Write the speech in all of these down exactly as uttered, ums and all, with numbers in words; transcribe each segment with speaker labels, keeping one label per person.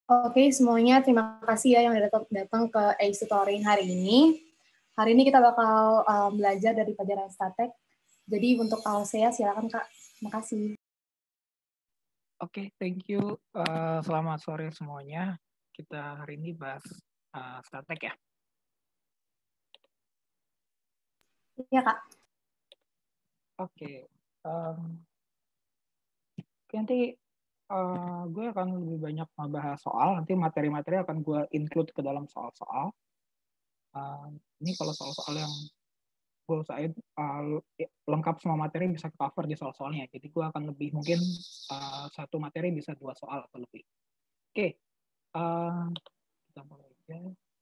Speaker 1: Oke, semuanya terima kasih ya yang datang, datang ke A C E Tutoring hari ini. Hari ini kita bakal um, belajar dari pelajaran statek. Jadi untuk Alsea, silakan Kak. Terima kasih.
Speaker 2: Oke, okay, thank you. Uh, selamat sore semuanya. Kita hari ini bahas uh, statek ya.
Speaker 1: Iya Kak.
Speaker 2: Oke. Okay. Um, nanti uh, gue akan lebih banyak membahas soal. Nanti materi-materi akan gue include ke dalam soal-soal. Uh, ini kalau soal-soal yang gue usahain uh, lengkap semua materi bisa cover di soal-soalnya. Jadi gue akan lebih mungkin uh, satu materi bisa dua soal atau lebih. Oke. Okay. Uh, kita mulai aja.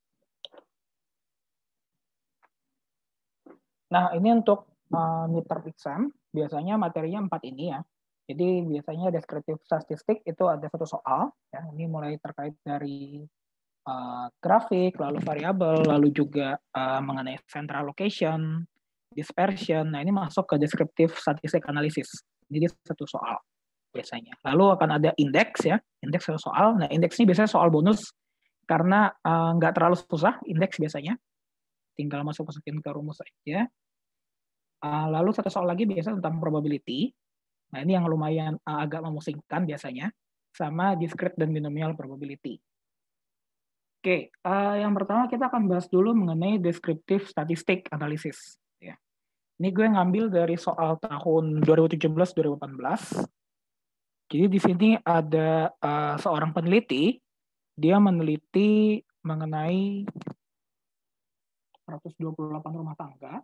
Speaker 2: Nah, ini untuk uh, midterm exam, biasanya materinya empat ini ya. Jadi biasanya deskriptif statistik itu ada satu soal, ya. Ini mulai terkait dari uh, grafik, lalu variabel, lalu juga uh, mengenai central location, dispersion. Nah, ini masuk ke deskriptif statistik analisis. Jadi satu soal biasanya. Lalu akan ada indeks ya, indeks satu soal. Nah, indeks ini biasanya soal bonus karena uh, nggak terlalu susah indeks biasanya. Tinggal masuk-masukin ke rumus aja. Uh, lalu satu soal lagi biasa tentang probability. Nah, ini yang lumayan uh, agak memusingkan biasanya. Sama discrete dan binomial probability. Oke, uh, yang pertama kita akan bahas dulu mengenai descriptive statistic analysis. Ya. Ini gue ngambil dari soal tahun dua ribu tujuh belas dua ribu delapan belas. Jadi di sini ada uh, seorang peneliti, dia meneliti mengenai seratus dua puluh delapan rumah tangga,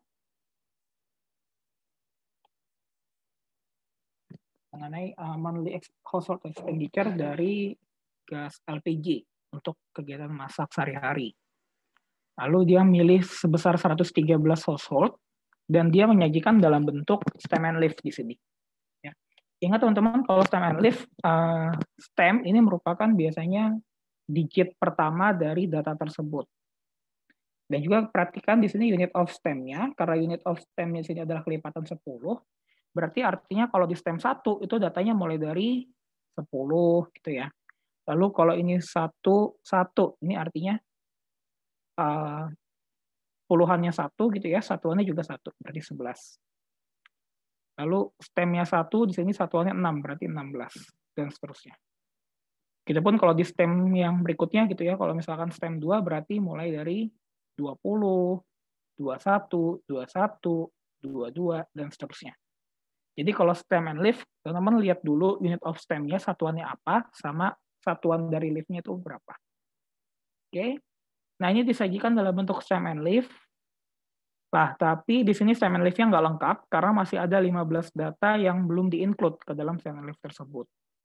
Speaker 2: mengenai uh, monthly household expenditure dari gas L P G untuk kegiatan masak sehari-hari. Lalu dia milih sebesar seratus tiga belas household dan dia menyajikan dalam bentuk stem and leaf di sini. Ya. Ingat teman-teman, kalau stem and leaf, uh, stem ini merupakan biasanya digit pertama dari data tersebut. Dan juga perhatikan di sini unit of stem-nya, karena unit of stem-nya di sini adalah kelipatan sepuluh, berarti artinya kalau di stem satu itu datanya mulai dari sepuluh gitu ya. Lalu kalau ini satu, satu, ini artinya uh, puluhannya satu gitu ya, satuannya juga satu, berarti sebelas. Lalu stemnya satu, di sini satuannya enam, berarti enam belas, dan seterusnya. Kita pun kalau di stem yang berikutnya gitu ya, kalau misalkan stem dua berarti mulai dari dua puluh, dua puluh satu, dua puluh satu, dua puluh dua, dan seterusnya. Jadi kalau stem and leaf, teman-teman lihat dulu unit of stem-nya satuannya apa, sama satuan dari leaf-nya itu berapa. Oke. Nah, ini disajikan dalam bentuk stem and leaf. Nah, tapi di sini stem and leaf-nya nggak lengkap, karena masih ada lima belas data yang belum di-include ke dalam stem and leaf tersebut.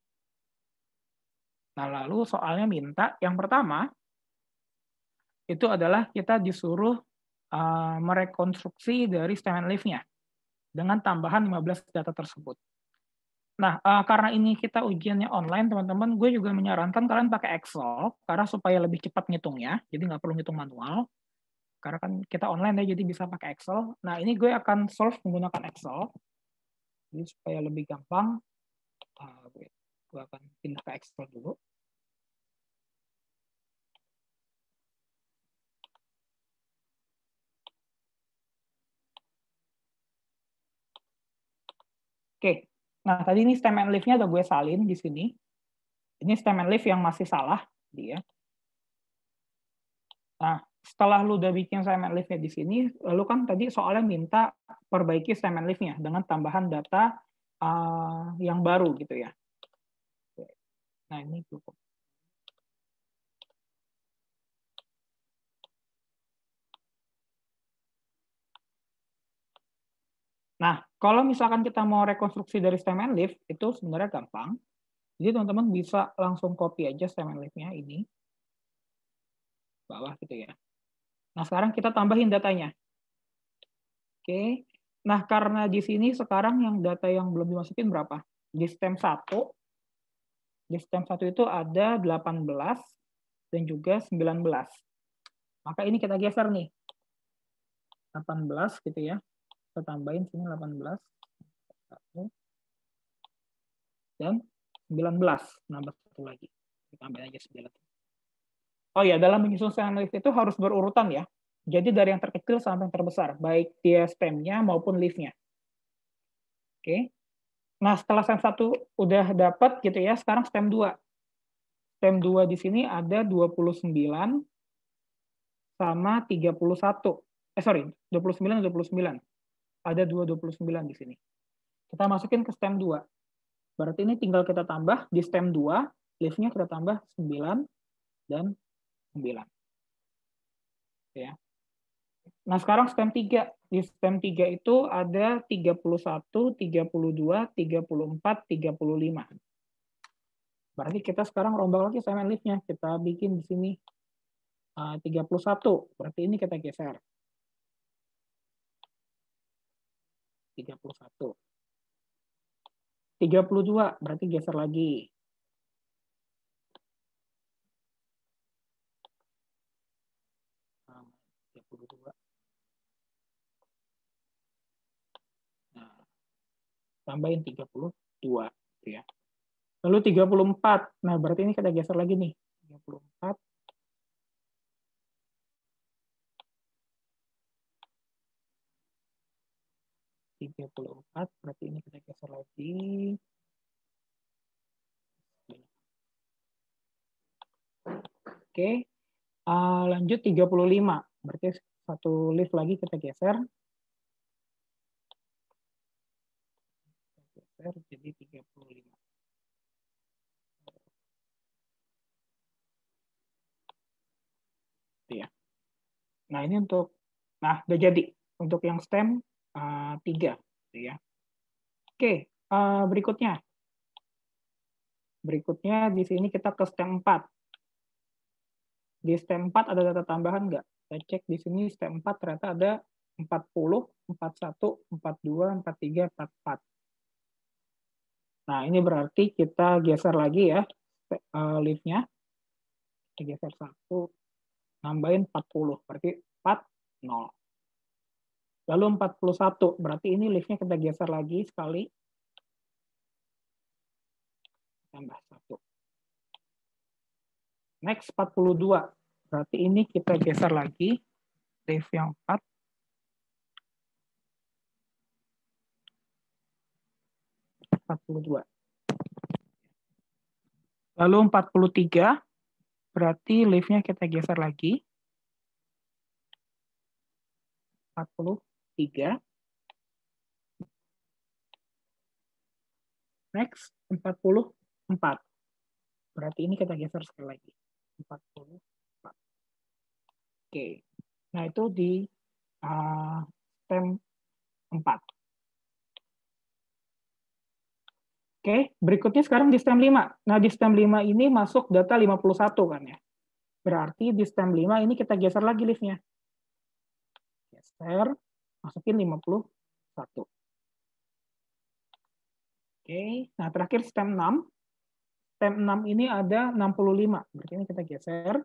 Speaker 2: Nah, lalu soalnya minta, yang pertama, itu adalah kita disuruh uh, merekonstruksi dari stem and leaf-nya dengan tambahan lima belas data tersebut. Nah, uh, karena ini kita ujiannya online, teman-teman, gue juga menyarankan kalian pakai Excel, karena supaya lebih cepat ngitungnya, jadi nggak perlu ngitung manual. Karena kan kita online ya, jadi bisa pakai Excel. Nah, ini gue akan solve menggunakan Excel. Jadi supaya lebih gampang, uh, gue, gue akan pindah ke Excel dulu. Oke, nah tadi ini stem and leaf-nya udah gue salin di sini. Ini stem and leaf yang masih salah dia. Nah, setelah lu udah bikin stem and leaf-nya di sini, lalu kan tadi soalnya minta perbaiki stem and leaf-nya dengan tambahan data uh, yang baru gitu ya. Nah, ini cukup. Nah, kalau misalkan kita mau rekonstruksi dari stem and leaf, itu sebenarnya gampang. Jadi teman-teman bisa langsung copy aja stem and leaf-nya ini. Bawah gitu ya. Nah, sekarang kita tambahin datanya. Oke. Nah, karena di sini sekarang yang data yang belum dimasukin berapa? Di stem satu, di stem satu itu ada delapan belas dan juga sembilan belas. Maka ini kita geser nih. delapan belas gitu ya. Kita tambahin sini delapan belas. Dan sembilan belas. Nambah satu lagi. Kita tambahin aja sembilan. Oh ya, dalam menyusun stem lift itu harus berurutan ya. Jadi dari yang terkecil sampai yang terbesar, baik dia stemnya maupun leaf-nya. Oke. Nah, setelah stem satu udah dapat gitu ya, sekarang stem dua. Stem dua di sini ada dua puluh sembilan sama tiga puluh satu. Eh sorry, dua puluh sembilan dan dua puluh sembilan. Ada dua dua puluh sembilan di sini. Kita masukin ke stem dua. Berarti ini tinggal kita tambah di stem dua, leaf-nya kita tambah sembilan dan sembilan. Ya. Nah, sekarang stem tiga. Di stem tiga itu ada tiga puluh satu, tiga puluh dua, tiga puluh empat, tiga puluh lima. Berarti kita sekarang rombak lagi stem leaf-nya. Kita bikin di sini uh, tiga puluh satu. Berarti ini kita geser. tiga puluh satu. tiga puluh dua, berarti geser lagi. tiga puluh dua. Nah, tambahin tiga puluh dua gitu ya. Lalu tiga puluh empat. Nah, berarti ini kita geser lagi nih. tiga puluh empat. tiga puluh empat, berarti ini kita geser lagi. Oke. Uh, lanjut tiga puluh lima. Berarti satu leaf lagi kita geser. Geser jadi tiga puluh lima. Ya. Nah, ini untuk, nah, udah jadi. Untuk yang stem uh, tiga. Ya. Oke, uh, berikutnya. Berikutnya di sini kita ke stem empat. Di stem empat ada data tambahan nggak? Saya cek di sini stem empat ternyata ada empat puluh, empat puluh satu, empat puluh dua, empat puluh tiga, empat puluh empat. Nah, ini berarti kita geser lagi ya uh, leaf-nya. Kita geser satu, nambahin empat puluh, berarti empat, nol. Lalu empat puluh satu, berarti ini leaf-nya kita geser lagi sekali. Tambah satu. Next, empat puluh dua. Berarti ini kita geser lagi. Leaf yang empat. empat puluh dua. Lalu empat puluh tiga. Berarti leaf-nya kita geser lagi. empat puluh tiga. Next, empat puluh empat. Berarti ini kita geser sekali lagi. empat puluh empat. Oke. Nah, itu di uh, stem empat. Oke, berikutnya sekarang di stem lima. Nah, di stem lima ini masuk data lima puluh satu kan ya. Berarti di stem lima ini kita geser lagi leaf-nya. Geser, masukin lima puluh satu. Oke, nah terakhir stem enam. Stem enam ini ada enam puluh lima. Berarti ini kita geser.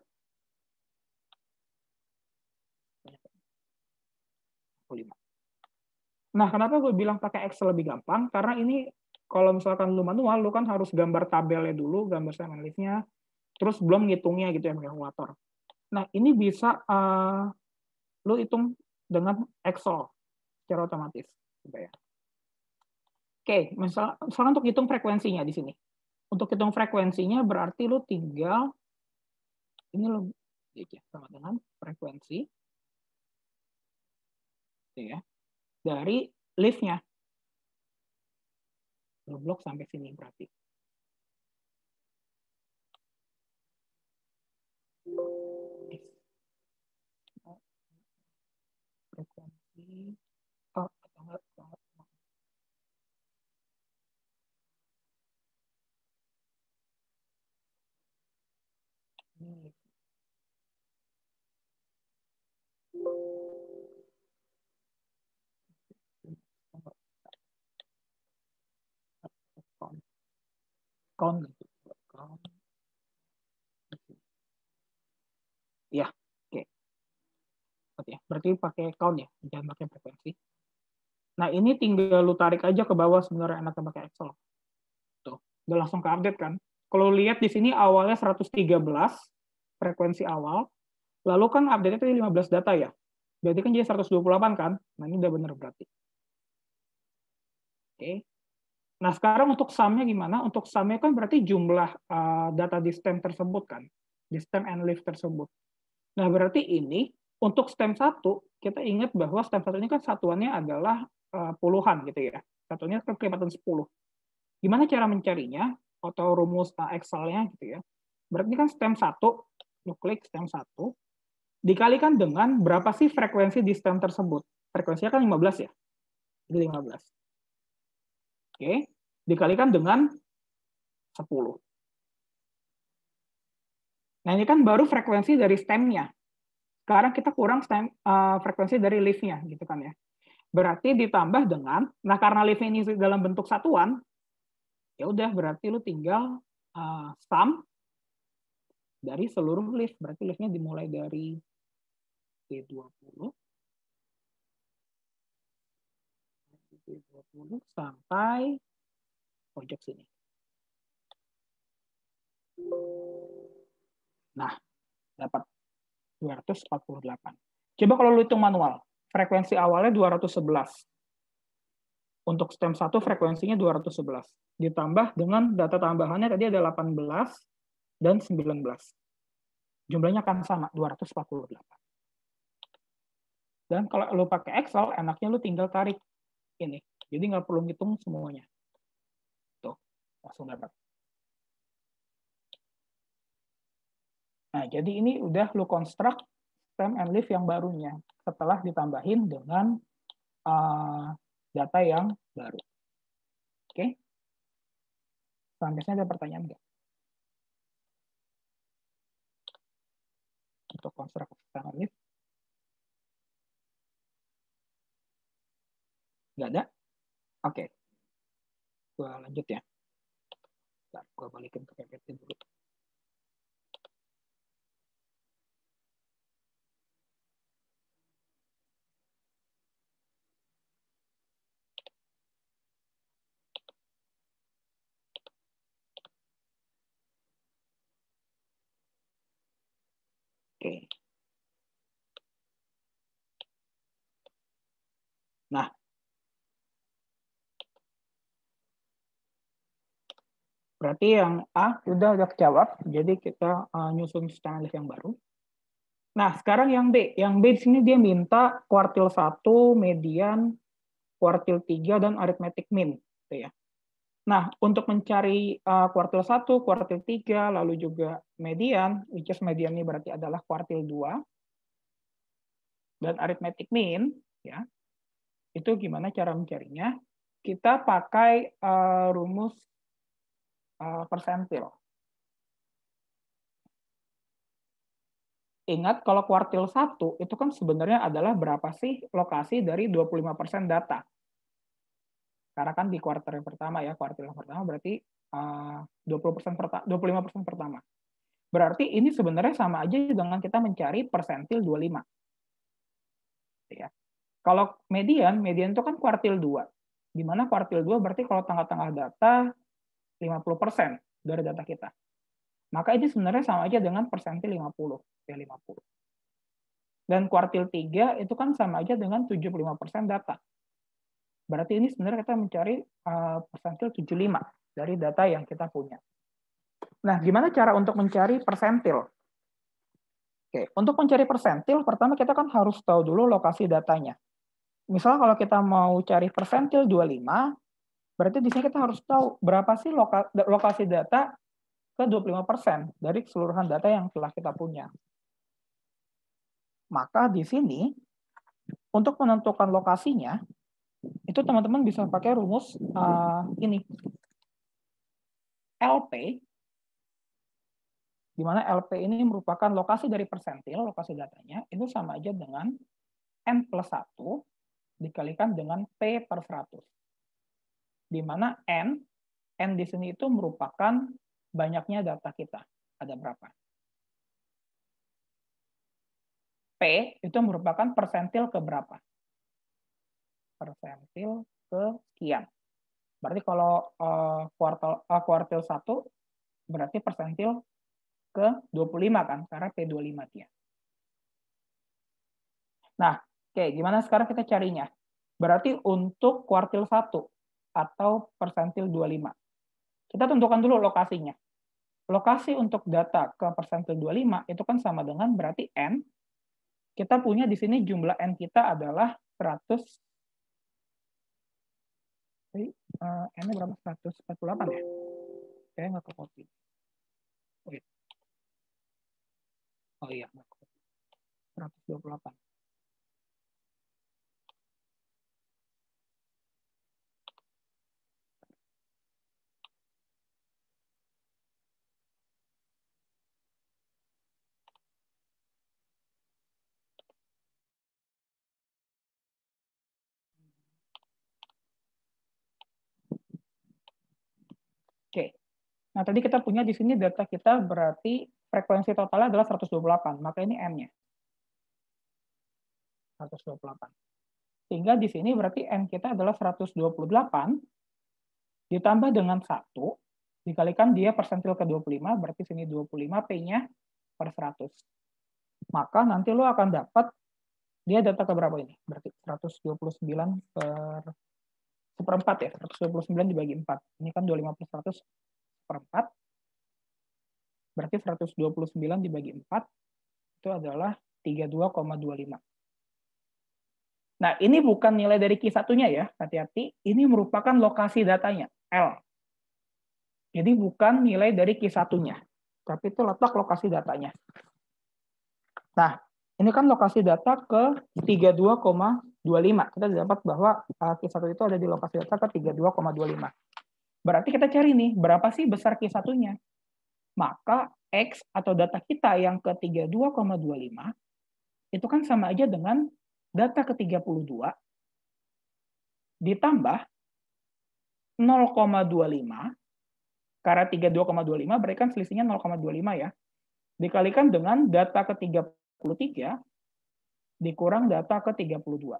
Speaker 2: enam puluh lima. Nah, kenapa gue bilang pakai Excel lebih gampang? Karena ini kalau misalkan lu manual, lu kan harus gambar tabelnya dulu, gambar stem leaf-nya, terus belum ngitungnya gitu ya pakai kalkulator. Nah, ini bisa uh, lu hitung dengan Excel secara otomatis. Coba ya. Oke, misal, misalnya untuk hitung frekuensinya di sini. Untuk hitung frekuensinya berarti lu tinggal ini lo sama dengan frekuensi ya dari leaf-nya. Lu blok sampai sini berarti. Frekuensi oh, enggak, enggak. Ini count gitu. Count. Ya, oke. Oke, berarti pakai count ya, jangan pakai frekuensi. Nah, ini tinggal lu tarik aja ke bawah sebenarnya enaknya pakai Excel. Tuh, udah langsung ke update kan. Kalau lihat di sini awalnya seratus tiga belas, frekuensi awal, lalu kan update-nya tadi lima belas data ya. Berarti kan jadi seratus dua puluh delapan kan? Nah, ini udah benar berarti. Oke. Nah, sekarang untuk sum-nya gimana? Untuk sum-nya kan berarti jumlah uh, data di stem tersebut kan. Di stem and leaf tersebut. Nah, berarti ini untuk stem satu, kita ingat bahwa stem satu ini kan satuannya adalah uh, puluhan gitu ya. Satuannya kan kelipatan sepuluh. Gimana cara mencarinya? Atau rumus uh, Excel-nya gitu ya. Berarti kan stem satu, lu klik stem satu, dikalikan dengan berapa sih frekuensi di stem tersebut. Frekuensinya kan lima belas ya. Jadi lima belas. Oke, dikalikan dengan sepuluh. Nah, ini kan baru frekuensi dari stemnya. Sekarang kita kurang stem, uh, frekuensi dari leaf-nya, gitu kan ya. Berarti ditambah dengan, nah karena leaf ini dalam bentuk satuan, ya udah berarti lu tinggal uh, sum dari seluruh leaf. Berarti leaf-nya dimulai dari T dua puluh, T dua puluh sampai pojok sini. Nah, dapat dua ratus empat puluh delapan. Coba kalau lu hitung manual, frekuensi awalnya dua ratus sebelas. Untuk stem satu frekuensinya dua ratus sebelas. Ditambah dengan data tambahannya tadi ada delapan belas dan sembilan belas. Jumlahnya akan sama, dua ratus empat puluh delapan. Dan kalau lu pakai Excel, enaknya lu tinggal tarik ini. Jadi nggak perlu ngitung semuanya. Tuh, langsung dapat. Nah, jadi ini udah lu construct stem and leaf yang barunya setelah ditambahin dengan uh, data yang baru. Oke? Okay? Sampai sini ada pertanyaan nggak? Untuk construct stem and leaf? Nggak ada? Oke. Okay. Gua lanjut ya. Bentar, gua balikin ke P P T dulu. Oke. Nah, berarti yang A udah udah kejawab. Jadi kita uh, nyusun stem leaf yang baru. Nah, sekarang yang B. Yang B di sini dia minta kuartil satu, median, kuartil tiga, dan arithmetic mean. Gitu ya. Nah, untuk mencari uh, kuartil satu, kuartil tiga, lalu juga median, which is median ini berarti adalah kuartil dua, dan arithmetic mean, ya, itu gimana cara mencarinya? Kita pakai uh, rumus uh, persentil. Ingat, kalau kuartil satu, itu kan sebenarnya adalah berapa sih lokasi dari dua puluh lima persen data. Karena kan di kuartal yang pertama ya, kuartil yang pertama berarti uh, dua puluh persen perta- dua puluh lima persen pertama. Berarti ini sebenarnya sama aja dengan kita mencari persentil dua puluh lima. Ya. Kalau median, median itu kan kuartil dua. Di mana kuartil dua berarti kalau tengah-tengah data lima puluh persen dari data kita. Maka ini sebenarnya sama aja dengan persentil lima puluh. Ya lima puluh. Dan kuartil tiga itu kan sama aja dengan tujuh puluh lima persen data. Berarti ini sebenarnya kita mencari uh, persentil tujuh puluh lima dari data yang kita punya. Nah, gimana cara untuk mencari persentil? Oke, untuk mencari persentil, pertama kita kan harus tahu dulu lokasi datanya. Misalnya kalau kita mau cari persentil dua puluh lima, berarti di sini kita harus tahu berapa sih loka, lokasi data ke dua puluh lima persen dari keseluruhan data yang telah kita punya. Maka di sini, untuk menentukan lokasinya, itu teman-teman bisa pakai rumus uh, ini. L P, di mana L P ini merupakan lokasi dari persentil, lokasi datanya, itu sama aja dengan N plus satu dikalikan dengan P per seratus. Di mana N, N di sini itu merupakan banyaknya data kita. Ada berapa? P itu merupakan persentil ke berapa? Persentil ke sekian. Berarti kalau uh, kuartal uh, kuartil satu berarti persentil ke dua puluh lima kan, karena P dua puluh lima dia. Nah, oke, gimana sekarang kita carinya? Berarti untuk kuartil satu atau persentil dua puluh lima. Kita tentukan dulu lokasinya. Lokasi untuk data ke persentil dua puluh lima itu kan sama dengan berarti N. Kita punya di sini jumlah N kita adalah seratus. Uh, N-nya berapa? seratus empat puluh delapan ya? Saya nggak ke copy. Oh iya, seratus dua puluh delapan. Oke. Nah, tadi kita punya di sini data kita berarti frekuensi totalnya adalah seratus dua puluh delapan, maka ini N-nya. seratus dua puluh delapan. Sehingga di sini berarti N kita adalah seratus dua puluh delapan ditambah dengan satu dikalikan dia persentil ke dua puluh lima, berarti sini dua puluh lima P-nya per seratus. Maka nanti lo akan dapat dia data ke berapa ini? Berarti seratus dua puluh sembilan per seperempat ya, seratus dua puluh sembilan dibagi empat. Ini kan dua puluh lima plus seratus seperempat. Berarti seratus dua puluh sembilan dibagi empat itu adalah tiga puluh dua koma dua lima. Nah, ini bukan nilai dari Q satu-nya ya, hati-hati. Ini merupakan lokasi datanya, L. Jadi bukan nilai dari Q satu-nya, tapi itu letak lokasi datanya. Nah, ini kan lokasi data ke tiga puluh dua koma dua lima. Kita dapat bahwa Q satu itu ada di lokasi data ke tiga puluh dua koma dua lima. Berarti kita cari nih, berapa sih besar Q satu-nya? Maka X atau data kita yang ke tiga puluh dua koma dua lima itu kan sama aja dengan data ke tiga puluh dua ditambah nol koma dua lima, karena tiga puluh dua koma dua lima berarti kan selisihnya nol koma dua lima ya, dikalikan dengan data ke tiga puluh tiga dikurang data ke tiga puluh dua.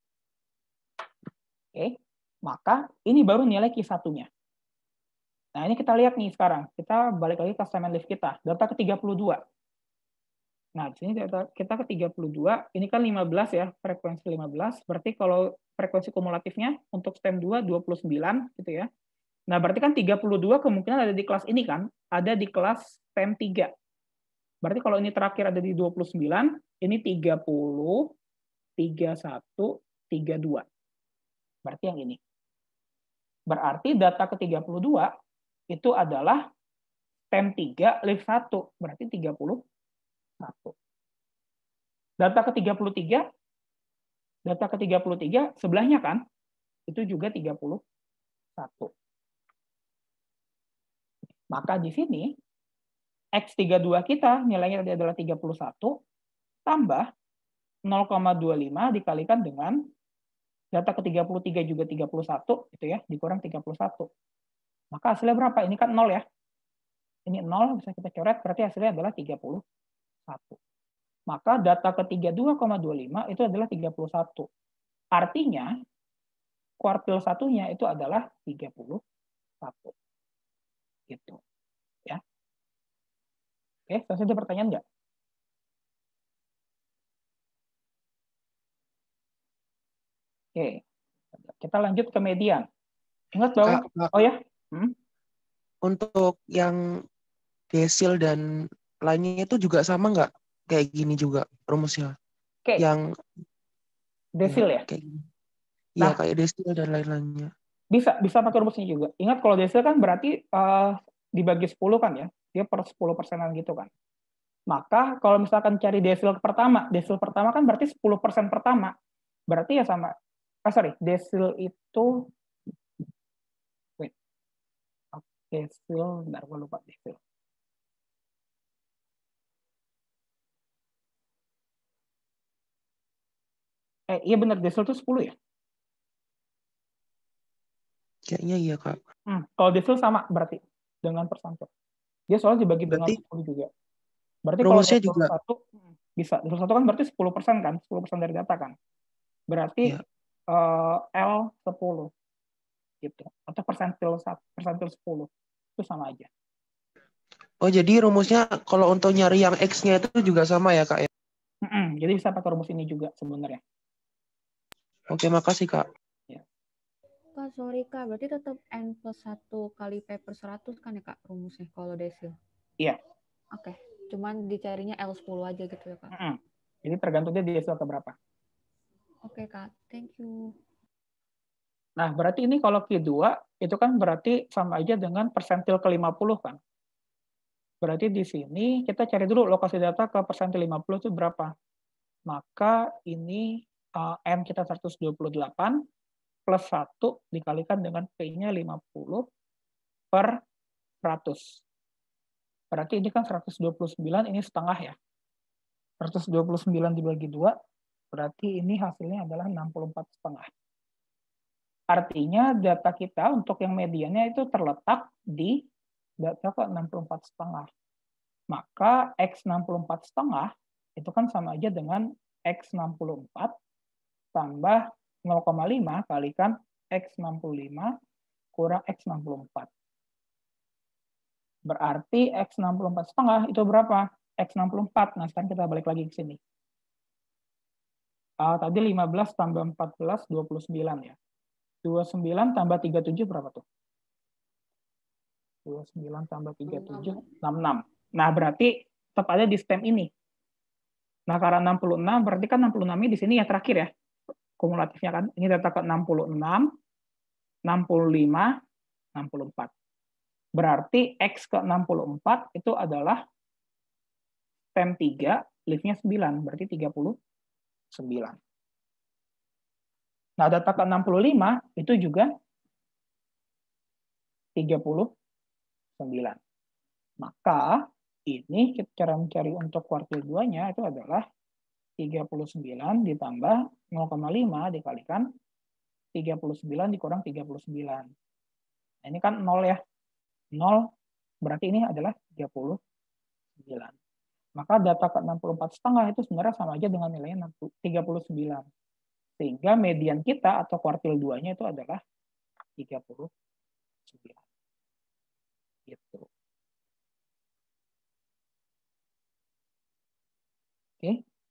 Speaker 2: Oke, maka ini baru nilai Q satu-nya. Nah, ini kita lihat nih sekarang. Kita balik lagi ke assignment list kita. Data ke tiga puluh dua. Nah, di sini data kita ke tiga puluh dua, ini kan lima belas ya, frekuensi lima belas. Berarti kalau frekuensi kumulatifnya untuk stem dua, dua puluh sembilan gitu ya. Nah, berarti kan tiga puluh dua kemungkinan ada di kelas ini kan, ada di kelas stem tiga. Berarti kalau ini terakhir ada di dua puluh sembilan, ini tiga puluh, tiga puluh satu, tiga puluh dua. Berarti yang ini. Berarti data ke tiga puluh dua itu adalah stem tiga, lift satu. Berarti tiga puluh satu. Data ke tiga puluh tiga, data ke tiga puluh tiga sebelahnya kan, itu juga tiga puluh satu. Maka di sini, X tiga puluh dua kita nilainya adalah tiga puluh satu, tambah nol koma dua lima dikalikan dengan data ke tiga puluh tiga juga tiga puluh satu, gitu ya, dikurang tiga puluh satu. Maka hasilnya berapa? Ini kan nol ya. Ini nol, bisa kita coret, berarti hasilnya adalah tiga puluh satu. Maka data ke tiga puluh dua koma dua lima itu adalah tiga puluh satu. Artinya, kuartil satunya itu adalah tiga puluh satu. Gitu. Ya. Oke, selesai ada pertanyaan nggak? Oke, kita lanjut ke median. Ingat bahwa,
Speaker 3: Kak,
Speaker 2: oh ya, hmm?
Speaker 3: Untuk yang desil dan lainnya itu juga sama nggak? Kayak gini juga rumusnya.
Speaker 2: Oke,
Speaker 3: Yang
Speaker 2: desil ya?
Speaker 3: Kayak gini.
Speaker 2: Nah,
Speaker 3: Ya, kayak desil dan lain-lainnya.
Speaker 2: Bisa, bisa pakai rumusnya juga. Ingat kalau desil kan berarti uh, dibagi sepuluh kan ya, dia per sepuluh persenan gitu kan. Maka kalau misalkan cari desil pertama, desil pertama kan berarti sepuluh persen pertama. Berarti ya sama, ah sorry, desil itu, wait, desil, bentar gue lupa desil. Eh, iya benar, desil itu sepuluh ya?
Speaker 3: Kayaknya iya, Kak.
Speaker 2: Hmm, kalau desil sama berarti dengan persentil. Dia soalnya dibagi dengan
Speaker 3: Berarti
Speaker 2: sepuluh juga. Berarti kalau
Speaker 3: rumusnya
Speaker 2: desil
Speaker 3: juga
Speaker 2: satu, bisa. Desil satu kan berarti sepuluh persen kan, sepuluh persen dari data kan. Berarti
Speaker 3: ya.
Speaker 2: uh, L sepuluh gitu, atau persentil persentil sepuluh itu sama aja.
Speaker 3: Oh, jadi rumusnya kalau untuk nyari yang X-nya itu juga sama ya, Kak? Ya?
Speaker 2: Mm-mm, jadi bisa pakai rumus ini juga sebenarnya.
Speaker 3: Oke, makasih, Kak.
Speaker 2: Ya.
Speaker 4: Kak, sorry Kak, berarti tetap N plus satu kali P per seratus kan ya Kak rumusnya kalau desil?
Speaker 2: Iya.
Speaker 4: Oke, cuman dicarinya L sepuluh aja gitu ya Kak?
Speaker 2: Mm-mm. Jadi tergantung dia desil ke berapa.
Speaker 4: Oke Kak, thank you.
Speaker 2: Nah, berarti ini kalau Q dua, itu kan berarti sama aja dengan persentil ke lima puluh kan? Berarti di sini kita cari dulu lokasi data ke persentil lima puluh itu berapa. Maka ini uh, N kita seratus dua puluh delapan plus satu dikalikan dengan P-nya lima puluh per seratus. Berarti ini kan seratus dua puluh sembilan, ini setengah ya. seratus dua puluh sembilan dibagi dua, berarti ini hasilnya adalah enam puluh empat setengah. Artinya data kita untuk yang mediannya itu terletak di data ke enam puluh empat setengah. Maka X enam puluh empat setengah itu kan sama aja dengan X enam puluh empat tambah nol koma lima kalikan X enam puluh lima kurang X enam puluh empat. Berarti X enam puluh empat setengah itu berapa? X enam puluh empat. Nah, sekarang kita balik lagi ke sini. Uh, tadi lima belas tambah empat belas, dua puluh sembilan ya. dua puluh sembilan tambah tiga puluh tujuh berapa tuh? dua puluh sembilan tambah tiga puluh tujuh, enam puluh enam. Nah, berarti tetap ada di stem ini. Nah, karena enam puluh enam, berarti kan enam puluh enam ini di sini ya terakhir ya. Kumulatifnya kan. Ini data ke enam puluh enam, enam puluh lima, enam puluh empat. Berarti X ke enam puluh empat itu adalah stem tiga, leaf-nya sembilan. Berarti tiga puluh sembilan. Nah, data ke enam puluh lima itu juga tiga puluh sembilan. Maka ini cara mencari untuk kuartil dua-nya itu adalah tiga puluh sembilan ditambah nol koma lima dikalikan tiga puluh sembilan dikurang tiga puluh sembilan. Nah, ini kan nol ya. nol berarti ini adalah tiga puluh sembilan. Maka data ke enam puluh empat setengah itu sebenarnya sama aja dengan nilainya tiga puluh sembilan. Sehingga median kita atau kuartil dua-nya itu adalah tiga puluh sembilan. Gitu. Oke.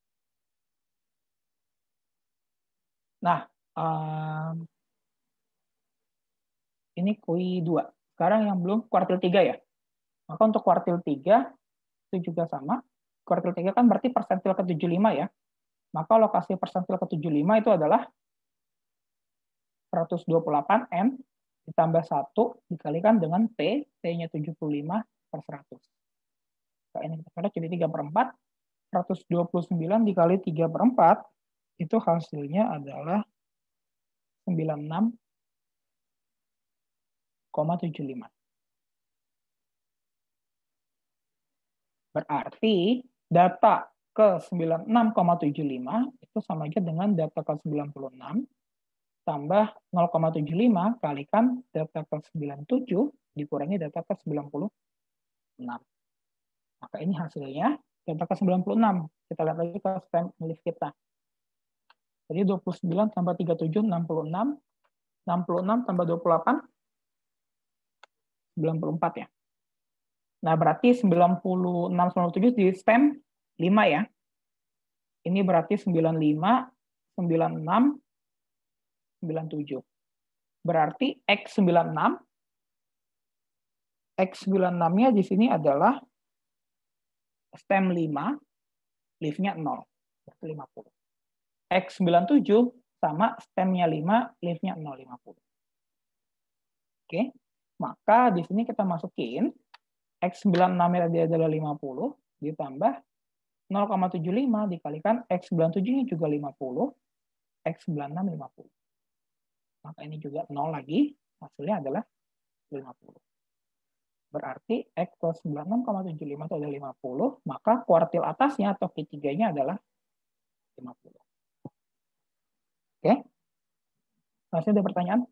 Speaker 2: Nah, um, ini Q I dua. Sekarang yang belum kuartil tiga ya. Maka untuk kuartil tiga itu juga sama. Kuartil tiga kan berarti persentil ke tujuh puluh lima ya. Maka lokasi persentil ke tujuh puluh lima itu adalah seratus dua puluh delapan N ditambah satu dikalikan dengan T, T-nya tujuh puluh lima per seratus. Nah, ini kita coret jadi tiga per empat. seratus dua puluh sembilan dikali tiga per empat, itu hasilnya adalah sembilan puluh enam koma tujuh lima. Berarti data ke sembilan puluh enam koma tujuh lima itu sama aja dengan data ke sembilan puluh enam tambah nol koma tujuh lima kalikan data ke sembilan puluh tujuh dikurangi data ke sembilan puluh enam. Maka ini hasilnya data ke sembilan puluh enam. Kita lihat lagi ke stem leaf kita. Jadi dua puluh sembilan tambah tiga puluh tujuh, enam puluh enam. enam puluh enam tambah dua puluh delapan, sembilan puluh empat ya. Nah, berarti sembilan puluh enam, sembilan puluh tujuh di stem lima ya. Ini berarti sembilan puluh lima, sembilan puluh enam, sembilan puluh tujuh. Berarti X sembilan puluh enam, X sembilan puluh enam-nya di sini adalah stem lima, leaf-nya nol, berarti lima puluh. X sembilan puluh tujuh sama stem-nya lima, leaf-nya nol, lima puluh. Oke, maka di sini kita masukin X sembilan puluh enam tadi adalah lima puluh, ditambah nol koma tujuh lima dikalikan X sembilan puluh tujuh-nya juga lima puluh, X sembilan puluh enam lima puluh. Maka ini juga nol lagi, hasilnya adalah lima puluh. Berarti X plus sembilan puluh enam koma tujuh lima itu adalah lima puluh, maka kuartil atasnya atau Q tiga-nya adalah lima puluh. Oke? Masih ada pertanyaan?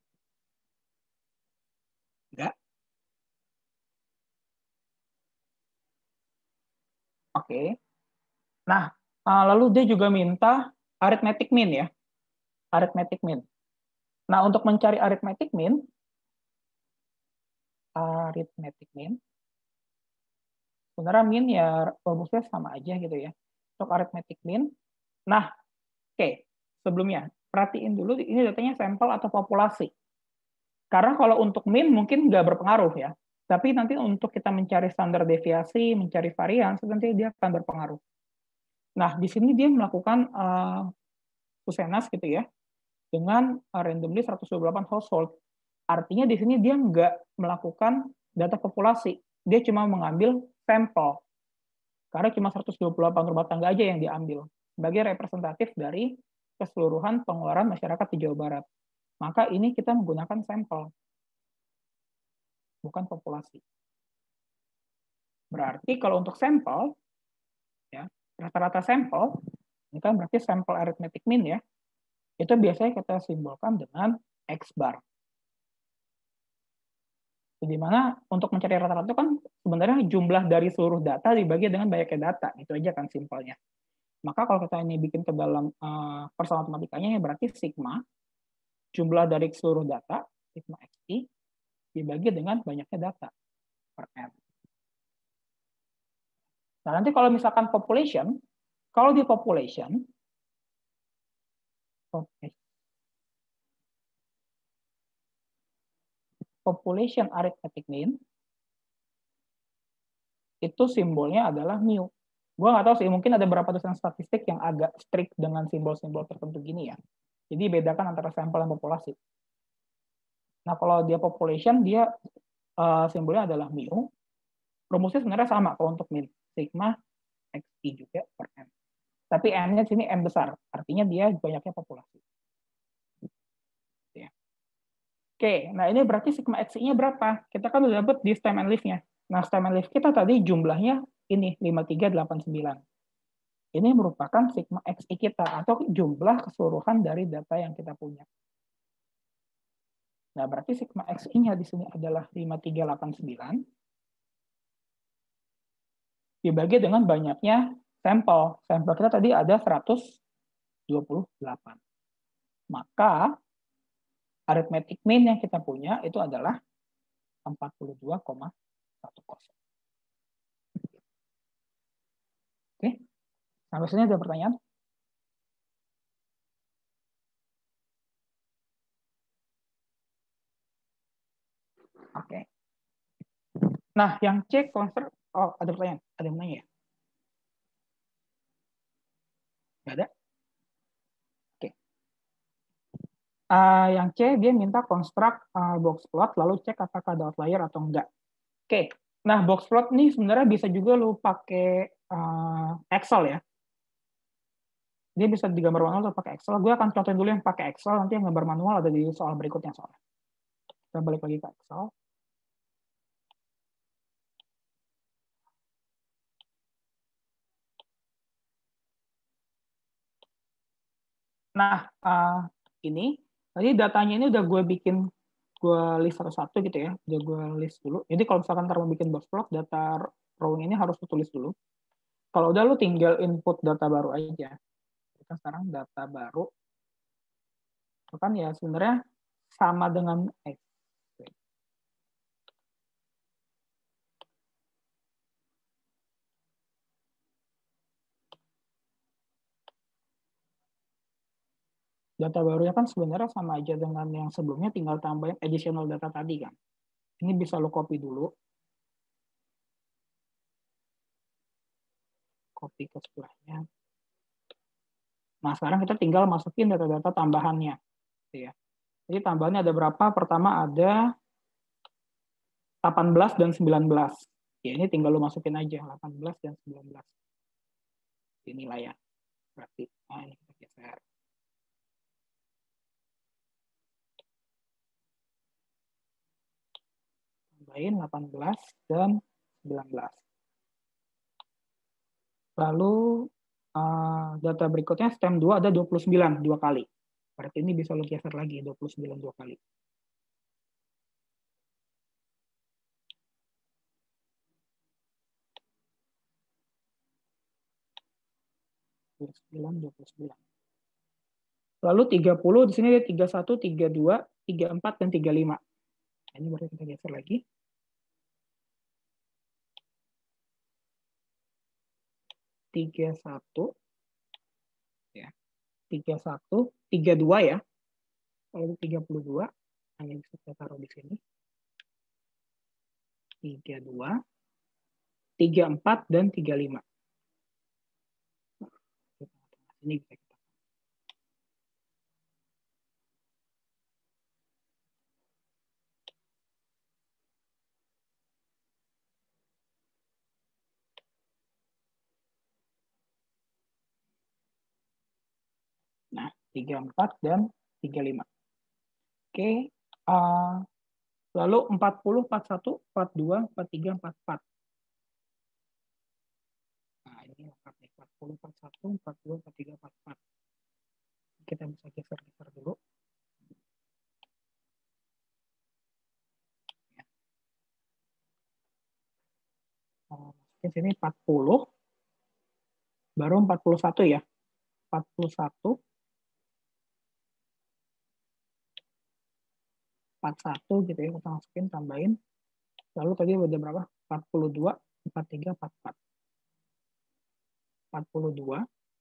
Speaker 2: Enggak? Oke. Nah, lalu dia juga minta arithmetic mean ya. Arithmetic mean. Nah, untuk mencari arithmetic mean, arithmetic mean, Sebenarnya min ya rumusnya sama aja gitu ya. Untuk arithmetic mean. Nah, oke. Okay. Sebelumnya, perhatiin dulu ini datanya sampel atau populasi. Karena kalau untuk min mungkin nggak berpengaruh ya. Tapi nanti untuk kita mencari standar deviasi, mencari varian, nanti dia akan berpengaruh. Nah, di sini dia melakukan uh, Kusenas gitu ya, dengan uh, randomly seratus dua puluh delapan household. Artinya di sini dia nggak melakukan data populasi. Dia cuma mengambil sampel. Karena cuma seratus dua puluh delapan rumah tangga aja yang diambil sebagai representatif dari keseluruhan pengeluaran masyarakat di Jawa Barat. Maka ini kita menggunakan sampel, bukan populasi. Berarti kalau untuk sampel, ya rata-rata sampel, ini kan berarti sampel arithmetic mean ya, itu biasanya kita simbolkan dengan X bar. Di mana untuk mencari rata-rata itu kan sebenarnya jumlah dari seluruh data dibagi dengan banyaknya data, itu aja kan simpelnya. Maka kalau kita ini bikin ke dalam uh, persamaan matematikanya, ya berarti sigma jumlah dari seluruh data, sigma xi, dibagi dengan banyaknya data per n. Nah, nanti kalau misalkan population, kalau di population, population arithmetic mean, itu simbolnya adalah mu. Gue nggak tahu sih, mungkin ada beberapa dosen statistik yang agak strict dengan simbol-simbol tertentu gini ya. Jadi bedakan antara sampel dan populasi. Nah, kalau dia population, dia uh, simbolnya adalah mu. Rumusnya sebenarnya sama kalau untuk min. Sigma xi juga per n. Tapi n-nya sini n besar. Artinya dia banyaknya populasi. Ya. Oke, nah ini berarti sigma xi-nya berapa? Kita kan udah dapat di stem and leaf-nya. Nah, stem and leaf kita tadi jumlahnya ini, lima tiga delapan sembilan. Ini merupakan sigma xi kita, atau jumlah keseluruhan dari data yang kita punya. Nah, berarti sigma xi-nya di sini adalah lima tiga delapan sembilan. Dibagi dengan banyaknya sampel. Sampel kita tadi ada seratus dua puluh delapan. Maka, arithmetic mean yang kita punya itu adalah empat puluh dua koma satu nol. Oke, sampai sini ada pertanyaan? Oke. Nah, yang C construct, oh ada pertanyaan, ada yang nanya ya? Nggak ada? Oke. Uh, yang C dia minta construct uh, box plot, lalu cek apakah ada outlier atau enggak. Oke. Nah, box plot nih sebenarnya bisa juga lu pakai uh, Excel ya. Dia bisa digambar manual atau pakai Excel. Gue akan contohin dulu yang pakai Excel, nanti yang gambar manual ada di soal berikutnya soalnya. Kita balik lagi ke Excel. Nah, uh, ini, tadi datanya ini udah gue bikin, gue list satu-satu gitu ya, udah gue list dulu. Jadi kalau misalkan ntar mau bikin box plot, data row ini harus tulis dulu. Kalau udah lu tinggal input data baru aja. Kita sekarang data baru, itu kan ya sebenarnya sama dengan X. Data barunya kan sebenarnya sama aja dengan yang sebelumnya, tinggal tambahin additional data tadi kan. Ini bisa lo copy dulu. Copy ke sebelahnya. Nah, sekarang kita tinggal masukin data-data tambahannya. Ya. Jadi tambahannya ada berapa? Pertama ada delapan belas dan sembilan belas. Ya, ini tinggal lo masukin aja, delapan belas dan sembilan belas. Inilah ya. Berarti, nah ini kita geser. Tambahin delapan belas dan sembilan belas. Lalu uh, data berikutnya stem dua ada dua puluh sembilan dua kali. Berarti ini bisa lo geser lagi dua puluh sembilan dua kali. dua puluh sembilan dua puluh sembilan. Lalu tiga puluh di sini ada tiga puluh satu, tiga puluh dua, tiga puluh empat dan tiga puluh lima. Ini baru kita geser lagi. tiga puluh satu, ya, tiga puluh satu, tiga puluh dua ya. Kalau tiga puluh dua, hanya bisa kita taruh di sini. tiga puluh dua, tiga puluh empat, dan tiga puluh lima. Ini bisa kita. Nah, tiga puluh empat dan tiga puluh lima. Oke. Uh, lalu empat puluh, empat puluh satu, empat puluh dua, empat puluh tiga, empat puluh empat. Nah, ini empat puluh, empat puluh satu, empat puluh dua, empat puluh tiga, empat puluh empat. Kita bisa geser-geser dulu. Di sini empat puluh, baru empat puluh satu ya. empat puluh satu, empat puluh satu gitu ya, kita masukin, tambahin. Lalu tadi ada berapa? empat puluh dua, empat puluh tiga, empat puluh empat. empat puluh dua,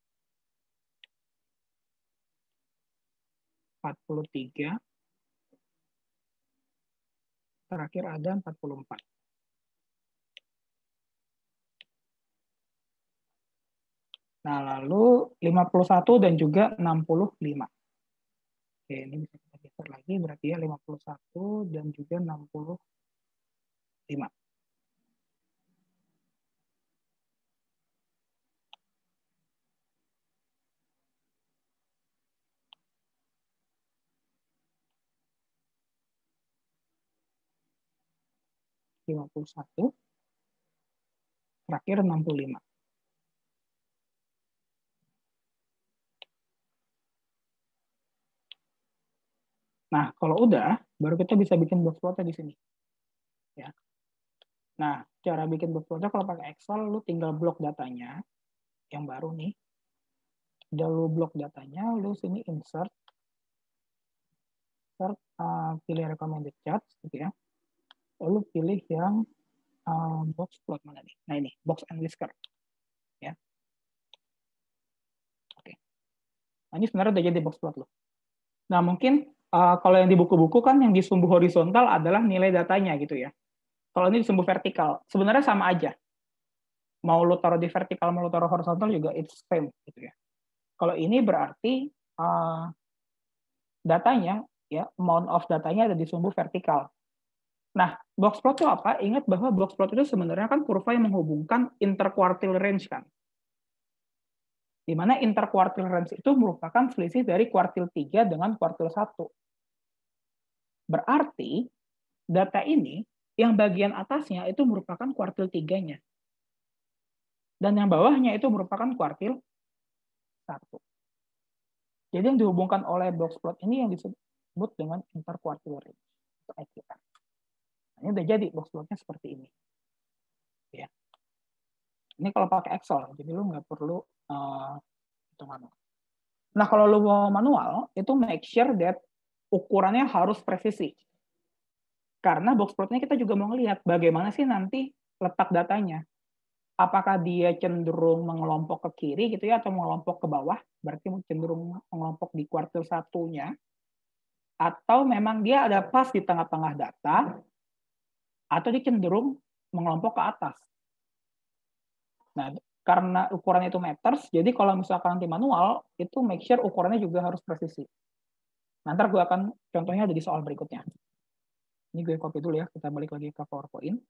Speaker 2: empat puluh tiga, terakhir ada empat puluh empat. Nah, lalu lima puluh satu dan juga enam puluh lima. Oke, ini bisa kita geser lagi, berarti ya lima puluh satu dan juga enam puluh lima. lima puluh satu, terakhir enam puluh lima. Nah, kalau udah, baru kita bisa bikin box plotnya di sini. Ya. Nah, cara bikin box plotnya kalau pakai Excel, lu tinggal blok datanya, yang baru nih. Udah lu blok datanya, lu sini insert, insert uh, pilih recommended charts, gitu ya. Lalu pilih yang uh, box plot mana nih? Nah ini, box and whisker. Ya. Oke. Nah, ini sebenarnya udah jadi box plot lo. Nah, mungkin uh, kalau yang di buku-buku kan yang di sumbu horizontal adalah nilai datanya gitu ya. Kalau ini di sumbu vertikal, sebenarnya sama aja. Mau lo taruh di vertikal, mau lo taruh horizontal juga it's same gitu ya. Kalau ini berarti uh, datanya, ya amount of datanya ada di sumbu vertikal. Nah, box plot itu apa? Ingat bahwa box plot itu sebenarnya kan kurva yang menghubungkan interquartile range kan. Di mana interquartile range itu merupakan selisih dari kuartil tiga dengan kuartil satu. Berarti data ini yang bagian atasnya itu merupakan kuartil tiga-nya. Dan yang bawahnya itu merupakan kuartil satu. Jadi yang dihubungkan oleh box plot ini yang disebut dengan interquartile range atau I Q R. Nah, ini udah jadi box plotnya seperti ini. Ya. Ini kalau pakai Excel, jadi lu nggak perlu uh, itu manual. Nah, kalau lu mau manual, itu make sure that ukurannya harus presisi. Karena box plotnya kita juga mau ngelihat bagaimana sih nanti letak datanya. Apakah dia cenderung mengelompok ke kiri gitu ya, atau mengelompok ke bawah, berarti cenderung mengelompok di kuartil satunya, atau memang dia ada pas di tengah-tengah data, atau dia cenderung mengelompok ke atas. Nah, karena ukurannya itu meters, jadi kalau misalkan nanti manual, itu make sure ukurannya juga harus presisi. Nanti gue akan contohnya ada di soal berikutnya. Ini gue copy dulu ya, kita balik lagi ke PowerPoint.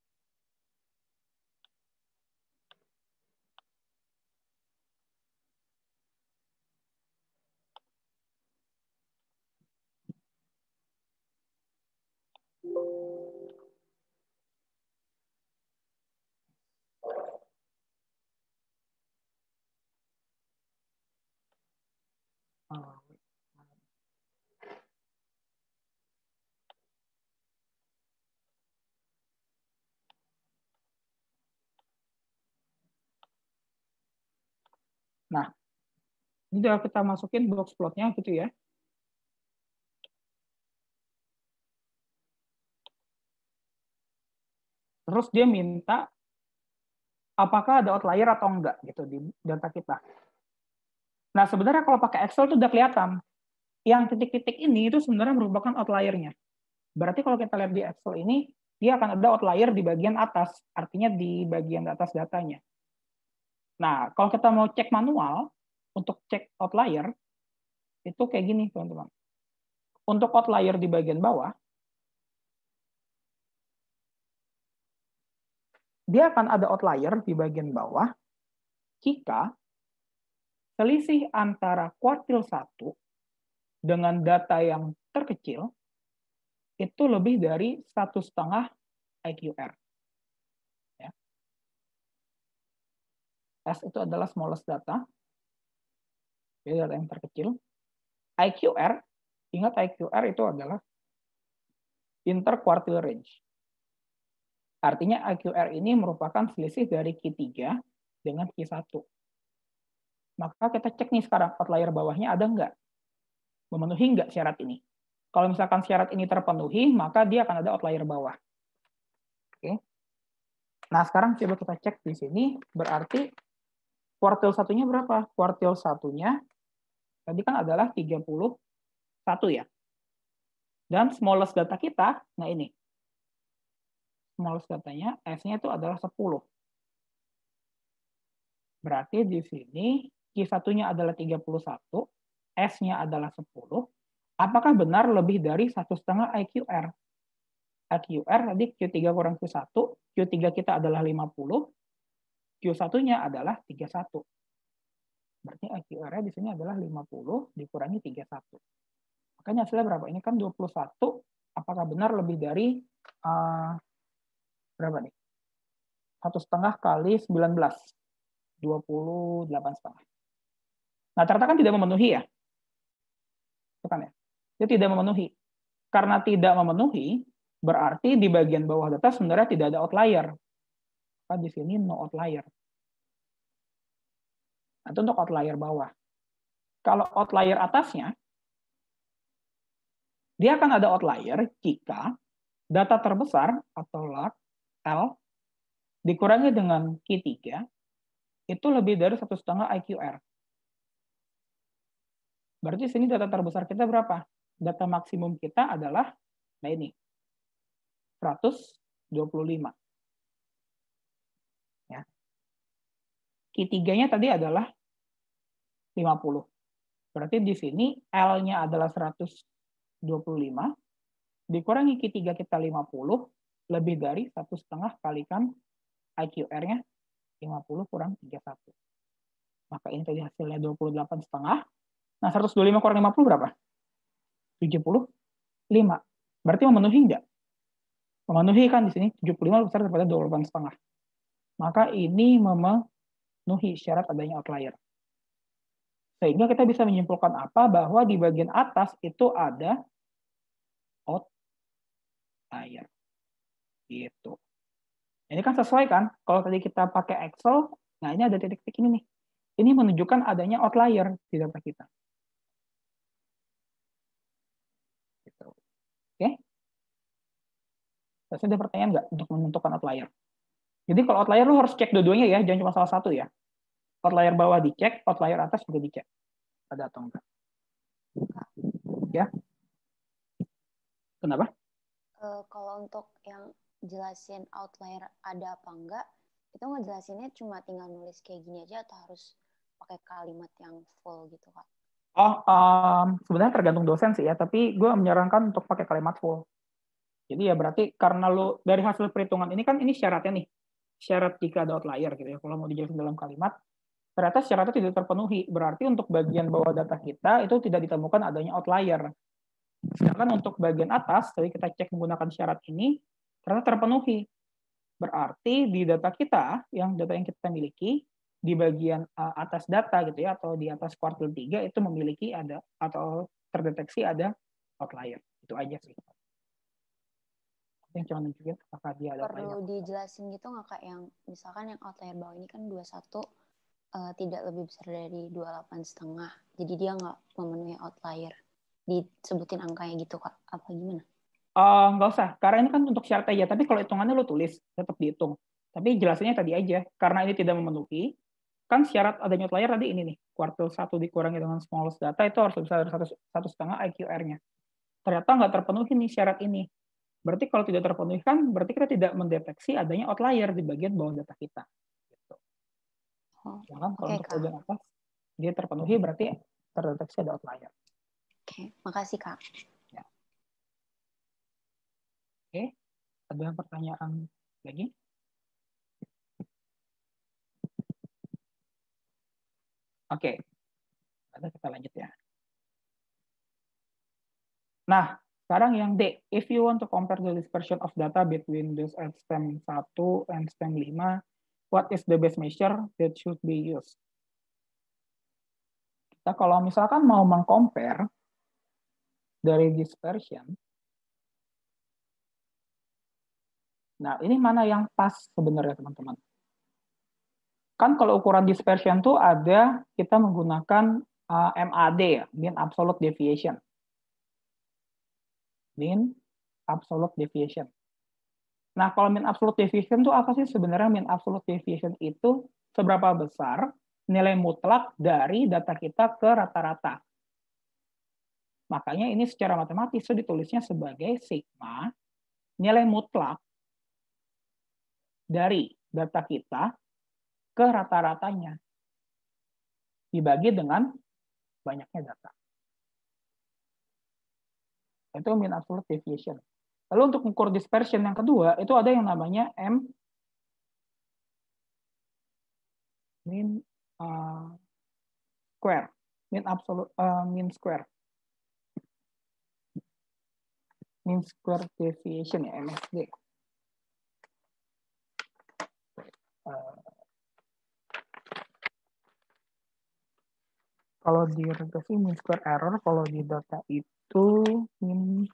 Speaker 2: Nah, ini udah kita masukin box plotnya gitu ya. Terus dia minta apakah ada outlier atau enggak gitu di data kita. Nah, sebenarnya kalau pakai Excel itu udah kelihatan. Yang titik-titik ini itu sebenarnya merupakan outlier-nya. Berarti kalau kita lihat di Excel ini, dia akan ada outlier di bagian atas, artinya di bagian atas datanya. Nah, kalau kita mau cek manual, untuk cek outlier, itu kayak gini, teman-teman. Untuk outlier di bagian bawah, dia akan ada outlier di bagian bawah jika selisih antara kuartil satu dengan data yang terkecil itu lebih dari satu setengah I Q R. Ya. S itu adalah smallest data, jadi data yang terkecil. I Q R, ingat I Q R itu adalah interquartile range. Artinya I Q R ini merupakan selisih dari Q tiga dengan Q satu. Maka kita cek nih sekarang outlier bawahnya ada nggak? Memenuhi nggak syarat ini? Kalau misalkan syarat ini terpenuhi, maka dia akan ada outlier bawah. Oke. Nah, sekarang coba kita cek di sini, berarti kuartil satunya berapa? Kuartil satunya tadi kan adalah tiga puluh satu ya. Dan smallest data kita, nah ini. Smallest datanya, S-nya itu adalah sepuluh. Berarti di sini Q satunya adalah tiga puluh satu, S-nya adalah sepuluh. Apakah benar lebih dari satu setengah I Q R? I Q R tadi Q tiga kurang Q satu, Q tiga kita adalah lima puluh, Q satunya adalah tiga puluh satu. Berarti I Q R-nya di sini adalah lima puluh dikurangi tiga puluh satu. Makanya hasilnya berapa? Ini kan dua puluh satu. Apakah benar lebih dari uh, berapa nih? Satu setengah kali sembilan belas. dua puluh delapan setengah. Nah, ternyata kan tidak memenuhi ya. Bukan ya? Dia tidak memenuhi. Karena tidak memenuhi, berarti di bagian bawah data sebenarnya tidak ada outlier. Maka di sini no outlier. Nah, itu untuk outlier bawah. Kalau outlier atasnya, dia akan ada outlier jika data terbesar atau large L dikurangi dengan Q tiga itu lebih dari satu setengah I Q R. Berarti sini data terbesar kita berapa? Data maksimum kita adalah, nah ini, seratus dua puluh lima. Ya. Q tiga-nya tadi adalah lima puluh. Berarti di sini L-nya adalah seratus dua puluh lima, dikurangi Q tiga kita lima puluh, lebih dari satu setengah kalikan I Q R-nya lima puluh kurang tiga puluh satu. Maka ini tadi hasilnya dua puluh delapan setengah. Nah, seratus dua puluh lima kurang lima puluh berapa? tujuh puluh lima. Berarti memenuhi enggak? Memenuhi kan di sini tujuh puluh lima besar daripada dua puluh delapan setengah. Maka ini memenuhi syarat adanya outlier. Sehingga kita bisa menyimpulkan apa? Bahwa di bagian atas itu ada outlier. Gitu. Ini kan sesuai kan? Kalau tadi kita pakai Excel, nah ini ada titik-titik ini nih. Ini menunjukkan adanya outlier di data kita. Gitu. Oke? Terus ada pertanyaan nggak untuk menentukan outlier? Jadi kalau outlier lu harus cek dua-duanya ya, jangan cuma salah satu ya. Outlier bawah dicek, outlier atas juga dicek. Ada atau enggak? Ya? Kenapa?
Speaker 5: Uh, kalau untuk yang jelasin outlier ada apa enggak, itu ngejelasinnya cuma tinggal nulis kayak gini aja atau harus pakai kalimat yang full gitu, Kak?
Speaker 2: Oh, um, sebenarnya tergantung dosen sih ya, tapi gue menyarankan untuk pakai kalimat full. Jadi ya berarti karena lo dari hasil perhitungan ini kan ini syaratnya nih, syarat jika ada outlier gitu ya. Kalau mau dijelasin dalam kalimat, ternyata syaratnya tidak terpenuhi. Berarti untuk bagian bawah data kita itu tidak ditemukan adanya outlier. Sedangkan untuk bagian atas, tadi kita cek menggunakan syarat ini, ternyata terpenuhi. Berarti di data kita, yang data yang kita miliki, di bagian uh, atas data gitu ya, atau di atas kuartil tiga itu memiliki ada, atau terdeteksi ada outlier. Itu aja sih. Yang cuma nunjukin apakah dia ada
Speaker 5: perlu outlier. Dijelasin gitu nggak Kak, yang misalkan yang outlier bawah ini kan dua puluh satu uh, tidak lebih besar dari dua puluh delapan setengah, jadi dia nggak memenuhi outlier. Disebutin angkanya gitu Kak, apa gimana?
Speaker 2: Uh, nggak usah, karena ini kan untuk syarat aja. Tapi kalau hitungannya lo tulis, tetap dihitung. Tapi jelasinnya tadi aja, karena ini tidak memenuhi, kan syarat adanya outlier tadi ini nih, kuartil satu dikurangi dengan smallest data itu harus bisa dari satu satu setengah I Q R-nya. Ternyata nggak terpenuhi nih syarat ini. Berarti kalau tidak terpenuhi kan, berarti kita tidak mendeteksi adanya outlier di bagian bawah data kita. Gitu.
Speaker 5: Oh,
Speaker 2: Ya kan? Kalau
Speaker 5: oke,
Speaker 2: untuk
Speaker 5: Kak.
Speaker 2: bagian atas, dia terpenuhi berarti terdeteksi ada outlier.
Speaker 5: Oke, makasih, Kak.
Speaker 2: Ya. Oke, ada pertanyaan lagi? Oke, ada kita lanjut ya. Nah, sekarang yang D, if you want to compare the dispersion of data between those at stem satu and stem lima, what is the best measure that should be used? Kita kalau misalkan mau mengcompare dari dispersion, nah ini mana yang pas sebenarnya teman-teman? Kan kalau ukuran dispersion tuh ada, kita menggunakan uh, M A D ya, mean absolute deviation. Mean absolute deviation. Nah, kalau mean absolute deviation itu apa sih sebenarnya? Mean absolute deviation itu seberapa besar nilai mutlak dari data kita ke rata-rata. Makanya ini secara matematis itu ditulisnya sebagai sigma nilai mutlak dari data kita ke rata-ratanya dibagi dengan banyaknya data. Itu mean absolute deviation. Lalu untuk mengukur dispersion yang kedua, itu ada yang namanya M mean uh, square, mean absolute uh, mean square, mean square deviation ya M S D. Uh, kalau di regresi mean square error, kalau di data itu mean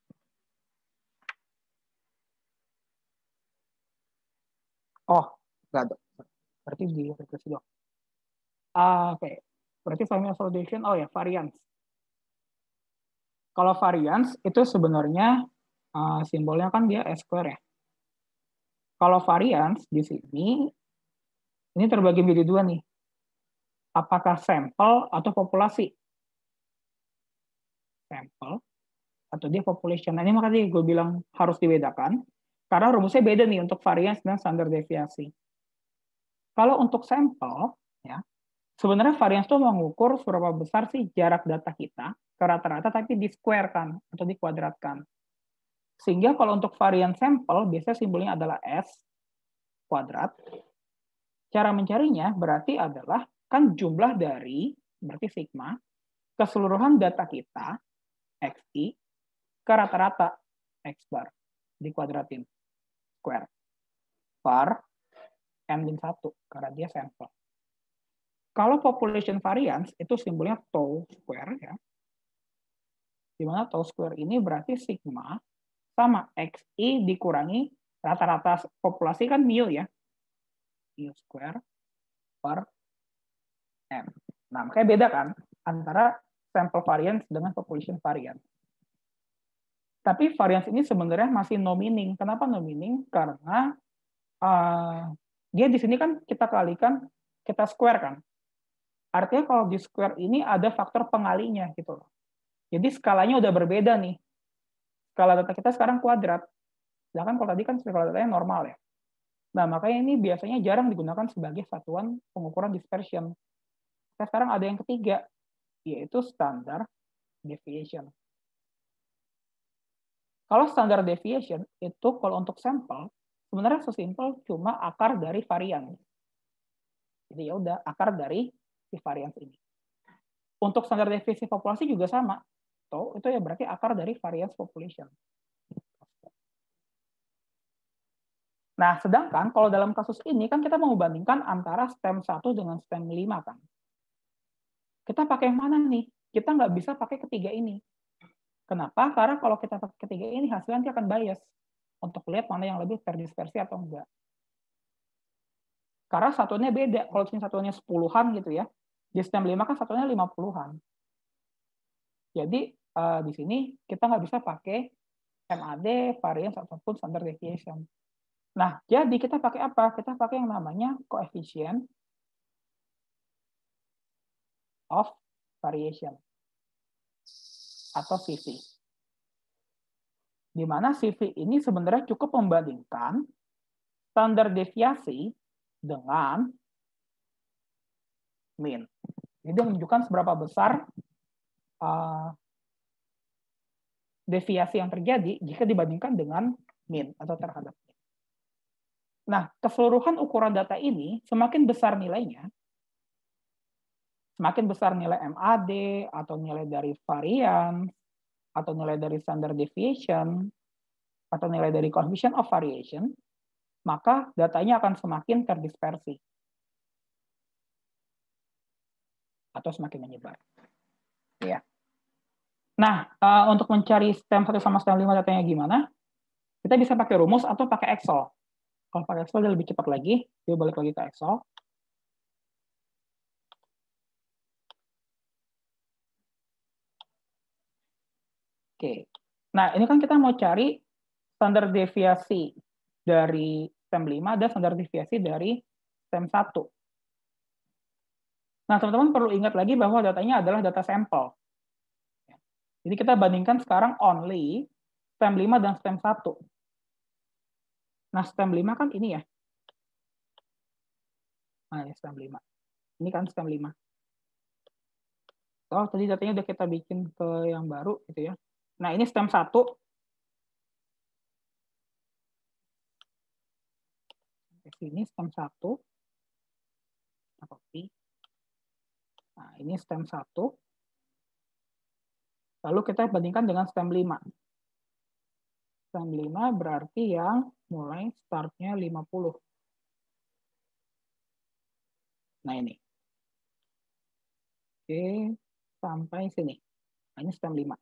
Speaker 2: oh nggak ada, berarti di regresi dong. Ah, oke, okay. Berarti family solution, oh ya variance. Kalau variance itu sebenarnya uh, simbolnya kan dia S square ya. Kalau variance di sini ini terbagi menjadi dua nih. Apakah sampel atau populasi? Sampel atau dia population. Nah, ini makanya gue bilang harus dibedakan karena rumusnya beda nih untuk variance dan standar deviasi. Kalau untuk sampel ya, sebenarnya variance itu mengukur seberapa besar sih jarak data kita ke rata-rata tapi di square kan atau dikuadratkan. Sehingga kalau untuk varian sampel biasanya simbolnya adalah S kuadrat. Cara mencarinya berarti adalah kan jumlah dari berarti sigma keseluruhan data kita xi ke rata-rata x bar dikuadratin square per n min satu karena dia sampel. Kalau population variance itu simbolnya tau square ya. Di mana tau square ini berarti sigma sama xi dikurangi rata-rata populasi kan mu ya. Mu square per n. Nah, makanya beda kan antara sample variance dengan population variance. Tapi variance ini sebenarnya masih no meaning. Kenapa no meaning? Karena uh, dia di sini kan kita kalikan, kita square kan. Artinya kalau di square ini ada faktor pengalinya gitu loh. Jadi skalanya udah berbeda nih. Skala data kita sekarang kuadrat. Sedangkan kalau tadi kan skala datanya normal ya. Nah, makanya ini biasanya jarang digunakan sebagai satuan pengukuran dispersion. Nah, sekarang ada yang ketiga, yaitu standar deviation. Kalau standar deviation itu kalau untuk sampel, sebenarnya sesimpel cuma akar dari varian. Jadi ya udah akar dari si varians ini. Untuk standar deviasi populasi juga sama. Tuh, itu ya berarti akar dari variance population. Nah, sedangkan kalau dalam kasus ini kan kita mau membandingkan antara stem satu dengan stem lima kan. Kita pakai yang mana nih? Kita nggak bisa pakai ketiga ini. Kenapa? Karena kalau kita pakai ketiga ini hasilnya nanti akan bias untuk lihat mana yang lebih terdispersi atau enggak. Karena satuannya beda. Kalau satuannya sepuluhan gitu ya, di stem lima kan satuannya lima puluhan. Jadi uh, di sini kita nggak bisa pakai M A D, variance, ataupun standard deviation. Nah, jadi kita pakai apa? Kita pakai yang namanya coefficient of variation atau C V. Di mana C V ini sebenarnya cukup membandingkan standar deviasi dengan mean. Jadi menunjukkan seberapa besar uh, deviasi yang terjadi jika dibandingkan dengan mean atau terhadap mean. Nah, keseluruhan ukuran data ini semakin besar nilainya, semakin besar nilai M A D atau nilai dari variance atau nilai dari standard deviation atau nilai dari coefficient of variation, maka datanya akan semakin terdispersi atau semakin menyebar. Ya. Nah, uh, untuk mencari stem satu sama stem lima datanya gimana? Kita bisa pakai rumus atau pakai Excel. Kalau pakai Excel dia lebih cepat lagi. Dia balik lagi ke Excel. Oke. Nah, ini kan kita mau cari standar deviasi dari stem lima dan standar deviasi dari stem satu. Nah, teman-teman perlu ingat lagi bahwa datanya adalah data sampel. Jadi kita bandingkan sekarang only stem lima dan stem satu. Nah, stem lima kan ini ya. Nah, ini stem lima. Ini kan stem lima. Oh, tadi datanya udah kita bikin ke yang baru gitu ya. Nah, ini stem satu. Ini stem satu. Copy. Nah, ini stem satu. Lalu kita bandingkan dengan stem lima. Stem lima berarti yang mulai startnya lima puluh. Nah, ini. Oke, sampai sini. Nah, ini stem lima.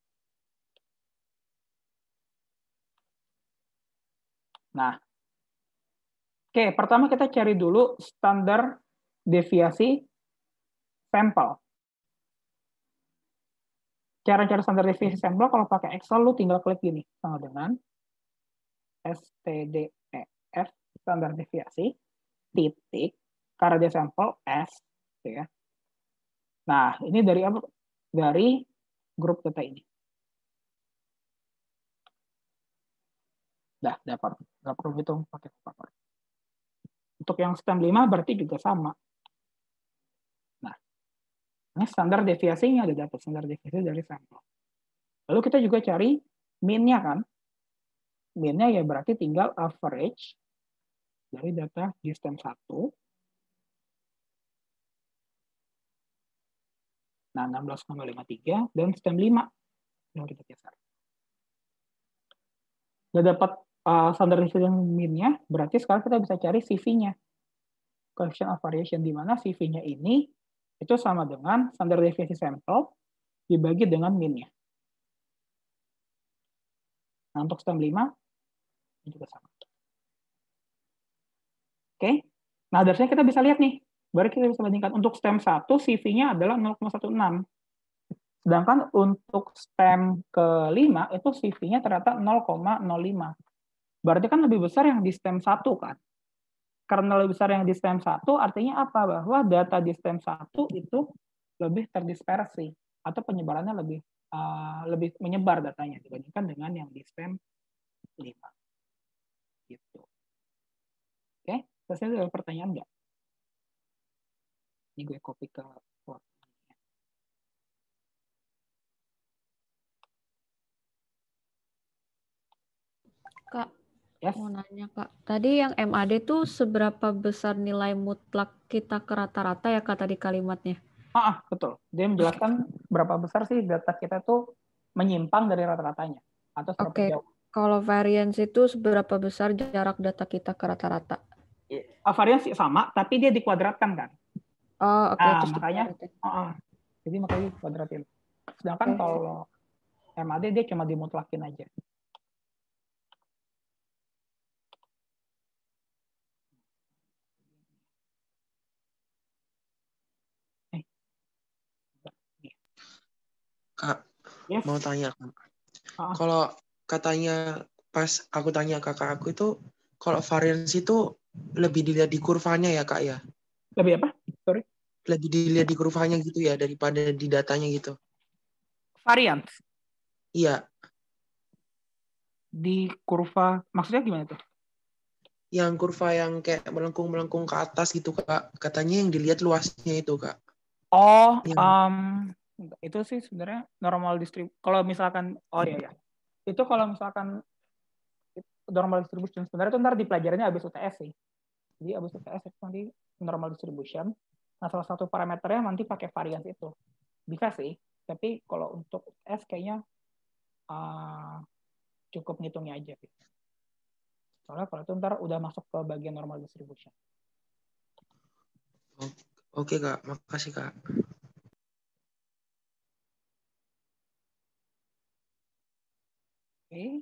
Speaker 2: Nah, oke, pertama kita cari dulu standar deviasi sampel. Cara-cara standar deviasi sampel kalau pakai Excel lu tinggal klik gini sama dengan S T D E F standar deviasi titik karena dia sampel S gitu ya. Nah, ini dari apa? Dari grup data ini. Dah dapat, nggak perlu hitung pakai kalkulator. Untuk yang stem lima berarti juga sama. Nah, ini standar deviasinya ada dapat standar deviasi dari sampel. Lalu kita juga cari mean-nya kan. Mean-nya ya berarti tinggal average dari data di stem satu. Nah, enam belas koma lima tiga dan stem lima yang kita geser. Udah dapat uh, standar deviasi mean-nya, berarti sekarang kita bisa cari C V-nya. Coefficient of variation, di mana C V-nya ini itu sama dengan standar deviasi sampel dibagi dengan mean-nya. Nah, untuk stem lima, ini juga sama. Oke, nah dari sini kita bisa lihat nih, baru kita bisa bandingkan. Untuk stem satu, C V-nya adalah nol koma satu enam. Sedangkan untuk stem kelima, itu C V-nya ternyata nol koma nol lima. Berarti kan lebih besar yang di stem satu kan? Karena lebih besar yang di stem satu, artinya apa? Bahwa data di stem satu itu lebih terdispersi, atau penyebarannya lebih Uh, lebih menyebar datanya dibandingkan dengan yang di stem lima. Gitu. Oke, selesai ada pertanyaan nggak? Ini gue copy ke Word.
Speaker 4: Kak,
Speaker 2: Yes.
Speaker 4: mau nanya Kak. Tadi yang M A D tuh seberapa besar nilai mutlak kita ke rata-rata ya Kak tadi kalimatnya?
Speaker 2: Ah, betul. Dia menjelaskan berapa besar sih data kita tuh menyimpang dari rata-ratanya atau seberapa
Speaker 4: Oke,
Speaker 2: jauh.
Speaker 4: kalau variance itu seberapa besar jarak data kita ke rata-rata?
Speaker 2: Uh, variance sama, tapi dia dikuadratkan kan.
Speaker 4: Oh, oke.
Speaker 2: Nah,
Speaker 4: Terus
Speaker 2: makanya, uh, uh, jadi makanya dikuadratin. Sedangkan okay. Kalau M A D dia cuma dimutlakin aja.
Speaker 3: Kak, yes. Mau tanya Kak.
Speaker 2: Uh.
Speaker 3: Kalau katanya pas aku tanya kakak aku itu kalau variance itu lebih dilihat di kurvanya ya kak ya.
Speaker 2: Lebih apa? Sorry.
Speaker 3: Lebih dilihat di kurvanya gitu ya daripada di datanya gitu.
Speaker 2: Variance
Speaker 3: Iya,
Speaker 2: di kurva, maksudnya gimana tuh?
Speaker 3: yang kurva yang kayak melengkung-melengkung ke atas gitu kak. Katanya yang dilihat luasnya itu kak.
Speaker 2: Oh,
Speaker 3: Yang
Speaker 2: um, itu sih sebenarnya normal distrib. Kalau misalkan, oh iya ya, itu kalau misalkan normal distribution sebenarnya itu ntar dipelajarannya abis U T S sih. Jadi abis U T S itu nanti normal distribution. Nah, salah satu parameternya nanti pakai variance itu. Bisa sih, tapi kalau untuk U T S kayaknya uh, cukup ngitungnya aja. Gitu. Soalnya kalau itu ntar udah masuk ke bagian normal distribution.
Speaker 3: Oke kak, makasih kak.
Speaker 2: Oke.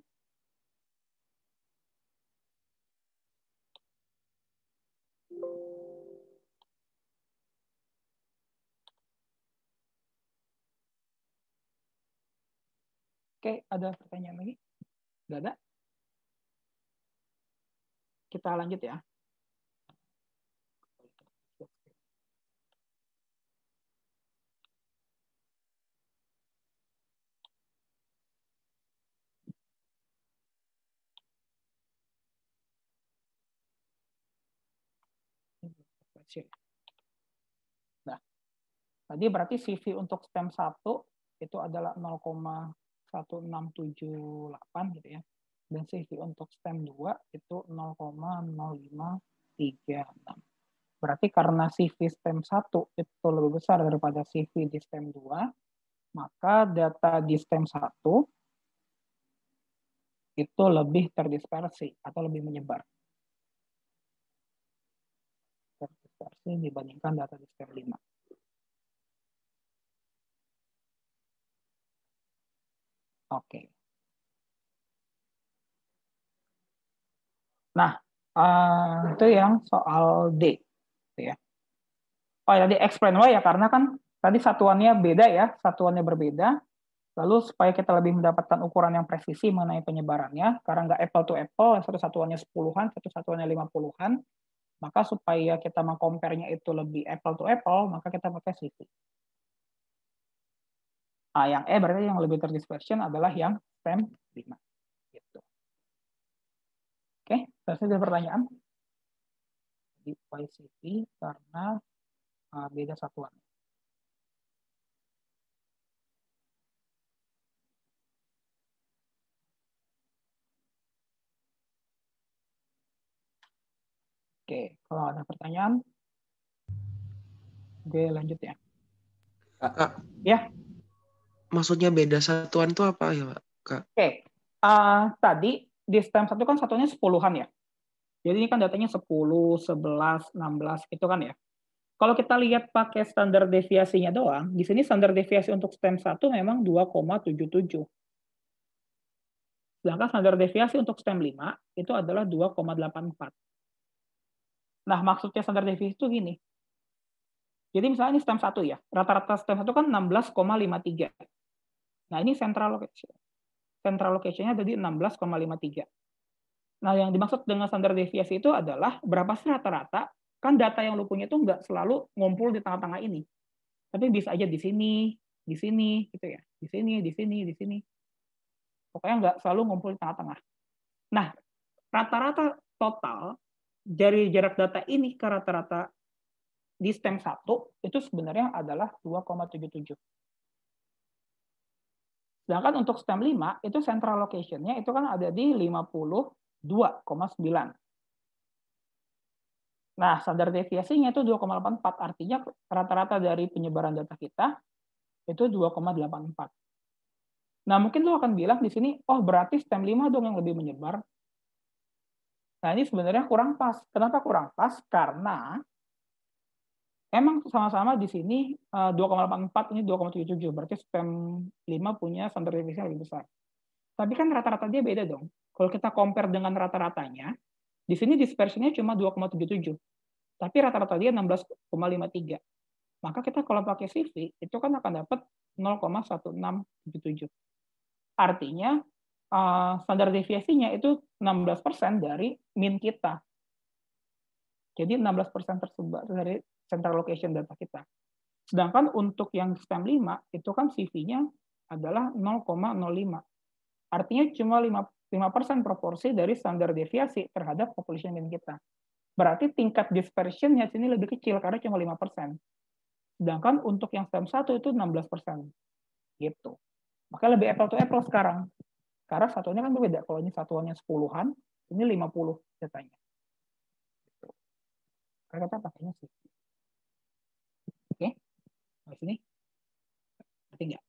Speaker 2: Oke, ada pertanyaan lagi? Nggak ada? Kita lanjut ya. Nah, tadi berarti C V untuk stem satu itu adalah nol koma satu enam tujuh delapan gitu ya. Dan C V untuk stem dua itu nol koma nol lima tiga enam. Berarti karena C V stem satu itu lebih besar daripada C V di stem dua, maka data di stem satu itu lebih terdispersi atau lebih menyebar. Terdispersi dibandingkan data di stem lima. Oke. Nah, uh, itu yang soal D. Ya. Oh, tadi explain Y ya, karena kan tadi satuannya beda ya, satuannya berbeda. Lalu supaya kita lebih mendapatkan ukuran yang presisi mengenai penyebarannya, karena nggak apple to apple, satu satuannya sepuluhan, satu satuannya lima puluhan, maka supaya kita mengcompare-nya itu lebih apple to apple, maka kita pakai C V. Nah, yang E berarti yang lebih terdispersion adalah yang stem lima. Gitu. Oke, selesai dari pertanyaan. Di Y C V karena uh, beda satuan. Oke, kalau ada pertanyaan, gue lanjut ya.
Speaker 3: Kak,
Speaker 2: Ya.
Speaker 3: Maksudnya beda satuan itu apa ya, Kak?
Speaker 2: Oke, uh, tadi di stem satu kan satunya sepuluhan ya. Jadi ini kan datanya sepuluh, sebelas, enam belas itu kan ya. Kalau kita lihat pakai standar deviasinya doang, di sini standar deviasi untuk stem satu memang dua koma tujuh tujuh. Sedangkan standar deviasi untuk stem lima itu adalah dua koma delapan empat. Nah, maksudnya standar deviasi itu gini. Jadi misalnya ini stem satu ya, rata-rata stem satu kan enam belas koma lima tiga. Nah, ini central location. Central location-nya jadi enam belas koma lima tiga. Nah, yang dimaksud dengan standar deviasi itu adalah berapa sih rata-rata, kan data yang lu punya itu nggak selalu ngumpul di tengah-tengah ini. Tapi bisa aja di sini, di sini, gitu ya. Di sini, di sini, di sini. Pokoknya nggak selalu ngumpul di tengah-tengah. Nah, rata-rata total dari jarak data ini ke rata-rata di stem satu itu sebenarnya adalah dua koma tujuh tujuh. Sedangkan untuk stem lima, itu central location-nya itu kan ada di lima puluh dua koma sembilan. Nah, standar deviasinya itu dua koma delapan empat, artinya rata-rata dari penyebaran data kita itu dua koma delapan empat. Nah, mungkin lo akan bilang di sini, oh berarti stem lima dong yang lebih menyebar. Nah, ini sebenarnya kurang pas. Kenapa kurang pas? Karena emang sama-sama di sini dua koma delapan empat, ini dua koma tujuh tujuh, berarti stem lima punya standar deviasi yang lebih besar. Tapi kan rata-rata dia beda dong. Kalau kita compare dengan rata-ratanya, di sini dispersionnya cuma dua koma tujuh tujuh. Tapi rata-rata dia enam belas koma lima tiga. Maka kita kalau pakai C V, itu kan akan dapat nol koma satu enam tujuh tujuh. Artinya, uh, standar deviasinya itu enam belas persen dari mean kita. Jadi enam belas persen tersebar dari central location data kita. Sedangkan untuk yang S T E M lima, itu kan C V-nya adalah nol koma nol lima. Artinya cuma lima persen proporsi dari standar deviasi terhadap population mean kita. Berarti tingkat dispersion-nya sini lebih kecil karena cuma lima persen. Sedangkan untuk yang S T E M satu itu enam belas persen. Gitu. Makanya lebih apple to apple sekarang. Karena satuannya kan berbeda. Kalau ini satuannya sepuluhan, ini lima puluh datanya. Gitu. Karena kita pakainya sih. Oke. Di sini. Berarti enggak.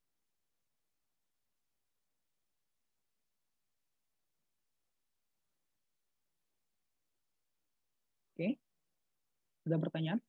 Speaker 2: Oke. Ada pertanyaan?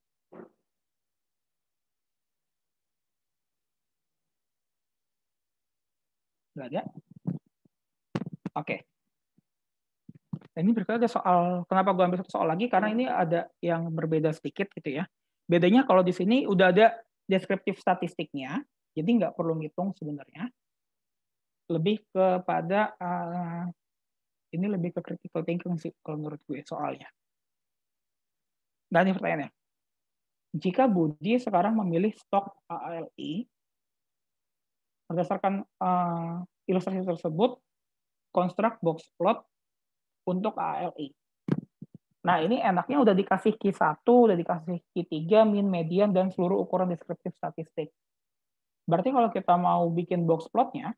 Speaker 2: Enggak ada? Oke. Ini berarti ada soal, kenapa gue ambil satu soal lagi? Karena ini ada yang berbeda sedikit gitu ya. Bedanya kalau di sini udah ada deskriptif statistiknya, jadi nggak perlu ngitung sebenarnya. Lebih kepada, uh, ini lebih ke critical thinking sih kalau menurut gue soalnya. Dan ini pertanyaannya. Jika Budi sekarang memilih stok A L I, berdasarkan uh, ilustrasi tersebut, construct box plot untuk A L I. Nah, ini enaknya udah dikasih Q satu, udah dikasih Q tiga, mean, median, dan seluruh ukuran deskriptif statistik. Berarti kalau kita mau bikin box plotnya,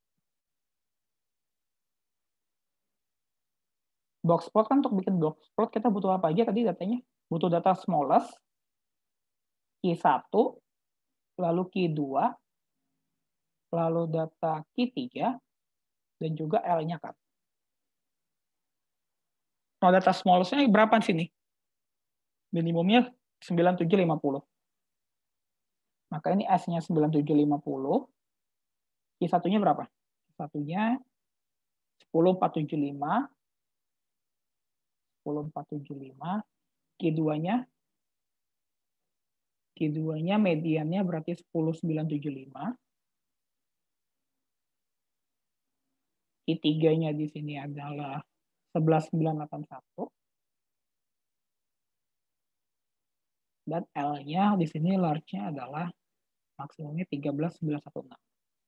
Speaker 2: box plot kan untuk bikin box plot kita butuh apa aja tadi datanya? Butuh data smallest, Q satu, lalu Q dua, lalu data Q tiga, dan juga L-nya kan. Nah, data smallest-nya berapa sini? Minimumnya sembilan tujuh lima nol. Maka ini S-nya sembilan tujuh lima nol. Q satu-nya berapa? Q satu-nya sepuluh empat tujuh lima. sepuluh empat tujuh lima. Q dua-nya Q dua-nya mediannya berarti sepuluh sembilan tujuh lima. Q tiga-nya di sini adalah sebelas sembilan delapan satu. Dan L-nya di sini large-nya adalah maksimumnya tiga belas sembilan satu enam.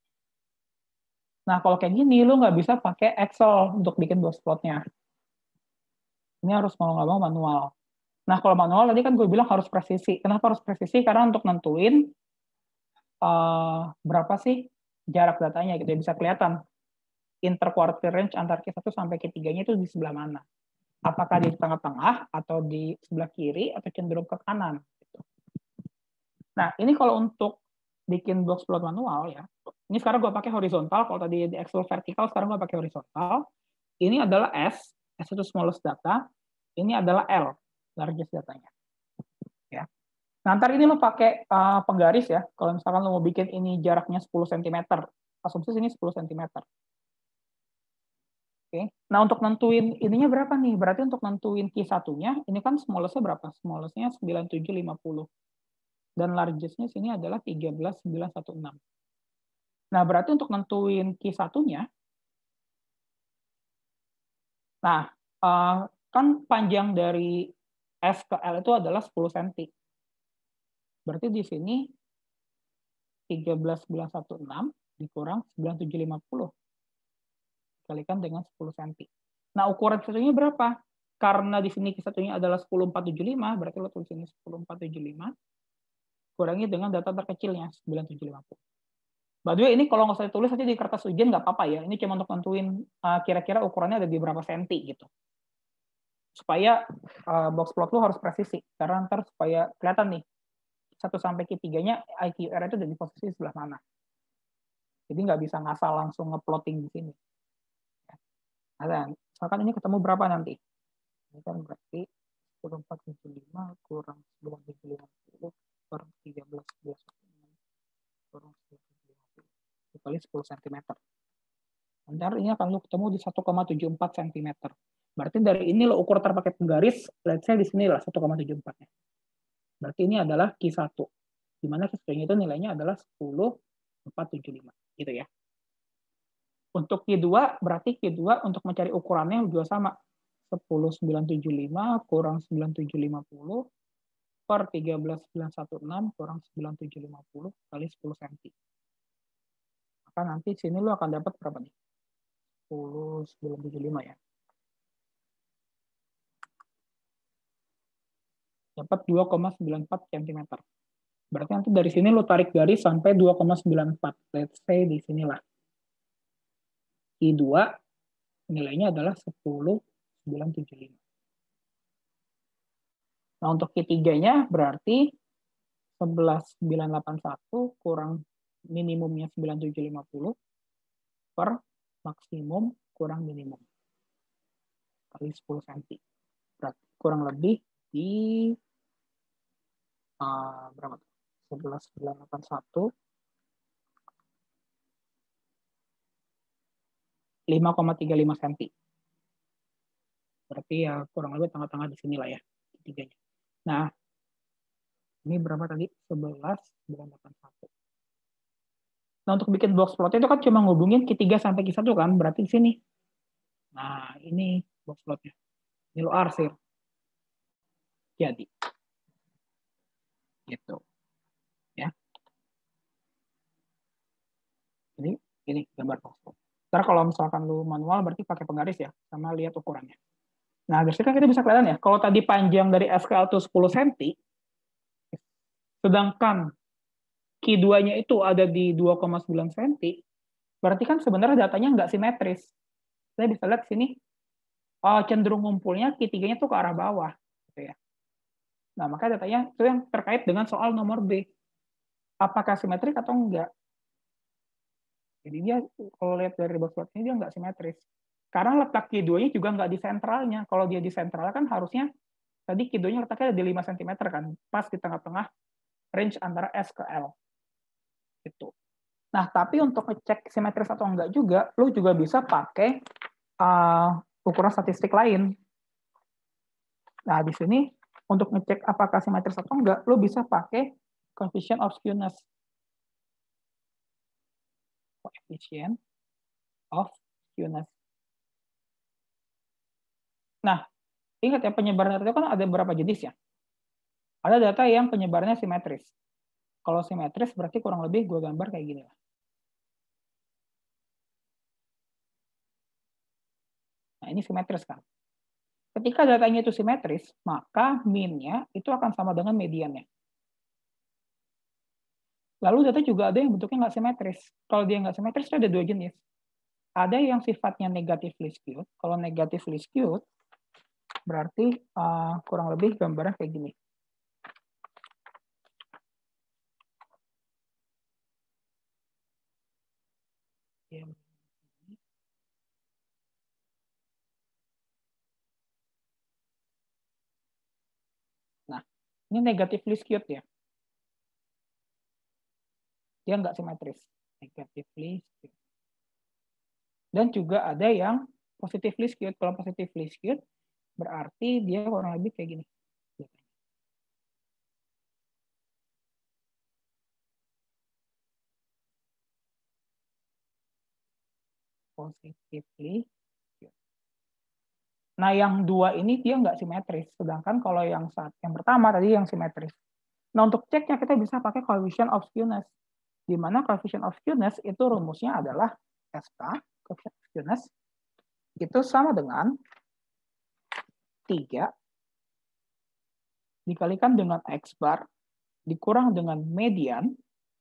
Speaker 2: Nah, kalau kayak gini, lu nggak bisa pakai Excel untuk bikin box plot-nya. Ini harus mau nggak mau manual. Nah, kalau manual tadi kan gue bilang harus presisi. Kenapa harus presisi? Karena untuk nentuin uh, berapa sih jarak datanya, gitu ya, bisa kelihatan. Interquartile range antar Q satu sampai Q tiga-nya itu di sebelah mana. Apakah di tengah-tengah, atau di sebelah kiri, atau cenderung ke kanan. Gitu. Nah, ini kalau untuk bikin box plot manual, ya. Ini sekarang gue pakai horizontal, kalau tadi di Excel vertikal, sekarang gue pakai horizontal. Ini adalah S, S itu smallest data, ini adalah L, largest datanya. Ya. Nah, ntar ini lo pakai uh, penggaris ya, kalau misalkan lo mau bikin ini jaraknya sepuluh sentimeter, asumsi sini sepuluh sentimeter. Oke. Nah, untuk nentuin ininya berapa nih? Berarti untuk nentuin Q satu-nya, ini kan smallest-nya berapa? Smallest-nya sembilan tujuh lima nol. Dan largest-nya sini adalah tiga belas sembilan satu enam. Nah, berarti untuk nentuin Q satu-nya, nah, uh, kan panjang dari S ke L itu adalah sepuluh sentimeter. Berarti di sini tiga belas sembilan satu enam dikurang sembilan tujuh lima nol. Dikalikan dengan sepuluh sentimeter. Nah, ukuran satunya berapa? Karena di sini satunya adalah sepuluh empat tujuh lima, berarti lo tulis ini sepuluh empat tujuh lima, kurangi dengan data terkecilnya, sembilan tujuh lima nol. By the way, ini kalau nggak usah ditulis aja di kertas ujian, nggak apa-apa ya. Ini cuma untuk nentuin uh, kira-kira ukurannya ada di berapa senti, gitu. Supaya uh, box plot lo harus presisi. Karena ntar supaya kelihatan nih, satu sampai Q tiga-nya I Q R itu ada di posisi sebelah mana. Jadi nggak bisa ngasal langsung nge-plotting di sini. Nah, misalkan ini ketemu berapa nanti? Ini kan berarti sepuluh empat tujuh lima kurang sembilan tujuh lima nol kurang tiga belas sebelas kurang sembilan tujuh lima nol dikali sepuluh sentimeter. Nanti ini akan lo ketemu di satu koma tujuh empat sentimeter. Berarti dari ini lo ukur terpakai penggaris, let's say di sini lah satu koma tujuh empat-nya. Berarti ini adalah Q satu. Di mana Q satu-nya itu nilainya adalah sepuluh empat tujuh lima. Gitu ya. Untuk Q dua, berarti Q dua untuk mencari ukurannya juga sama. sepuluh ribu sembilan ratus tujuh puluh lima kurang sembilan ribu tujuh ratus lima puluh per tiga belas ribu sembilan ratus enam belas kurang sembilan ribu tujuh ratus lima puluh kali sepuluh sentimeter. Maka nanti sini lu akan dapat berapa nih? sepuluh ribu sembilan ratus tujuh puluh lima ya. Dapat dua koma sembilan empat sentimeter. Berarti nanti dari sini lo tarik garis sampai dua koma sembilan empat. Let's say di sinilah. Q dua nilainya adalah sepuluh ribu sembilan ratus tujuh puluh lima. Nah, untuk Q tiga-nya berarti sebelas ribu sembilan ratus delapan puluh satu kurang minimumnya sembilan ribu tujuh ratus lima puluh per maksimum kurang minimum kali sepuluh sentimeter. Berarti kurang lebih di uh, berapa tuh? sebelas ribu sembilan ratus delapan puluh satu lima koma tiga lima sentimeter. Berarti ya kurang lebih tengah-tengah di sini lah ya, ketiganya. Nah, ini berapa tadi? sebelas ribu sembilan ratus delapan puluh satu. Nah, untuk bikin box plot itu kan cuma ngubungin Q tiga sampai Q satu kan, berarti di sini. Nah, ini box plotnya. Ini lo arsir. Jadi. Gitu. Ya. Jadi, ini gambar box plot. Ntar kalau misalkan lu manual berarti pakai penggaris ya, sama lihat ukurannya. Nah, dari sini kan kita bisa kelihatan ya, kalau tadi panjang dari S K L itu sepuluh sentimeter, sedangkan Q dua-nya itu ada di dua koma sembilan sentimeter, berarti kan sebenarnya datanya nggak simetris. Saya bisa lihat sini, oh, cenderung ngumpulnya Q tiga-nya tuh ke arah bawah. Gitu ya. Nah, maka datanya itu yang terkait dengan soal nomor B. Apakah simetris atau enggak? Jadi dia, kalau lihat dari box plot ini, dia nggak simetris. Karena letak Q dua-nya juga nggak di sentralnya. Kalau dia di sentral kan harusnya, tadi Q dua-nya letaknya di lima sentimeter kan, pas di tengah-tengah range antara S ke L. Gitu. Nah, tapi untuk ngecek simetris atau enggak juga, lu juga bisa pakai uh, ukuran statistik lain. Nah, di sini untuk ngecek apakah simetris atau enggak, lu bisa pakai coefficient of skewness. Coefficient of skewness. Nah, ingat ya, penyebaran data itu kan ada beberapa jenis ya. Ada data yang penyebarannya simetris. Kalau simetris berarti kurang lebih gue gambar kayak gini lah. Nah, ini simetris kan. Ketika datanya itu simetris, maka mean-nya itu akan sama dengan mediannya. Lalu data juga ada yang bentuknya nggak simetris. Kalau dia nggak simetris, itu ada dua jenis. Ada yang sifatnya negatively skewed. Kalau negatively skewed, berarti uh, kurang lebih gambarnya kayak gini. Nah, ini negatively skewed ya. Dia nggak simetris. Negatively skewed. Dan juga ada yang positively skewed. Kalau positively skewed, berarti dia kurang lebih kayak gini. Positively skewed. Nah, yang dua ini dia nggak simetris. Sedangkan kalau yang saat yang pertama tadi yang simetris. Nah, untuk ceknya kita bisa pakai coefficient of skewness. Di mana coefficient of skewness itu rumusnya adalah S K, coefficient of skewness, itu sama dengan tiga dikalikan dengan X bar dikurang dengan median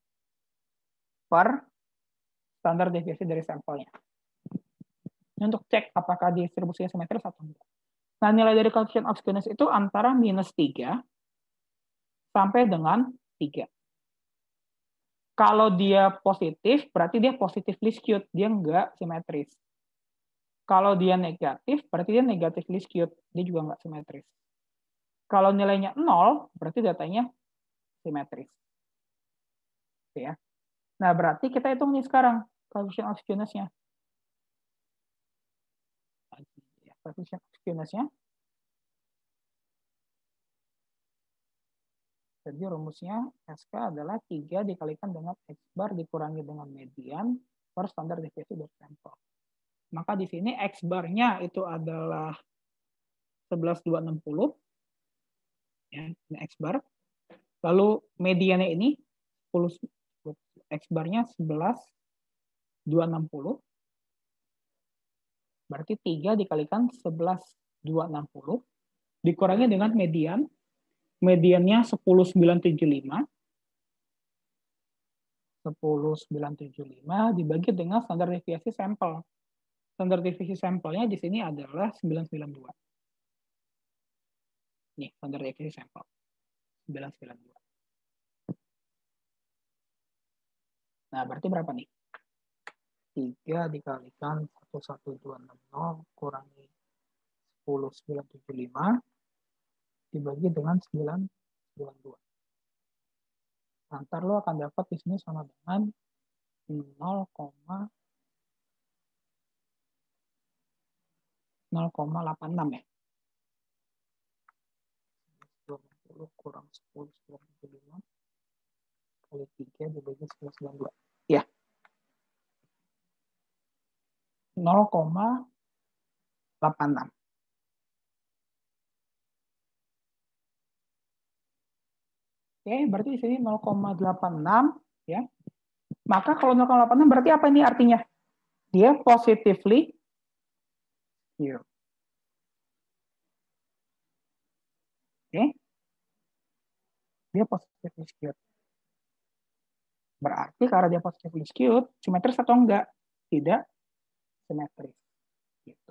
Speaker 2: per standar deviasi dari sampelnya. Ini untuk cek apakah distribusinya simetris atau enggak. Nah, nilai dari coefficient of skewness itu antara minus tiga sampai dengan tiga. Kalau dia positif, berarti dia positively skewed. Dia enggak simetris. Kalau dia negatif, berarti dia negatively skewed. Dia juga enggak simetris. Kalau nilainya nol, berarti datanya simetris. Oke ya. Nah, berarti kita hitung nih sekarang coefficient of skewness-nya. Coefficient of skewness-nya. Jadi rumusnya S K adalah tiga dikalikan dengan X bar dikurangi dengan median per standar deviasi dari sampel. Maka di sini X bar-nya itu adalah sebelas ribu dua ratus enam puluh. Ya, ini X bar. Lalu mediannya ini sepuluh, X bar-nya sebelas ribu dua ratus enam puluh. Berarti tiga dikalikan sebelas ribu dua ratus enam puluh dikurangi dengan median. Mediannya sepuluh ribu sembilan ratus tujuh puluh lima. sepuluh ribu sembilan ratus tujuh puluh lima dibagi dengan standar deviasi sampel. Standar deviasi sampelnya di sini adalah sembilan ratus sembilan puluh dua. Nih, standar deviasi sampel. sembilan ratus sembilan puluh dua. Nah, berarti berapa nih? tiga dikalikan seribu dua ratus enam puluh kurangi sepuluh ribu sembilan ratus tujuh puluh lima dibagi dengan sembilan ratus sembilan puluh dua. Nanti lo akan dapat di sini sama dengan nol koma delapan enam ya. dua puluh kurang sepuluh ribu sembilan ratus tujuh puluh lima kali tiga dibagi sembilan ratus sembilan puluh dua. Ya. nol koma delapan enam. Oke, berarti di sini nol koma delapan enam ya. Maka kalau nol koma delapan enam berarti apa ini artinya? Dia positively skewed. Oke. Dia positively skewed. Berarti karena dia positively skewed, simetris atau enggak? Tidak simetris. Gitu.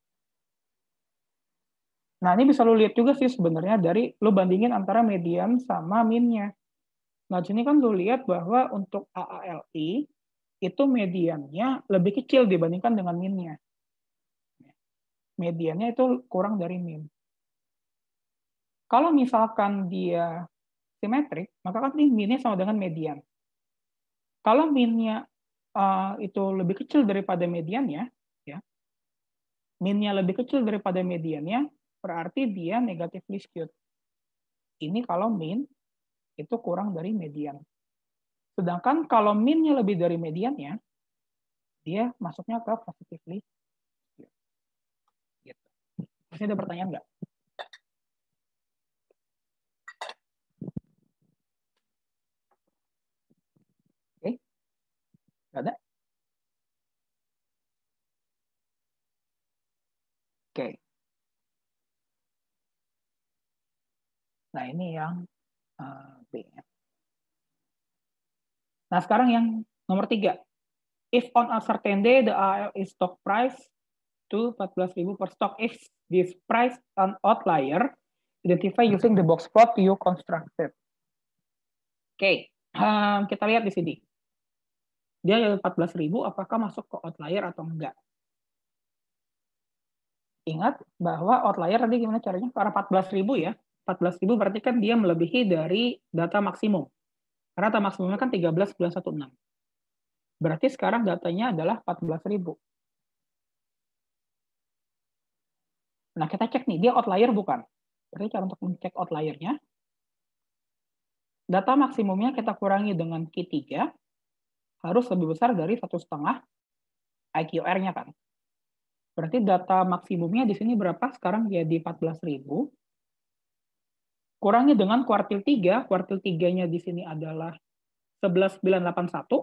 Speaker 2: Nah, ini bisa lo lihat juga sih sebenarnya dari lo bandingin antara median sama min-nya. Nah, di sini kan lo lihat bahwa untuk A A L I itu mediannya lebih kecil dibandingkan dengan min-nya. Mediannya itu kurang dari min. Kalau misalkan dia simetrik, maka kan ini min-nya sama dengan median. Kalau min-nya uh, itu lebih kecil daripada mediannya, ya, min-nya lebih kecil daripada mediannya, berarti dia negatively skewed. Ini kalau min itu kurang dari median. Sedangkan kalau min-nya lebih dari mediannya, dia masuknya ke positively skewed. Gitu. Masih ada pertanyaan nggak? Oke, nggak ada? Oke. Nah, ini yang uh, B. Nah, sekarang yang nomor tiga. If on a certain day the A L is stock price to empat belas ribu per stock, if this price an outlier, identify using the box plot you constructed. Oke, okay. um, kita lihat di sini. Dia empat belas ribu, apakah masuk ke outlier atau enggak? Ingat bahwa outlier tadi gimana caranya? Karena empat belas ribu ya, empat belas ribu berarti kan dia melebihi dari data maksimum. Karena data maksimumnya kan tiga belas sembilan satu enam. Berarti sekarang datanya adalah empat belas ribu. Nah, kita cek nih, dia outlier bukan? Berarti cara untuk mencek outliernya, data maksimumnya kita kurangi dengan Q tiga, harus lebih besar dari satu setengah I Q R-nya kan. Berarti data maksimumnya di sini berapa? Sekarang dia di empat belas ribu. Kurangi dengan kuartil tiga, kuartil tiga-nya di sini adalah sebelas ribu sembilan ratus delapan puluh satu.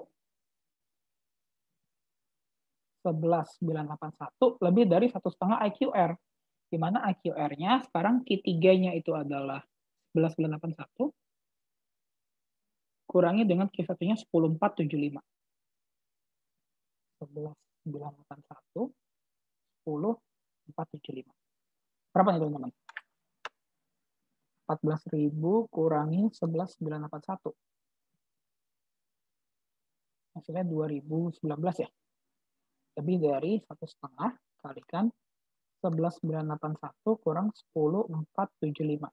Speaker 2: sebelas ribu sembilan ratus delapan puluh satu lebih dari satu setengah I Q R. Di mana I Q R-nya sekarang Q tiga-nya itu adalah sebelas ribu sembilan ratus delapan puluh satu. Kurangi dengan Q satu-nya sepuluh ribu empat ratus tujuh puluh lima. sebelas ribu sembilan ratus delapan puluh satu, sepuluh ribu empat ratus tujuh puluh lima. Berapa nih teman-teman? empat belas ribu kurangi sebelas ribu sembilan ratus delapan puluh satu. Hasilnya dua ribu sembilan belas ya. Lebih dari satu setengah kalikan sebelas ribu sembilan ratus delapan puluh satu kurang sepuluh ribu empat ratus tujuh puluh lima.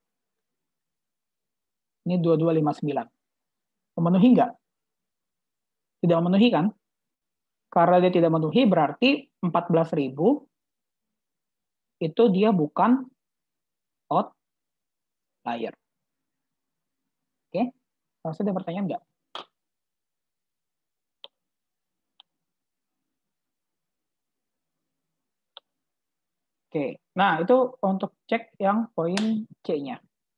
Speaker 2: Ini dua ribu dua ratus lima puluh sembilan. Memenuhi enggak? Tidak memenuhi kan? Karena dia tidak memenuhi berarti empat belas ribu itu dia bukan outlier. Oke? Harus ada pertanyaan enggak? Oke, nah itu untuk cek yang poin C-nya.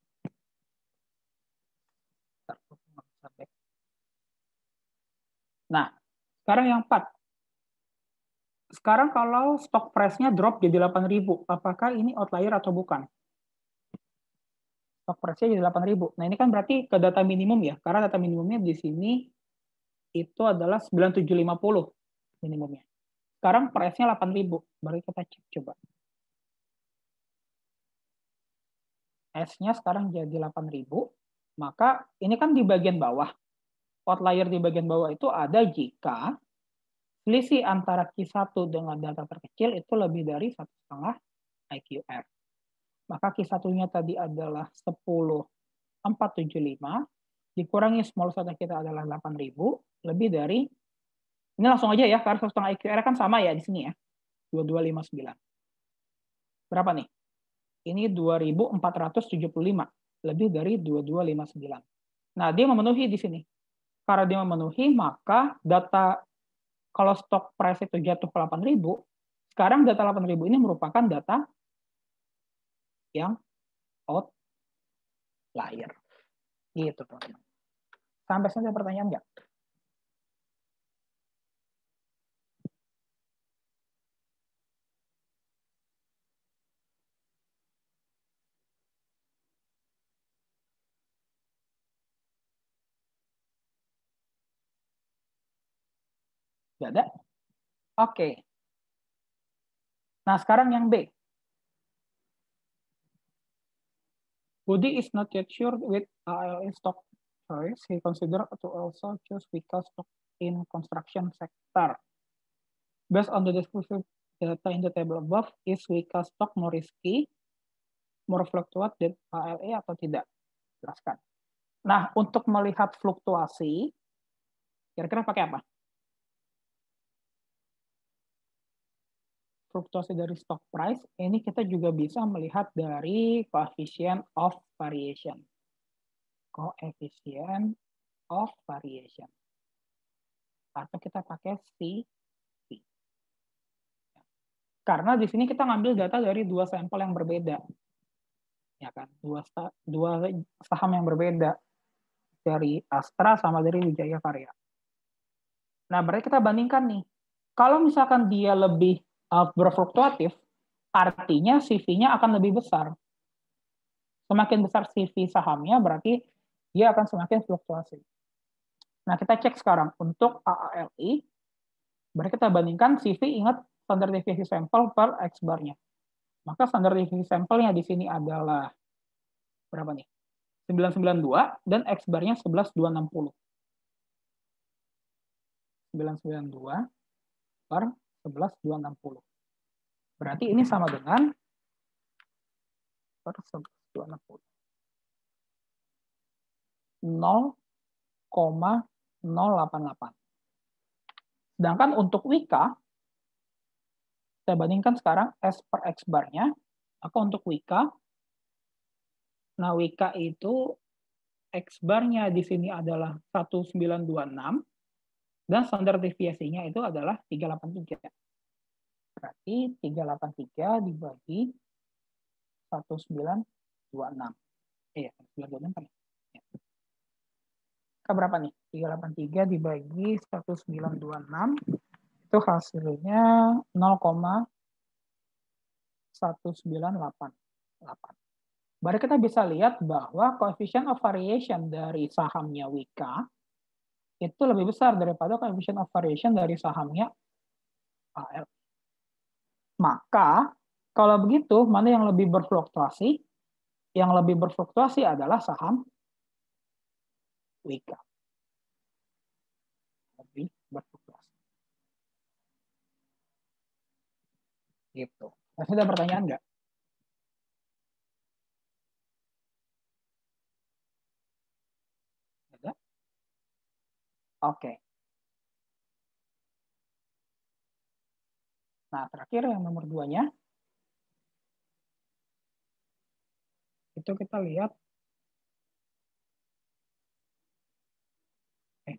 Speaker 2: Nah, sekarang yang empat. Sekarang kalau stock price-nya drop jadi delapan ribu, apakah ini outlier atau bukan? Stock price-nya jadi delapan ribu. Nah, ini kan berarti ke data minimum ya, karena data minimumnya di sini itu adalah sembilan ribu tujuh ratus lima puluh minimumnya. Sekarang price-nya delapan ribu. Baru kita cek coba. S-nya sekarang jadi delapan ribu. Maka ini kan di bagian bawah. Outlier di bagian bawah itu ada jika selisih antara Q satu dengan data terkecil itu lebih dari satu koma lima I Q R. Maka Q satu-nya tadi adalah sepuluh ribu empat ratus tujuh puluh lima, dikurangi small size kita adalah delapan ribu, lebih dari, ini langsung aja ya, karena satu koma lima I Q R kan sama ya di sini ya, dua ribu dua ratus lima puluh sembilan. Berapa nih? Ini dua ribu empat ratus tujuh puluh lima, lebih dari dua ribu dua ratus lima puluh sembilan. Nah, dia memenuhi di sini. Karena dia memenuhi, maka data, kalau stock price itu jatuh ke delapan ribu, sekarang data delapan ribu ini merupakan data yang outlier. Gitu, teman-teman. Sampai sini ada pertanyaan nggak? Nggak ada? Oke. Nah, sekarang yang B. Budi is not yet sure with A L E stock choice. He consider to also choose Wika stock in construction sector. Based on the descriptive data in the table above, is Wika stock more risky, more fluctuate than A L E atau tidak? Jelaskan. Nah, untuk melihat fluktuasi, kira-kira pakai apa? Fluktuasi dari stock price, ini kita juga bisa melihat dari coefficient of variation. Coefficient of variation. Atau kita pakai C. Karena di sini kita ngambil data dari dua sampel yang berbeda. Ya kan? Dua, dua saham yang berbeda. Dari Astra sama dari Wijaya Karya. Nah, berarti kita bandingkan nih. Kalau misalkan dia lebih uh, berfluktuatif, artinya C V-nya akan lebih besar. Semakin besar C V sahamnya, berarti dia akan semakin fluktuasi. Nah, kita cek sekarang untuk A A L I, berarti kita bandingkan C V, ingat standar deviasi sampel per X bar-nya. Maka standar deviasi sampelnya di sini adalah berapa nih? sembilan ratus sembilan puluh dua dan X bar-nya sebelas ribu dua ratus enam puluh. sembilan ratus sembilan puluh dua per sebelas ribu dua ratus enam puluh. Berarti ini sama dengan per sebelas ribu dua ratus enam puluh. nol koma nol delapan delapan. Sedangkan untuk Wika, saya bandingkan sekarang S per X bar-nya, maka untuk Wika, nah Wika itu X bar-nya di sini adalah seribu sembilan ratus dua puluh enam, dan standar deviasinya itu adalah tiga ratus delapan puluh tiga. Berarti tiga ratus delapan puluh tiga dibagi seribu sembilan ratus dua puluh enam. Eh, seribu sembilan ratus dua puluh enam kan? Ya. Berapa nih? tiga ratus delapan puluh tiga dibagi seribu sembilan ratus dua puluh enam, itu hasilnya nol koma satu sembilan delapan delapan. Baru kita bisa lihat bahwa coefficient of variation dari sahamnya Wika itu lebih besar daripada coefficient of variation dari sahamnya A L. Maka, kalau begitu, mana yang lebih berfluktuasi? Yang lebih berfluktuasi adalah saham Wika. Lebih berfluktuasi. Gitu. Masih ada pertanyaan nggak? Ada? Oke. Nah, terakhir yang nomor duanya, itu kita lihat, eh,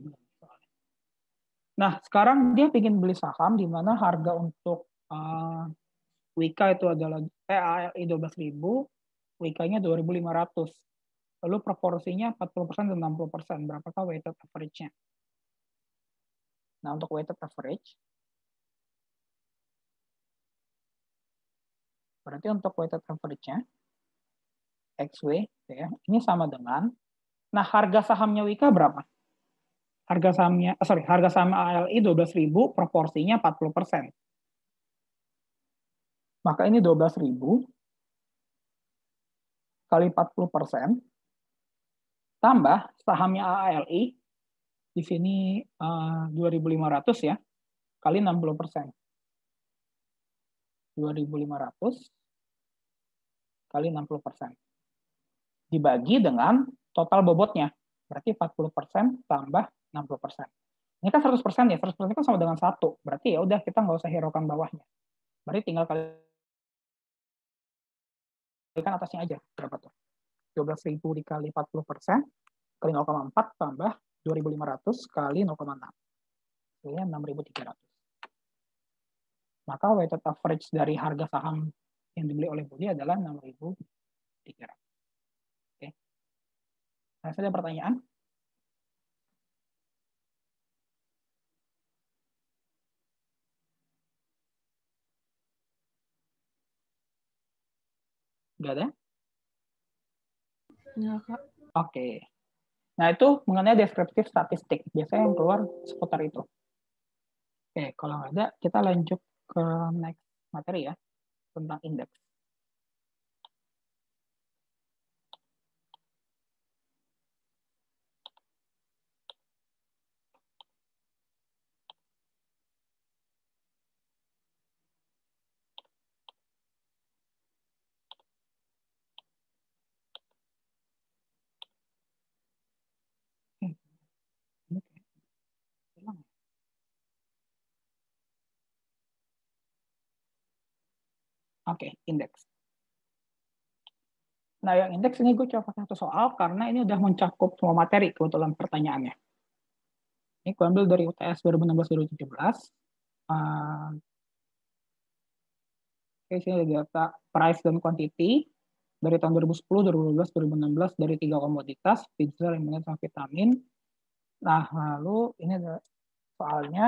Speaker 2: nah, sekarang dia ingin beli saham di mana harga untuk uh, W I K itu adalah eh, A L I dua belas ribu, W I K-nya dua ribu lima ratus. Lalu proporsinya empat puluh persen dan enam puluh persen. Berapakah weighted average-nya? Nah, untuk weighted average, berarti untuk weighted average-nya, X W, ya, ini sama dengan, nah harga sahamnya W I K berapa? Harga sahamnya, sorry, harga saham A L I dua belas ribu, proporsinya empat puluh persen. Maka ini dua belas ribu kali empat puluh persen, tambah sahamnya A L I, di sini uh, dua ribu lima ratus ya, kali enam puluh persen. dua ribu lima ratus kali enam puluh persen. Dibagi dengan total bobotnya. Berarti empat puluh persen tambah enam puluh persen. Ini kan seratus persen ya, seratus persen kan sama dengan satu. Berarti ya udah kita nggak usah hiraukan bawahnya. Berarti tinggal kalikan atasnya aja. Berapa tuh? dua belas ribu dikali empat puluh persen, kali nol koma empat tambah dua ribu lima ratus kali nol koma enam. Hasilnya enam ribu tiga ratus. Maka weighted average dari harga saham yang dibeli oleh Budi adalah enam ribu tiga ratus. Oke. Nah, ada pertanyaan? Nggak ada?
Speaker 4: Ya, Kak.
Speaker 2: Oke. Nah, itu mengenai deskriptif statistik. Biasanya yang keluar seputar itu. Oke, kalau nggak ada, kita lanjut ke next materi ya, tentang indeks. Oke, indeks. Nah, yang indeks ini gue coba pakai satu soal karena ini udah mencakup semua materi kebetulan pertanyaannya. Ini gue ambil dari U T S dua ribu enam belas dua ribu tujuh belas. Uh, Oke, sini ada data price dan quantity dari tahun dua ribu sepuluh, dua ribu dua belas, dua ribu enam belas dari tiga komoditas, pizza, lemonade, sama vitamin. Nah, lalu ini ada soalnya.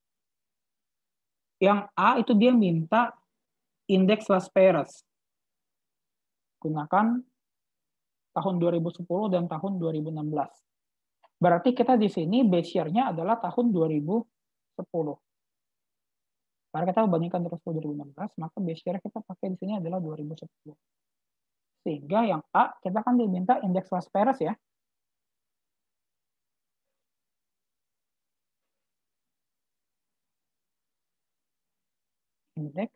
Speaker 2: Yang A itu dia minta indeks Las Peres. Gunakan tahun dua ribu sepuluh dan tahun dua ribu enam belas. Berarti kita di sini base year-nya adalah tahun dua ribu sepuluh. Karena kita bandingkan dua ribu sepuluh dua ribu enam belas, maka base year kita pakai di sini adalah dua ribu sepuluh. Sehingga yang A, kita kan diminta indeks Las Peres ya. Indeks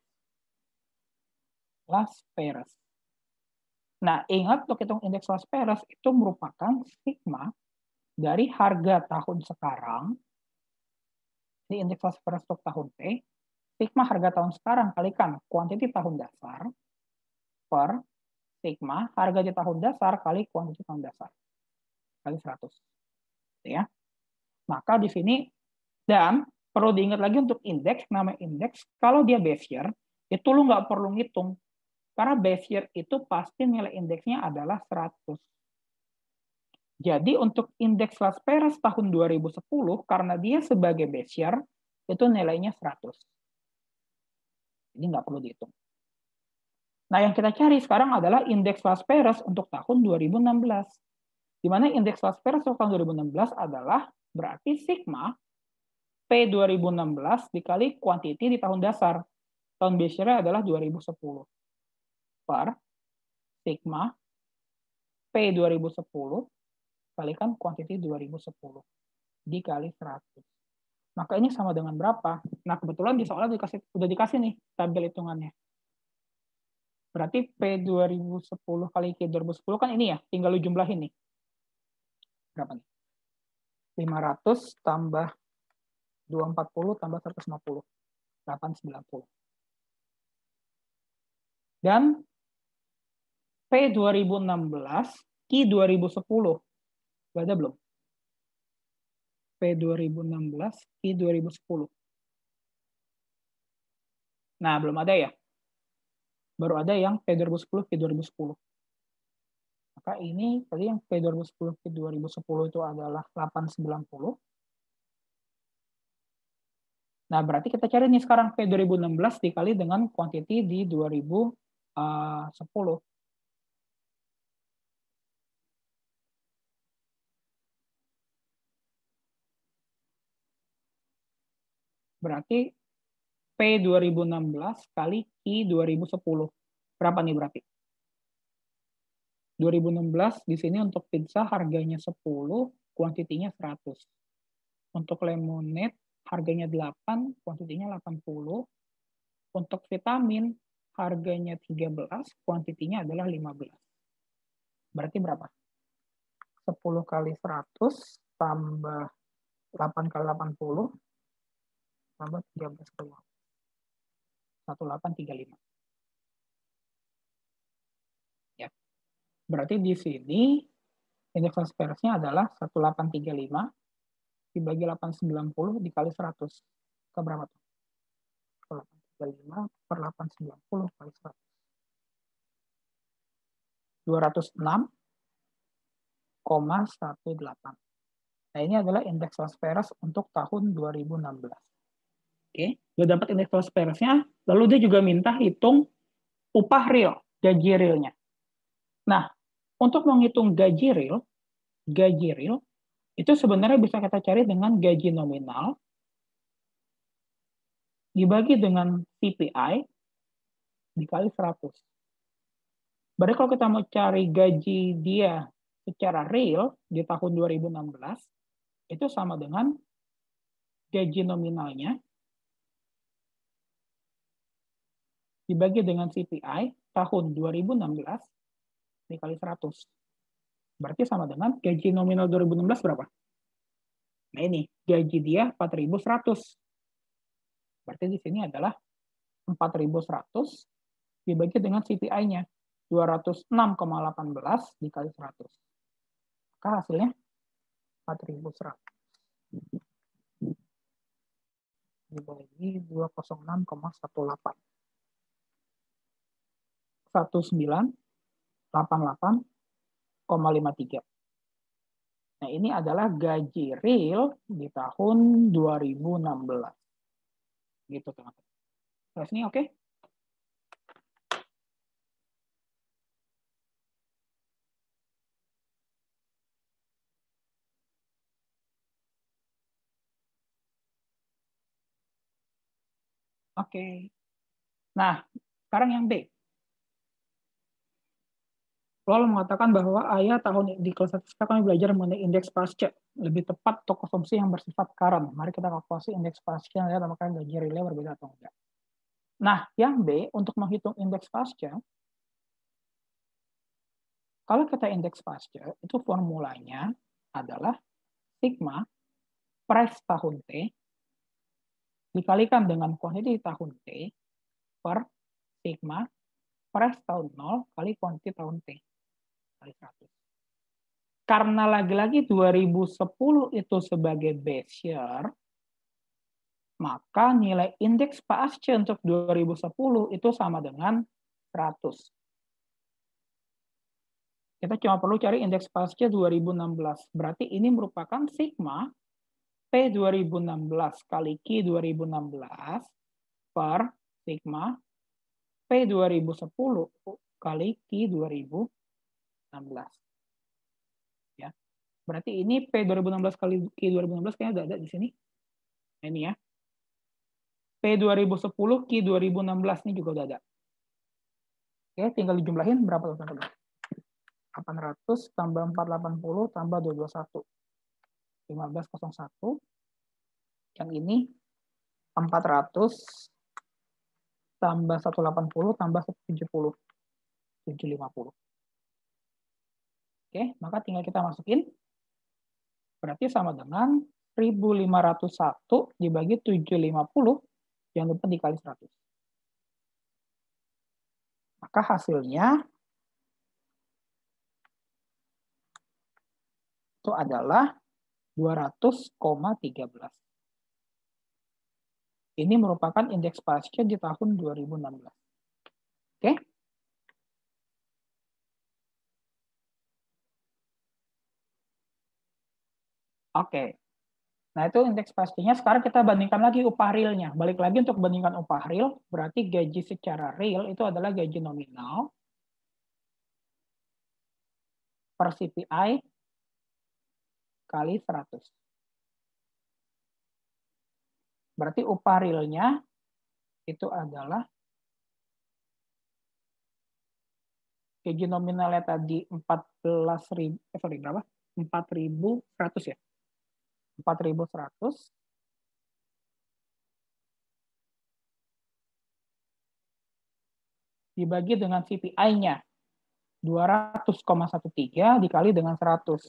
Speaker 2: Las Peres. Nah, ingat untuk hitung indeks Las Peres itu merupakan sigma dari harga tahun sekarang, ini indeks Las Peres untuk tahun T, sigma harga tahun sekarang kalikan kuantiti tahun dasar per sigma harga di tahun dasar kali kuantiti tahun dasar kali seratus. Ya. Maka di sini, dan perlu diingat lagi untuk indeks, nama indeks, kalau dia base year, itu lu nggak perlu ngitung. Karena base year itu pasti nilai indeksnya adalah seratus. Jadi untuk indeks Las Peres tahun dua ribu sepuluh, karena dia sebagai base year, itu nilainya seratus. Jadi nggak perlu dihitung. Nah, yang kita cari sekarang adalah indeks Las Peres untuk tahun dua ribu enam belas. Di mana indeks Las Peres untuk tahun dua ribu enam belas adalah berarti sigma P dua ribu enam belas dikali kuantiti di tahun dasar. Tahun base year adalah dua ribu sepuluh. Per sigma P dua ribu sepuluh kalikan kuantiti dua ribu sepuluh dikali seratus. Maka ini sama dengan berapa? Nah, kebetulan di soalnya dikasih, udah dikasih nih tabel hitungannya. Berarti P dua ribu sepuluh kali Q dua ribu sepuluh kan ini ya, tinggal lu jumlahin nih. Berapa nih? lima ratus tambah dua ratus empat puluh tambah seratus lima puluh. delapan ratus sembilan puluh. Dan P dua ribu enam belas, Q dua ribu sepuluh. Gak ada belum? P dua ribu enam belas, Q dua ribu sepuluh. Nah, belum ada ya? baru ada yang P dua ribu sepuluh, P dua ribu sepuluh. Maka ini tadi yang P dua ribu sepuluh, P dua ribu sepuluh itu adalah delapan ratus sembilan puluh. Nah, berarti kita cari nih sekarang P dua ribu enam belas dikali dengan quantity di dua ribu sepuluh. Berarti P dua ribu enam belas kali Q dua ribu sepuluh. Berapa nih berarti? dua ribu enam belas di sini untuk pizza harganya sepuluh, kuantitinya seratus. Untuk lemonade harganya delapan, kuantitinya delapan puluh. Untuk vitamin harganya tiga belas, kuantitinya adalah lima belas. Berarti berapa? sepuluh kali seratus tambah delapan kali delapan puluh tambah tiga belas kali seribu delapan ratus tiga puluh lima. Ya. Berarti di sini indeks transparansinya adalah seribu delapan ratus tiga puluh lima dibagi delapan ratus sembilan puluh dikali seratus. Ke berapa tuh? seribu delapan ratus tiga puluh lima per delapan ratus sembilan puluh kali seratus. dua ratus enam koma delapan belas. Nah, ini adalah indeks transparansi untuk tahun dua ribu enam belas. Oke, udah dapat indeks transparansinya, lalu dia juga minta hitung upah real, gaji realnya. Nah, untuk menghitung gaji real, gaji real itu sebenarnya bisa kita cari dengan gaji nominal dibagi dengan C P I dikali seratus. Berarti kalau kita mau cari gaji dia secara real di tahun dua ribu enam belas, itu sama dengan gaji nominalnya dibagi dengan C P I tahun dua ribu enam belas dikali seratus. Berarti sama dengan gaji nominal dua ribu enam belas berapa? Nah ini, gaji dia empat ribu seratus. Berarti di sini adalah empat ribu seratus dibagi dengan C P I-nya dua ratus enam koma satu delapan dikali seratus. Maka hasilnya empat ribu seratus dibagi dua ratus enam koma satu delapan. seribu sembilan ratus delapan puluh delapan koma lima tiga. Nah, ini adalah gaji real di tahun dua ribu enam belas. Gitu, teman-teman. Terus ini oke? Okay? Oke. Okay. Nah, sekarang yang B. Lalu mengatakan bahwa ayah tahun di kelas satu kami belajar mengenai indeks pasca, lebih tepat atau konsumsi yang bersifat current. Mari kita kalkulasi indeks pasca, lihat apakah gaji realnya berbeda atau enggak. Nah, yang B, untuk menghitung indeks pasca, kalau kita indeks pasca, itu formulanya adalah sigma price tahun T dikalikan dengan quantity tahun T per sigma price tahun nol kali quantity tahun T kali seratus. Karena lagi-lagi dua ribu sepuluh itu sebagai base year, maka nilai indeks pasca untuk dua ribu sepuluh itu sama dengan seratus. Kita cuma perlu cari indeks pasca dua ribu enam belas. Berarti ini merupakan sigma P dua ribu enam belas kali Q dua ribu enam belas per sigma P dua ribu sepuluh kali Q dua ribu enam belas. Ya. Berarti ini P dua ribu enam belas kali Q dua ribu enam belas kayaknya udah ada di sini. Nah, ini ya. P dua ribu sepuluh Q dua ribu enam belas ini juga udah ada. Oke, tinggal dijumlahin berapa tuh, teman-teman? delapan ratus tambah empat ratus delapan puluh tambah dua ratus dua puluh satu. lima belas nol satu. Yang ini empat ratus tambah seratus delapan puluh tambah seratus tujuh puluh. tujuh ratus lima puluh. Oke, maka tinggal kita masukin. Berarti sama dengan seribu lima ratus satu dibagi tujuh ratus lima puluh. Jangan lupa dikali seratus. Maka hasilnya itu adalah dua ratus koma tiga belas. Ini merupakan indeks pasca di tahun dua ribu enam belas. Oke? Oke. Nah, itu indeks pastinya. Sekarang kita bandingkan lagi upah realnya. Balik lagi untuk bandingkan upah real, berarti gaji secara real itu adalah gaji nominal per C P I kali seratus. Berarti upah realnya itu adalah gaji nominalnya tadi empat belas ribu, eh, sorry berapa? empat ribu seratus ya. empat ribu seratus dibagi dengan C P I-nya dua ratus koma tiga belas dikali dengan seratus.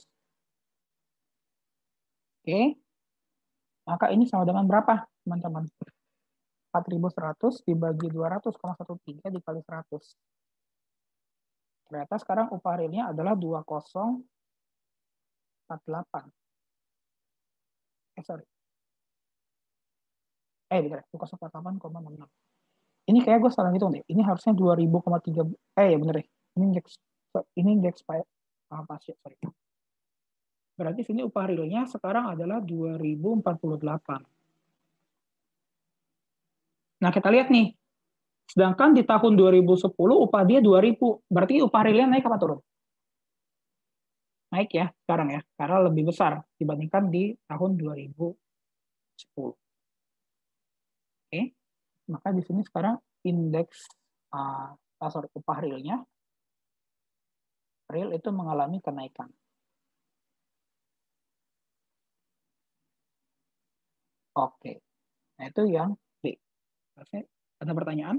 Speaker 2: Oke. Maka ini sama dengan berapa, teman-teman? empat ribu seratus dibagi dua ratus koma tiga belas dikali seratus. Ternyata sekarang upah realnya adalah dua nol empat delapan. Eh, sorry. Eh, benar. dua nol empat delapan koma enam enam. Ini kayak gue salah hitung deh. Ini harusnya dua ribu koma tiga. Eh, ya bener deh. Ini indeks, ini indeks apa sih? Sorry. Berarti sini upah realnya sekarang adalah dua ribu empat puluh delapan. Nah, kita lihat nih. Sedangkan di tahun dua ribu sepuluh upah dia dua ribu. Berarti upah realnya naik apa turun? Naik ya sekarang ya. Karena lebih besar dibandingkan di tahun dua ribu sepuluh. Oke. Maka di sini sekarang indeks uh, sorry, upah realnya real itu mengalami kenaikan. Oke. Nah, itu yang B. Ada pertanyaan?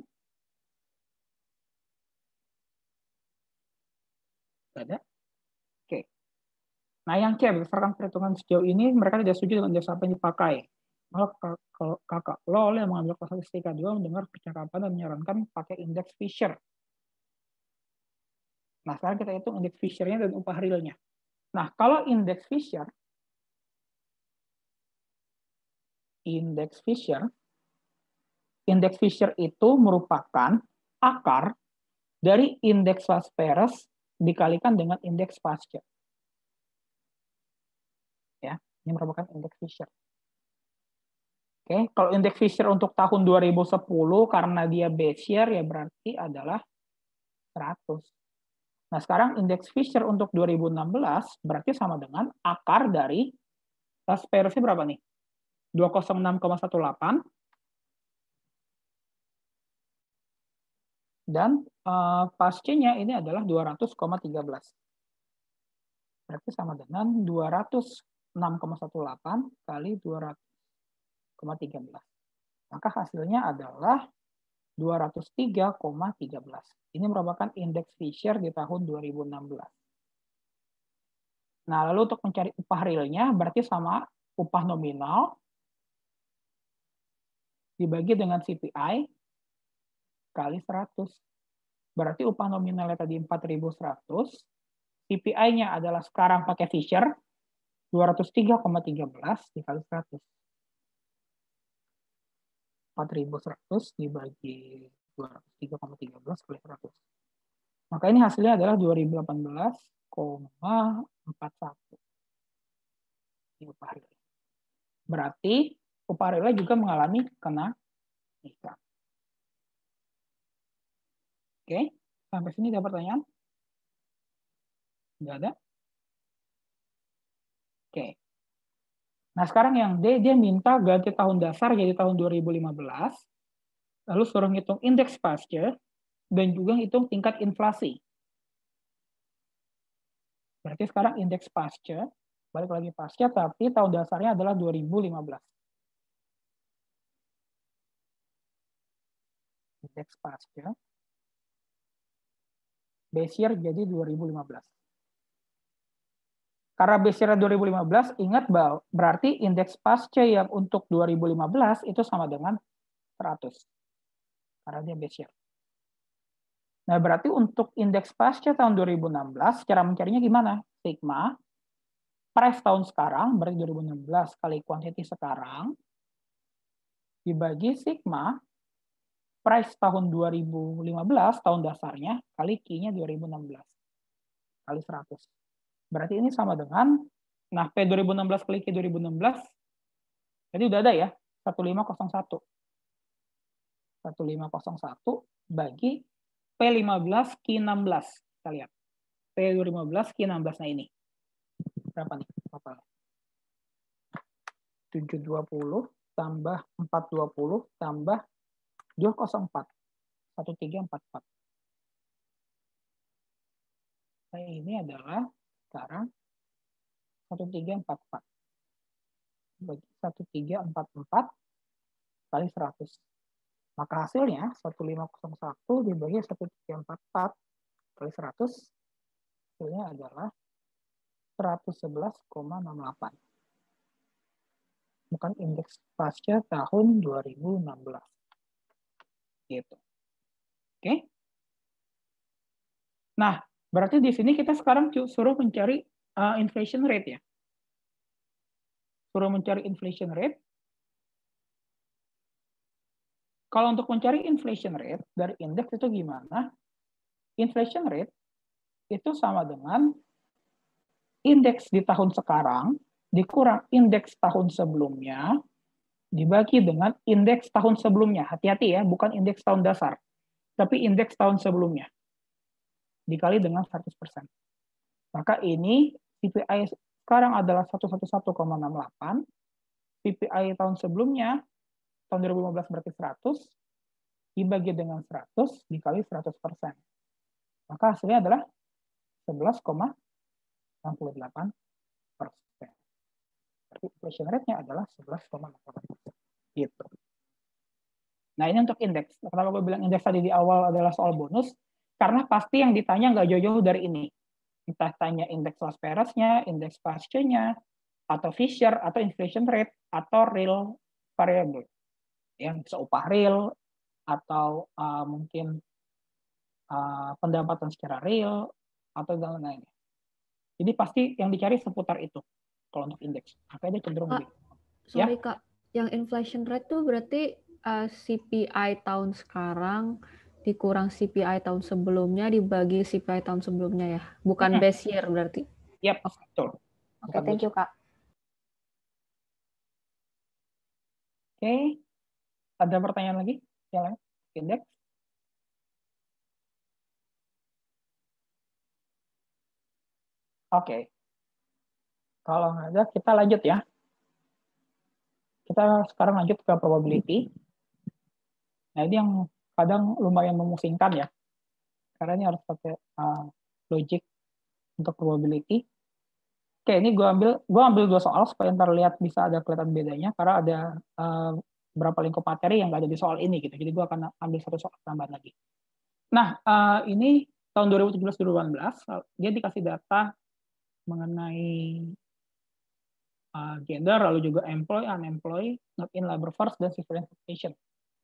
Speaker 2: Ada? Oke. Nah, yang C, berdasarkan perhitungan sejauh ini, mereka tidak setuju dengan indeks apa yang dipakai. Maka kakak Lol yang mengambil kelas statistika dua mendengar percakapan dan menyarankan pakai indeks Fisher. Nah, sekarang kita hitung indeks Fisher-nya dan upah realnya. Nah, kalau indeks Fisher, indeks Fisher, indeks Fisher itu merupakan akar dari indeks fast Peres dikalikan dengan indeks pasca. Ya, ini merupakan indeks Fisher. Oke, kalau indeks Fisher untuk tahun dua ribu sepuluh karena dia base year ya berarti adalah seratus. Nah, sekarang indeks Fisher untuk dua ribu enam belas berarti sama dengan akar dari fast Peresnya berapa nih? dua ratus enam koma delapan belas dan uh, pasca-nya ini adalah dua ratus koma tiga belas. Berarti sama dengan dua ratus enam koma delapan belas kali dua ratus koma tiga belas. Maka hasilnya adalah dua ratus tiga koma tiga belas. Ini merupakan indeks Fisher di tahun dua ribu enam belas. Nah, lalu untuk mencari upah realnya berarti sama upah nominal dibagi dengan C P I kali seratus. Berarti upah nominalnya tadi empat ribu seratus, C P I-nya adalah sekarang pakai Fisher dua ratus tiga koma tiga belas dikali seratus. empat ribu seratus dibagi dua ratus tiga koma tiga belas kali seratus. Maka ini hasilnya adalah dua ribu delapan belas koma empat satu. Ini upah real. Berarti upah realnya juga mengalami kenaikan. Oke, sampai sini ada pertanyaan? Nggak ada? Oke. Nah, sekarang yang D, dia minta ganti tahun dasar jadi tahun dua ribu lima belas, lalu suruh ngitung indeks pasca, dan juga ngitung tingkat inflasi. Berarti sekarang indeks pasca, balik lagi pasca, tapi tahun dasarnya adalah dua ribu lima belas. Indeks pasca, base year jadi dua ribu lima belas. Karena base year dua ribu lima belas, ingat bahwa berarti indeks pasca yang untuk dua ribu lima belas itu sama dengan seratus. Karena dia base year. Nah, berarti untuk indeks pasca tahun dua ribu enam belas, cara mencarinya gimana? Sigma, price tahun sekarang, berarti dua ribu enam belas kali quantity sekarang, dibagi sigma, price tahun dua ribu lima belas, tahun dasarnya, kali Q-nya dua ribu enam belas, kali seratus. Berarti ini sama dengan Nah, P dua ribu enam belas kali Q dua ribu enam belas, jadi udah ada ya, seribu lima ratus satu. seribu lima ratus satu bagi P lima belas Q enam belas. Kita lihat. P dua ribu lima belas Q enam belas. Nah ini. Berapa nih totalnya? tujuh ratus dua puluh tambah empat ratus dua puluh tambah dua ratus empat. seribu tiga ratus empat puluh empat. Nah, ini adalah sekarang seribu tiga ratus empat puluh empat. Bagi seribu tiga ratus empat puluh empat kali seratus. Maka hasilnya seribu lima ratus satu dibagi seribu tiga ratus empat puluh empat kali seratus, hasilnya adalah seratus sebelas koma enam delapan. Bukan indeks pasca tahun dua ribu enam belas. Gitu. Oke. Nah, berarti di sini kita sekarang suruh mencari uh, inflation rate ya. Suruh mencari inflation rate. Kalau untuk mencari inflation rate dari indeks itu gimana? Inflation rate itu sama dengan indeks di tahun sekarang dikurang indeks tahun sebelumnya dibagi dengan indeks tahun sebelumnya. Hati-hati ya, bukan indeks tahun dasar, tapi indeks tahun sebelumnya dikali dengan seratus persen. Maka ini C P I sekarang adalah seratus sebelas koma enam delapan, C P I tahun sebelumnya tahun dua ribu lima belas berarti seratus, dibagi dengan seratus dikali seratus persen. Maka hasilnya adalah sebelas koma enam delapan persen. Berarti inflation rate-nya adalah sebelas koma enam delapan persen. Gitu. Nah, ini untuk indeks. Kenapa gue bilang indeks tadi di awal adalah soal bonus? Karena pasti yang ditanya nggak jauh-jauh dari ini. Entah tanya indeks loss Paris-nya, indeks pasca-nya, atau Fisher, atau inflation rate, atau real variable. Yang bisa upah real, atau uh, mungkin uh, pendapatan secara real, atau dan lain-lainnya. Jadi pasti yang dicari seputar itu kalau untuk indeks. Makanya dia cenderung
Speaker 4: Kak,
Speaker 2: lebih.
Speaker 4: sorry
Speaker 2: Ya?
Speaker 4: Kak, yang inflation rate tuh berarti uh, C P I tahun sekarang dikurang C P I tahun sebelumnya dibagi C P I tahun sebelumnya ya, bukan base year berarti.
Speaker 2: Yap, betul.
Speaker 4: Oke, okay, thank you Kak.
Speaker 2: Oke, okay. Ada pertanyaan lagi? Yang lain? Indeks? Oke. Okay. Kalau nggak ada, kita lanjut ya. Kita sekarang lanjut ke probability. Nah, ini yang kadang lumayan memusingkan ya. Karena ini harus pakai uh, logic untuk probability. Oke, ini gue ambil gue ambil dua soal supaya ntar lihat bisa ada kelihatan bedanya. Karena ada uh, berapa lingkup materi yang nggak ada di soal ini gitu. Jadi gue akan ambil satu soal tambahan lagi. Nah, uh, ini tahun dua ribu tujuh belas dua ribu delapan belas dia dikasih data mengenai uh, gender, lalu juga employee, unemployed, not in labor force, dan civilian population.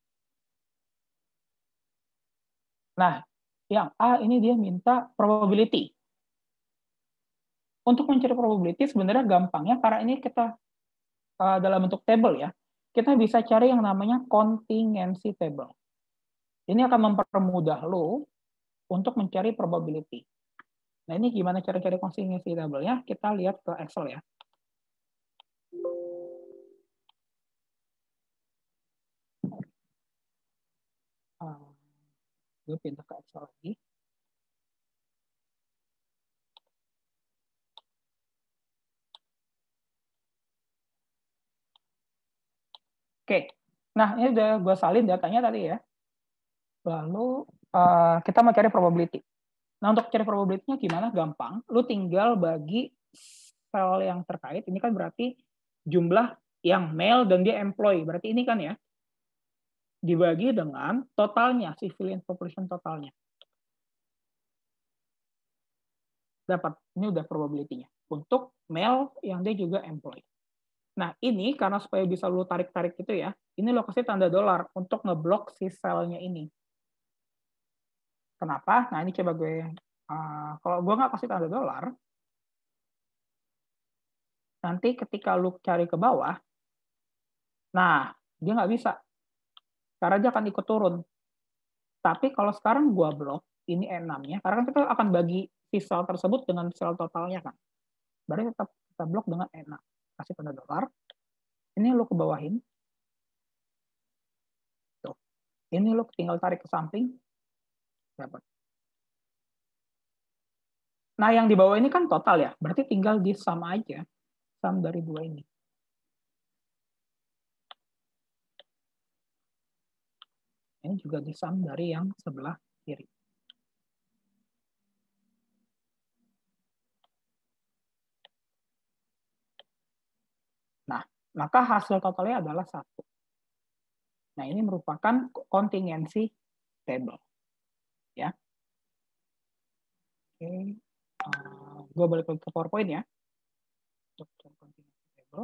Speaker 2: Nah, yang A ini dia minta probability. Untuk mencari probability sebenarnya gampangnya karena ini kita uh, dalam bentuk table ya. Kita bisa cari yang namanya contingency table. Ini akan mempermudah lo untuk mencari probability. Nah, ini gimana cara cari contingency table-nya? Kita lihat ke Excel ya. Uh, gue pindah ke Excel lagi. Oke, nah ini udah gue salin datanya tadi ya. Lalu uh, kita mau cari probability. Nah untuk cari probability-nya gimana? Gampang. Lu tinggal bagi sel yang terkait. Ini kan berarti jumlah yang male dan dia employee. Berarti ini kan ya. Dibagi dengan totalnya, civilian population totalnya. Dapat. Ini udah probability-nya. Untuk male yang dia juga employee. Nah, ini karena supaya bisa lu tarik-tarik gitu ya, ini lo kasih tanda dolar untuk ngeblok si selnya ini. Kenapa? Nah, ini coba gue, uh, kalau gue nggak kasih tanda dolar, nanti ketika lu cari ke bawah, nah, dia nggak bisa. Karena dia akan ikut turun. Tapi kalau sekarang gue blok, ini enamnya, karena kan kita akan bagi si sel tersebut dengan sel totalnya kan. Berarti tetap, tetap kita blok dengan enak. Kasih tanda dolar. Ini lo ke bawahin. Tuh. Ini lo tinggal tarik ke samping. Dapat. Nah, yang di bawah ini kan total ya. Berarti tinggal di sum aja. Sum dari dua ini. Ini juga di sum dari yang sebelah kiri. Nah, maka hasil totalnya adalah satu. Nah, ini merupakan kontingensi table. Ya. Oke. Uh, gue balik ke PowerPoint ya. Untuk kontingensi table.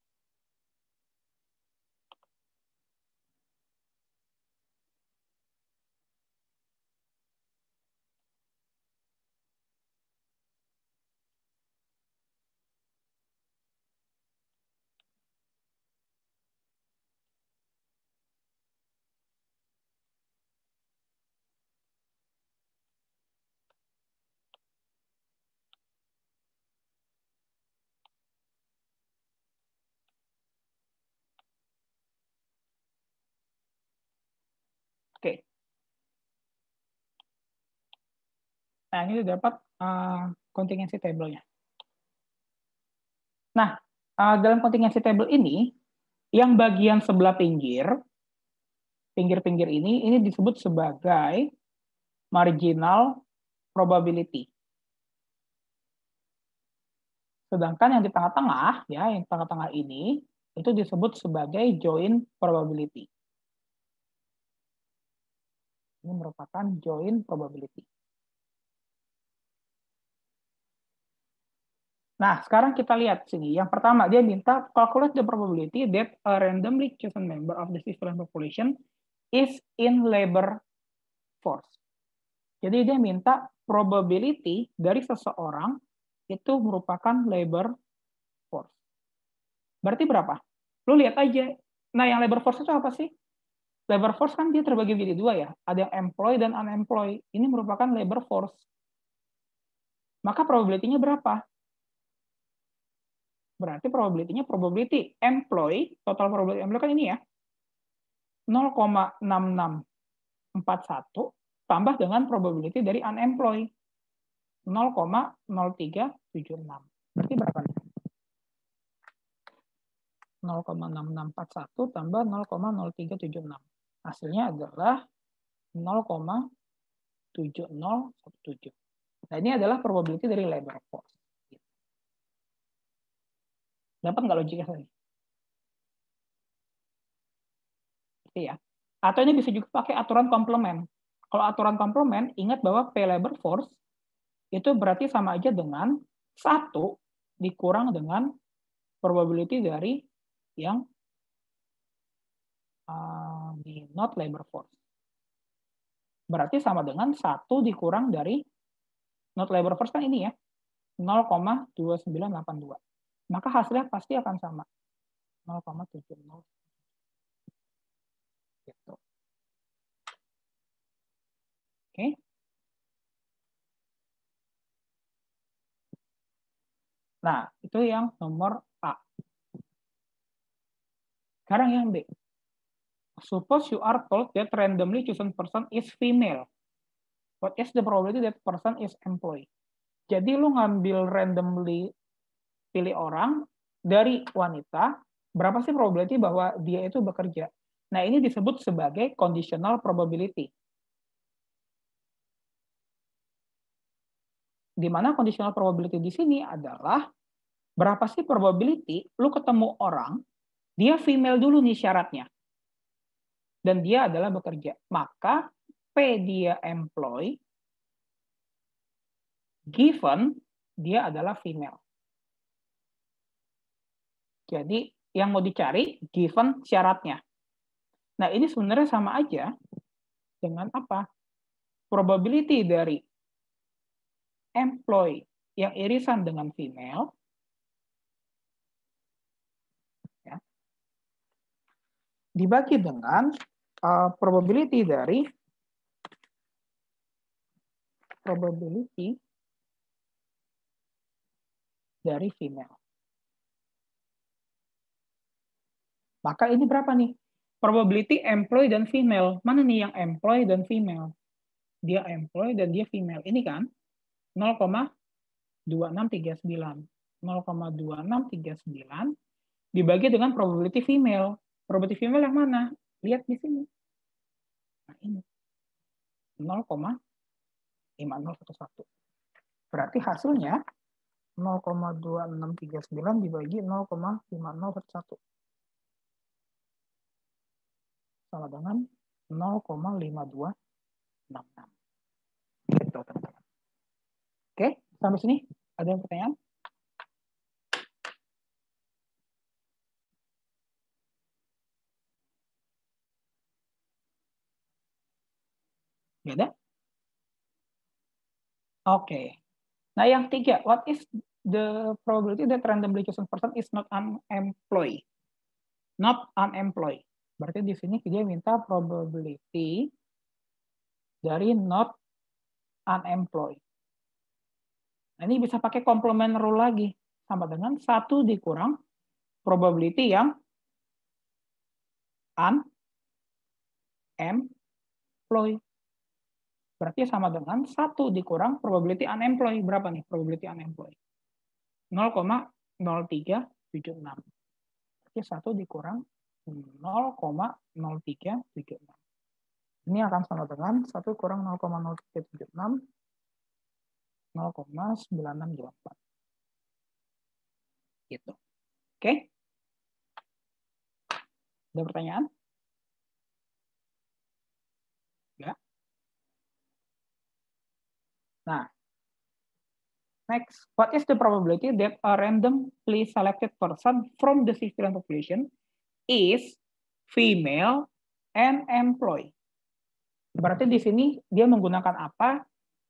Speaker 2: Oke. Nah, ini dapat uh, kontingensi table-nya. Nah, uh, dalam kontingensi table ini, yang bagian sebelah pinggir, pinggir-pinggir ini, ini disebut sebagai marginal probability. Sedangkan yang di tengah-tengah, ya, yang tengah-tengah ini, itu disebut sebagai joint probability. Ini merupakan joint probability. Nah, sekarang kita lihat sini. Yang pertama, dia minta calculate the probability that a randomly chosen member of the civilian population is in labor force. Jadi dia minta probability dari seseorang itu merupakan labor force. Berarti berapa? Lu lihat aja. Nah, yang labor force itu apa sih? Labor force kan dia terbagi menjadi dua ya. Ada yang employed dan unemployed. Ini merupakan labor force. Maka probability-nya berapa? Berarti probability-nya probability employed, total probability employed kan ini ya. nol koma enam enam empat satu tambah dengan probability dari unemployed. nol koma nol tiga tujuh enam. Berarti berapa nih? nol koma enam enam empat satu tambah nol koma nol tiga tujuh enam. Hasilnya adalah nol koma tujuh nol satu tujuh. Nah, ini adalah probability dari labor force. Dapat nggak logiknya tadi? Seperti ya. Atau ini bisa juga pakai aturan komplement. Kalau aturan komplement, ingat bahwa P labor force itu berarti sama aja dengan satu dikurang dengan probability dari yang uh, di not labor force. Berarti sama dengan satu dikurang dari not labor force kan ini ya, nol koma dua sembilan delapan dua. Maka hasilnya pasti akan sama. nol koma tujuh nol. Gitu. Oke. Nah, itu yang nomor A. Sekarang yang B. Suppose you are told that randomly chosen person is female. What is the probability that person is employed? Jadi lu ngambil randomly pilih orang dari wanita, berapa sih probability bahwa dia itu bekerja? Nah, ini disebut sebagai conditional probability. Di mana conditional probability di sini adalah berapa sih probability lu ketemu orang, dia female dulu nih syaratnya. Dan dia adalah bekerja. Maka P dia employ, given dia adalah female. Jadi yang mau dicari given syaratnya. Nah, ini sebenarnya sama aja dengan apa? Probability dari employ yang irisan dengan female ya, dibagi dengan uh, probability dari probability dari female. Maka ini berapa nih? Probability employee dan female. Mana nih yang employee dan female? Dia employee dan dia female. Ini kan nol koma dua enam tiga sembilan. nol koma dua enam tiga sembilan dibagi dengan probability female. Probability female yang mana? Lihat di sini. Nah, ini. nol koma lima nol satu satu. Berarti hasilnya nol koma dua enam tiga sembilan dibagi nol koma lima nol satu satu. Sama dengan nol koma lima dua enam enam. Gitu, teman-teman. Oke, sampai sini ada yang pertanyaan? Nggak ada? Oke. Nah, yang tiga, what is the probability that randomly chosen person is not unemployed? Not unemployed. Berarti di sini dia minta probability dari not unemployed. Nah, ini bisa pakai complement rule lagi. Sama dengan satu dikurang probability yang unemployed. Berarti sama dengan satu dikurang probability unemployed. Berapa nih probability unemployed? nol koma nol tiga tujuh enam. Berarti satu dikurang nol koma nol tiga tujuh enam. Ini akan sama dengan satu kurang nol koma nol tiga tujuh enam, nol koma sembilan enam delapan. Gitu. Oke? Ada pertanyaan? Enggak? Nah, next, what is the probability that a randomly selected person from the civilian population is female and employed? Berarti di sini dia menggunakan apa?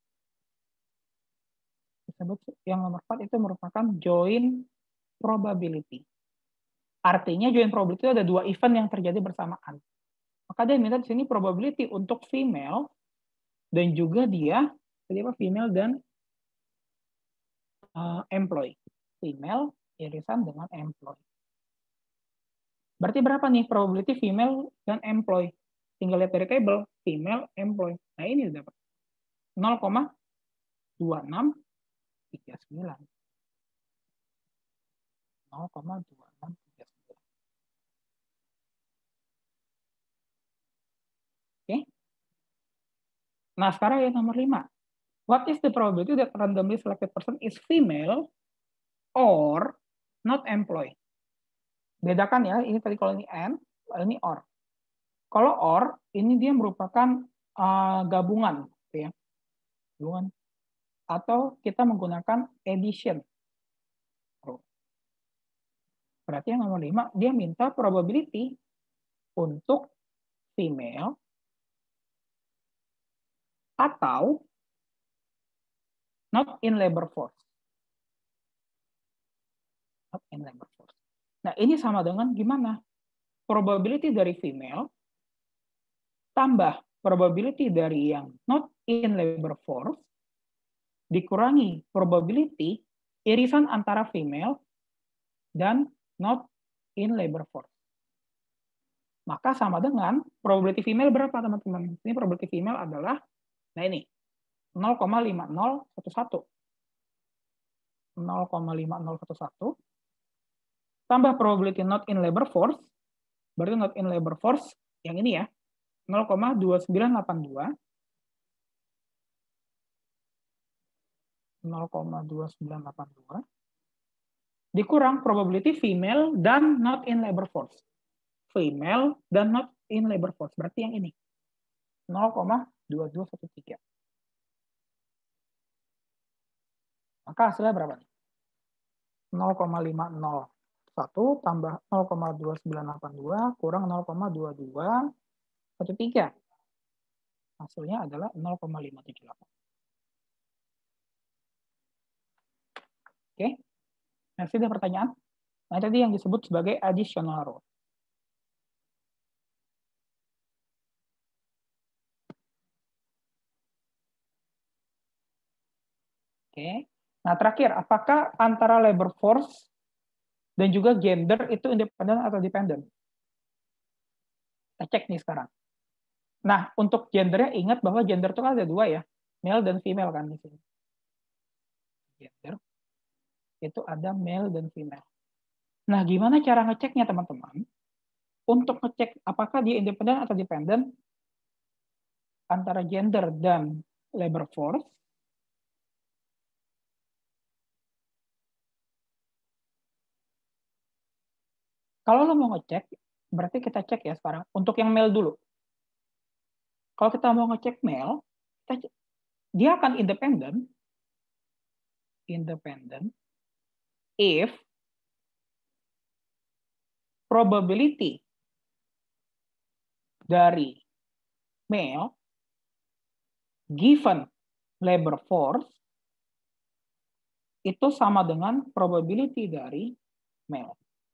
Speaker 2: Disebut yang nomor empat itu merupakan joint probability. Artinya joint probability itu ada dua event yang terjadi bersamaan. Maka dia minta di sini probability untuk female dan juga dia tadi apa female dan uh, employee. Female irisan dengan employee. Berarti berapa nih probability female dan employee? Tinggal lihat dari tabel female employee. Nah, ini dapat nol koma dua enam tiga sembilan. nol koma dua enam tiga sembilan. Oke. Nah, sekarang yang nomor lima. What is the probability that randomly selected person is female or not employed? Bedakan ya, ini tadi kalau ini and, ini or. Kalau or, ini dia merupakan uh, gabungan, ya. Gabungan. Atau kita menggunakan addition. Berarti yang nomor lima, dia minta probability untuk female atau not in labor force. Not in labor force. Nah, ini sama dengan gimana? Probability dari female tambah probability dari yang not in labor force dikurangi probability irisan antara female dan not in labor force. Maka sama dengan probability female berapa, teman-teman? Ini probability female adalah, nah ini, nol koma lima nol satu satu. nol koma lima nol satu satu. Tambah probability not in labor force, berarti not in labor force, yang ini ya, nol koma dua sembilan delapan dua. nol koma dua sembilan delapan dua. Dikurang probability female dan not in labor force. Female dan not in labor force. Berarti yang ini. nol koma dua dua satu tiga. Maka hasilnya berapa nih? nol koma lima nol satu tambah nol koma dua sembilan delapan dua kurang nol koma dua dua satu tiga. Hasilnya adalah nol koma lima tujuh delapan. Oke. Next, ada pertanyaan? Nah, tadi yang disebut sebagai additional rule. Oke. Nah, terakhir, apakah antara labor force dan juga gender itu independen atau dependent? Kita cek nih sekarang. Nah, untuk gendernya ingat bahwa gender itu kan ada dua ya, male dan female kan di sini. Gender itu ada male dan female. Nah, gimana cara ngeceknya teman-teman? Untuk ngecek apakah dia independen atau dependent antara gender dan labor force, kalau lo mau ngecek, berarti kita cek ya sekarang. Untuk yang male dulu. Kalau kita mau ngecek male, kita cek, dia akan independen, independent, if probability dari male given labor force itu sama dengan probability dari male.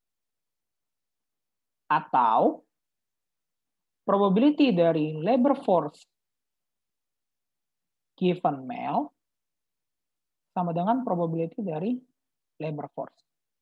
Speaker 2: Atau probability dari labor force given male sama dengan probability dari labor force.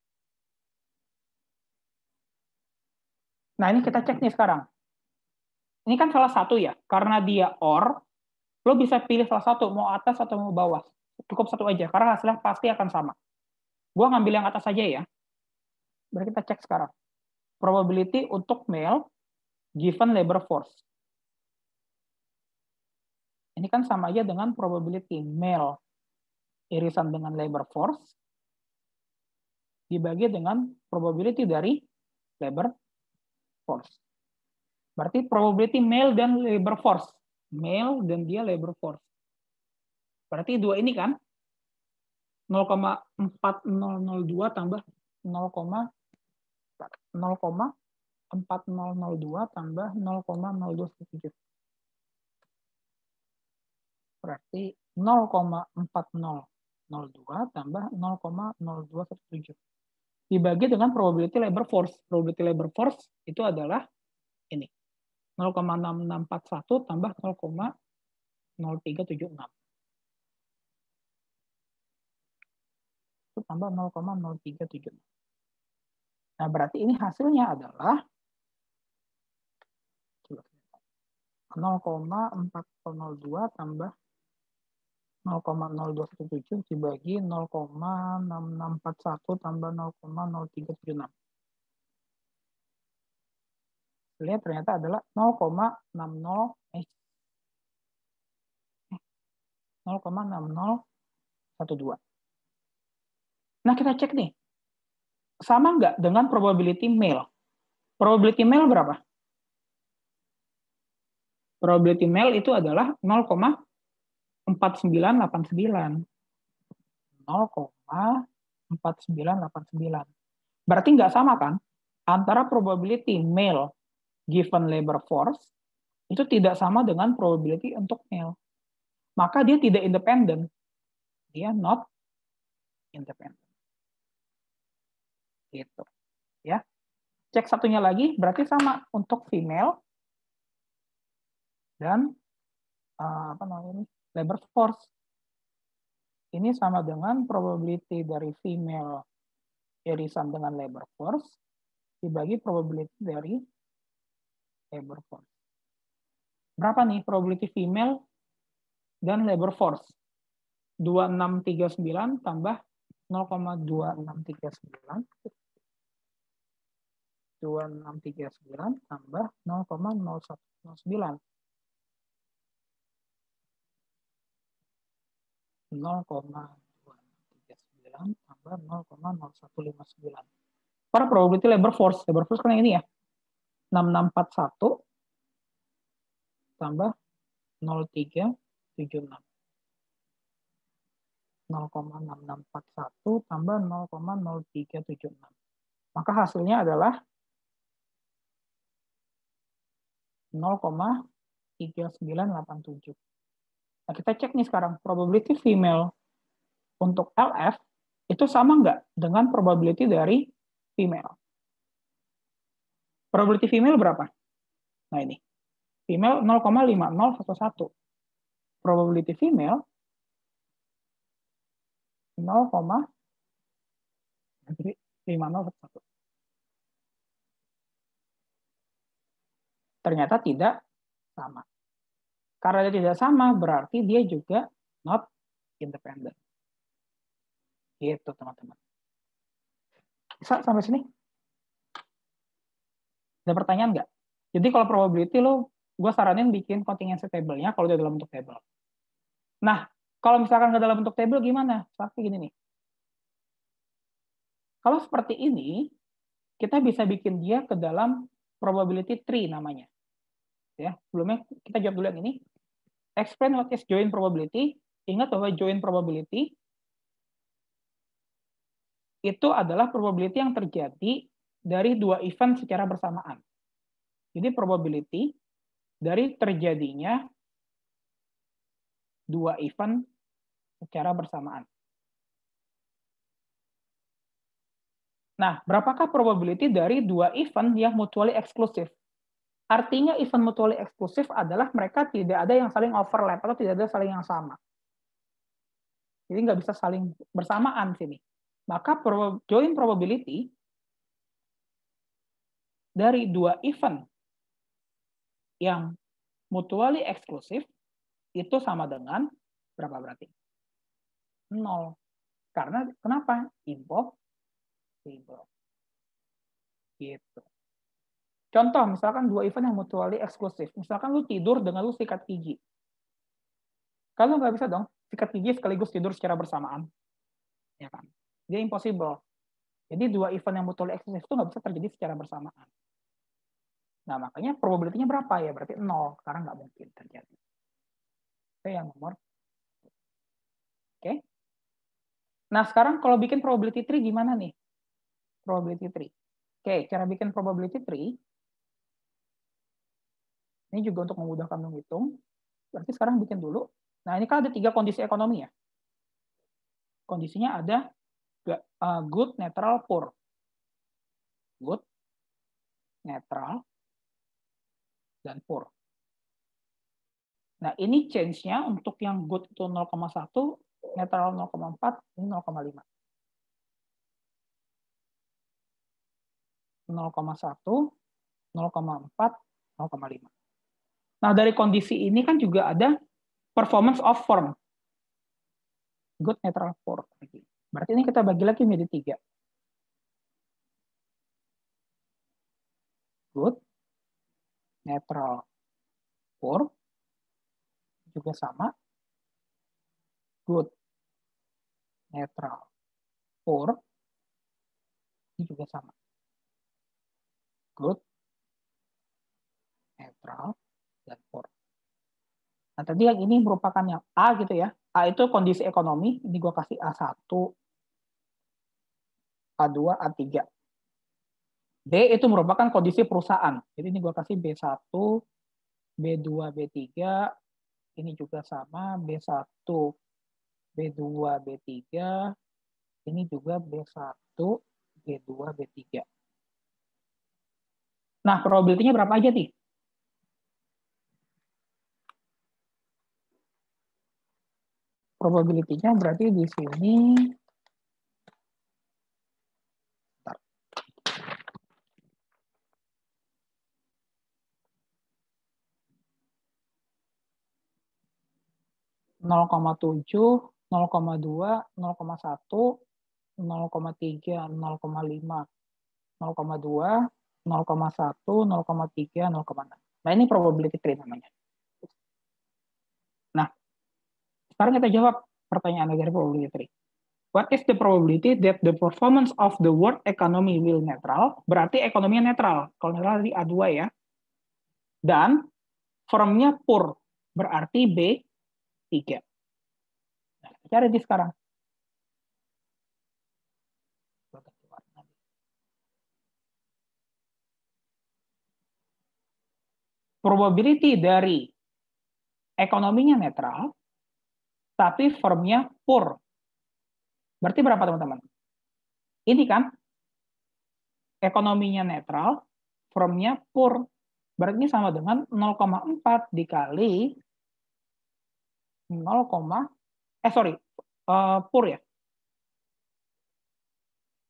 Speaker 2: Nah, ini kita cek nih sekarang. Ini kan salah satu ya, karena dia or, lo bisa pilih salah satu, mau atas atau mau bawah. Cukup satu aja, karena hasilnya pasti akan sama. Gua ngambil yang atas aja ya. Berarti kita cek sekarang. Probability untuk male given labor force. Ini kan sama aja dengan probability male irisan dengan labor force dibagi dengan probability dari labor force. Berarti probability male dan labor force. Male dan dia labor force. Berarti dua ini kan nol koma empat nol nol dua tambah nol koma empat nol nol dua tambah nol koma nol dua tujuh. Berarti nol koma empat nol nol dua tambah nol koma nol dua tujuh. Dibagi dengan probability labor force. Probability labor force itu adalah ini. nol koma enam enam empat satu tambah nol koma nol tiga tujuh enam. Itu tambah nol koma nol tiga tujuh enam. Nah, berarti ini hasilnya adalah nol koma empat nol dua tambah nol koma nol dua tujuh dibagi nol koma enam enam empat satu tambah nol koma nol tiga tujuh enam. Lihat ternyata adalah nol koma enam nol eh nol koma enam nol satu dua. Nah, kita cek nih. Sama nggak dengan probability male? Probability male berapa? Probability male itu adalah nol koma empat sembilan delapan sembilan. nol koma empat sembilan delapan sembilan. Berarti nggak sama kan? Antara probability male given labor force itu tidak sama dengan probability untuk male. Maka dia tidak independen. Dia not independent. Gitu. Ya. Cek satunya lagi, berarti sama untuk female dan uh, apa namanya ini labor force. Ini sama dengan probability dari female irisan dengan labor force dibagi probability dari labor force. Berapa nih probability female dan labor force? dua puluh enam tiga puluh sembilan tambah nol koma dua enam tiga sembilan. dua puluh enam tiga puluh sembilan tambah nol koma nol satu nol sembilan. nol koma dua tiga sembilan tambah nol koma nol satu lima sembilan. Para probability labor force. Labor force kan yang ini ya. enam enam empat satu tambah nol tiga tujuh enam. nol koma enam enam empat satu tambah nol koma nol tiga tujuh enam. Maka hasilnya adalah nol koma tiga sembilan delapan tujuh. Nah, kita cek nih sekarang, probability female untuk L F itu sama nggak dengan probability dari female? Probability female berapa? Nah ini, female nol koma lima nol satu satu. Probability female nol koma lima nol satu satu. ternyata tidak sama. Karena dia tidak sama, berarti dia juga not independent. Gitu, teman-teman. Bisa sampai sini? Ada pertanyaan nggak? Jadi kalau probability lo, gue saranin bikin contingency table-nya kalau udah dalam bentuk table. Nah, kalau misalkan nggak dalam bentuk table gimana? Seperti gini nih. Kalau seperti ini, kita bisa bikin dia ke dalam probability tree namanya. Ya, sebelumnya kita jawab dulu yang ini. Explain what is joint probability. Ingat bahwa joint probability itu adalah probability yang terjadi dari dua event secara bersamaan. Jadi probability dari terjadinya dua event secara bersamaan. Nah, berapakah probability dari dua event yang mutually exclusive? Artinya event mutually exclusive adalah mereka tidak ada yang saling overlap atau tidak ada saling yang sama. Jadi nggak bisa saling bersamaan sini. Maka joint probability dari dua event yang mutually exclusive itu sama dengan berapa berarti? Nol. Karena kenapa? Impossible. Gitu. Contoh, misalkan dua event yang mutually eksklusif. Misalkan lu tidur dengan lu sikat gigi. Kalau nggak bisa dong, sikat gigi sekaligus tidur secara bersamaan. Ya kan? Dia impossible. Jadi dua event yang mutually eksklusif itu nggak bisa terjadi secara bersamaan. Nah, makanya probability-nya berapa ya? Berarti nol, karena nggak mungkin terjadi. Oke, yang nomor. Oke. Nah, sekarang kalau bikin probability tree gimana nih? Probability tree. Oke, cara bikin probability tree ini juga untuk memudahkan menghitung. Berarti sekarang bikin dulu. Nah, ini kan ada tiga kondisi ekonomi ya. Kondisinya ada good, neutral, poor. Good, neutral, dan poor. Nah, ini change-nya untuk yang good itu nol koma satu, neutral nol koma empat, ini nol koma lima. nol koma satu, nol koma empat, nol koma lima. Nah, dari kondisi ini kan juga ada performance of firm. Good, neutral, poor. Berarti ini kita bagi lagi menjadi tiga. Good, neutral, poor. Juga sama. Good, neutral, poor. Ini juga sama. Good, neutral, dan poor. Nah, tadi yang ini merupakan yang A gitu ya. A itu kondisi ekonomi. Ini gue kasih A satu, A dua, A tiga. B itu merupakan kondisi perusahaan. Jadi ini gue kasih B satu, B dua, B tiga. Ini juga sama. B satu, B dua, B tiga. Ini juga B satu, B dua, B tiga. Nah, probability-nya berapa aja nih? Probability-nya berarti di sini nol koma tujuh, nol koma dua, nol koma satu, nol koma tiga, nol koma lima, nol koma dua, nol koma satu, nol koma tiga, nol koma enam. Nah, ini probability tree namanya. Nah, sekarang kita jawab pertanyaan dari probability tree. What is the probability that the performance of the world economy will neutral? Berarti ekonominya netral. Kalau netral di A dua ya. Dan firmnya poor. Berarti B tiga. Nah, cari di sekarang. Probability dari ekonominya netral, tapi firmnya poor. Berarti berapa teman-teman? Ini kan ekonominya netral, firmnya poor. Berarti sama dengan nol koma empat dikali nol, eh sorry, uh, poor ya.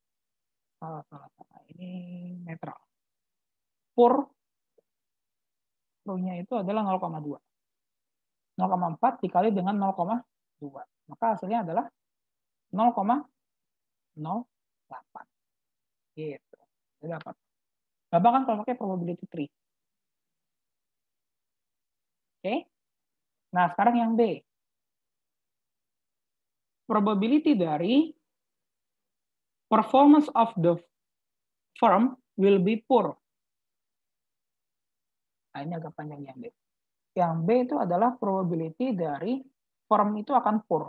Speaker 2: Salah, salah, salah. Ini netral. Poor Rho-nya itu adalah nol koma dua. nol koma empat dikali dengan nol koma dua. Maka hasilnya adalah nol koma nol delapan. Gitu. Jadi dapat. Gampang kan kalau pakai probability tree. Oke. Nah, sekarang yang B. Probability dari performance of the firm will be poor. Nah, ini agak panjang yang B. Yang B itu adalah probability dari firm itu akan poor.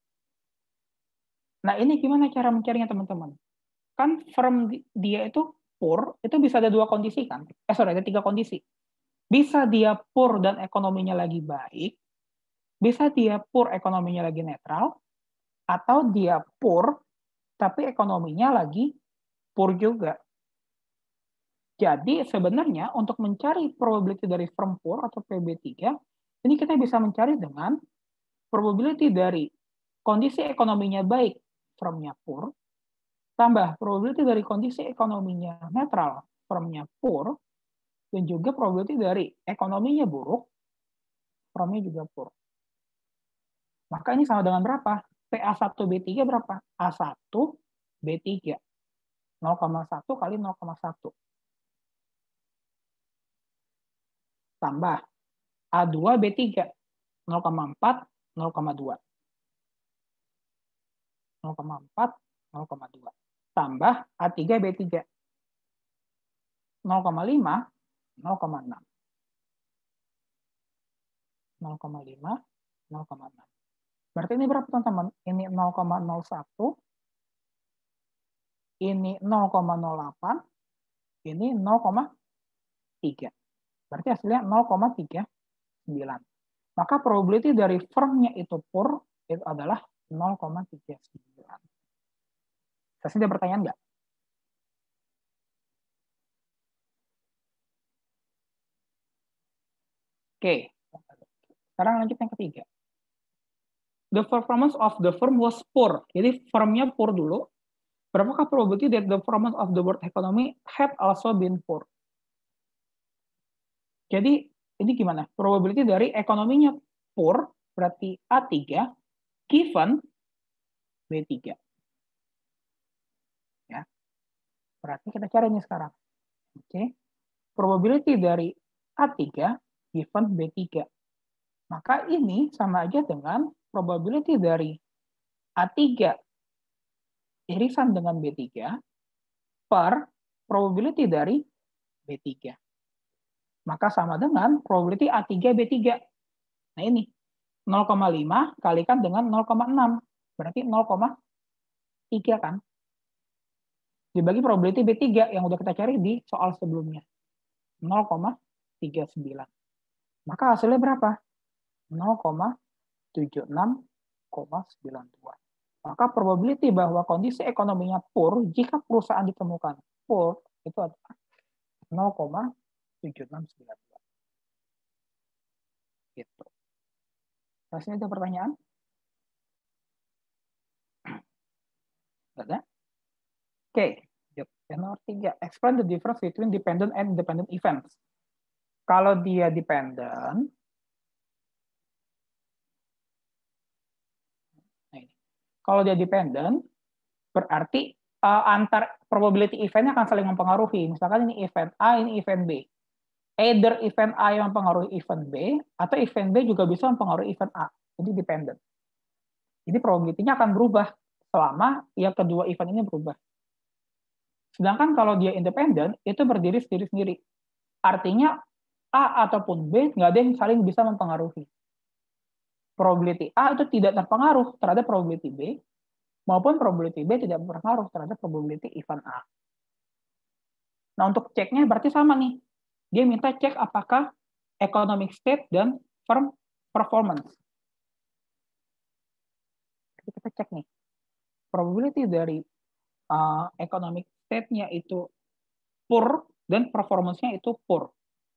Speaker 2: Nah, ini gimana cara mencarinya, teman-teman? Kan firm dia itu poor, itu bisa ada dua kondisi kan? Eh, sorry, ada tiga kondisi. Bisa dia poor dan ekonominya lagi baik, bisa dia poor ekonominya lagi netral, atau dia poor tapi ekonominya lagi poor juga. Jadi sebenarnya untuk mencari probability dari firm poor atau P B tiga, ini kita bisa mencari dengan probability dari kondisi ekonominya baik, firmnya poor, tambah probability dari kondisi ekonominya netral, firmnya poor, dan juga probability dari ekonominya buruk, firmnya juga poor. Maka ini sama dengan berapa? P A satu B tiga berapa? A satu B tiga. nol koma satu kali nol koma satu. Tambah A dua B tiga. nol koma empat, nol koma dua. nol koma empat, nol koma dua. Tambah A tiga B tiga. nol koma lima, nol koma enam. nol koma lima, nol koma enam. Berarti ini berapa, teman-teman? Ini nol koma nol satu. Ini nol koma nol delapan. Ini nol koma tiga. Berarti hasilnya nol koma tiga sembilan. Maka probability dari firmnya itu poor itu adalah nol koma tiga sembilan. Saya ada pertanyaan nggak? Oke. Sekarang lanjut yang ketiga. The performance of the firm was poor. Jadi firmnya poor dulu. Berapakah probability that the performance of the world economy had also been poor? Jadi ini gimana? Probability dari ekonominya poor berarti A tiga given B tiga. Ya. Berarti kita cari ini sekarang. Oke. Probability dari A tiga given B tiga. Maka ini sama aja dengan probability dari A tiga irisan dengan B tiga per probability dari B tiga. Maka sama dengan probability A tiga B tiga. Nah ini, nol koma lima kalikan dengan nol koma enam. Berarti nol koma tiga kan? Dibagi probability B tiga yang udah kita cari di soal sebelumnya. nol koma tiga sembilan. Maka hasilnya berapa? nol koma tujuh enam sembilan dua. Maka probability bahwa kondisi ekonominya poor jika perusahaan ditemukan poor itu adalah nol koma tujuh enam sembilan dua. Gitu. Rasanya ada pertanyaan? Ada? Oke. Yang nomor tiga. Explain the difference between dependent and independent events. Kalau dia dependent, Kalau dia dependent, berarti uh, antar probability eventnya akan saling mempengaruhi. Misalkan ini event A, ini event B. Either event A yang mempengaruhi event B, atau event B juga bisa mempengaruhi event A. Jadi dependent. Jadi probability-nya akan berubah selama ya kedua event ini berubah. Sedangkan kalau dia independent, itu berdiri sendiri-sendiri. Artinya A ataupun B nggak ada yang saling bisa mempengaruhi. Probability A itu tidak terpengaruh terhadap probability B, maupun probability B tidak berpengaruh terhadap probability event A. Nah, untuk ceknya berarti sama nih. Dia minta cek apakah economic state dan firm performance. Jadi kita cek nih. Probability dari uh, economic state-nya itu poor dan performance-nya itu poor.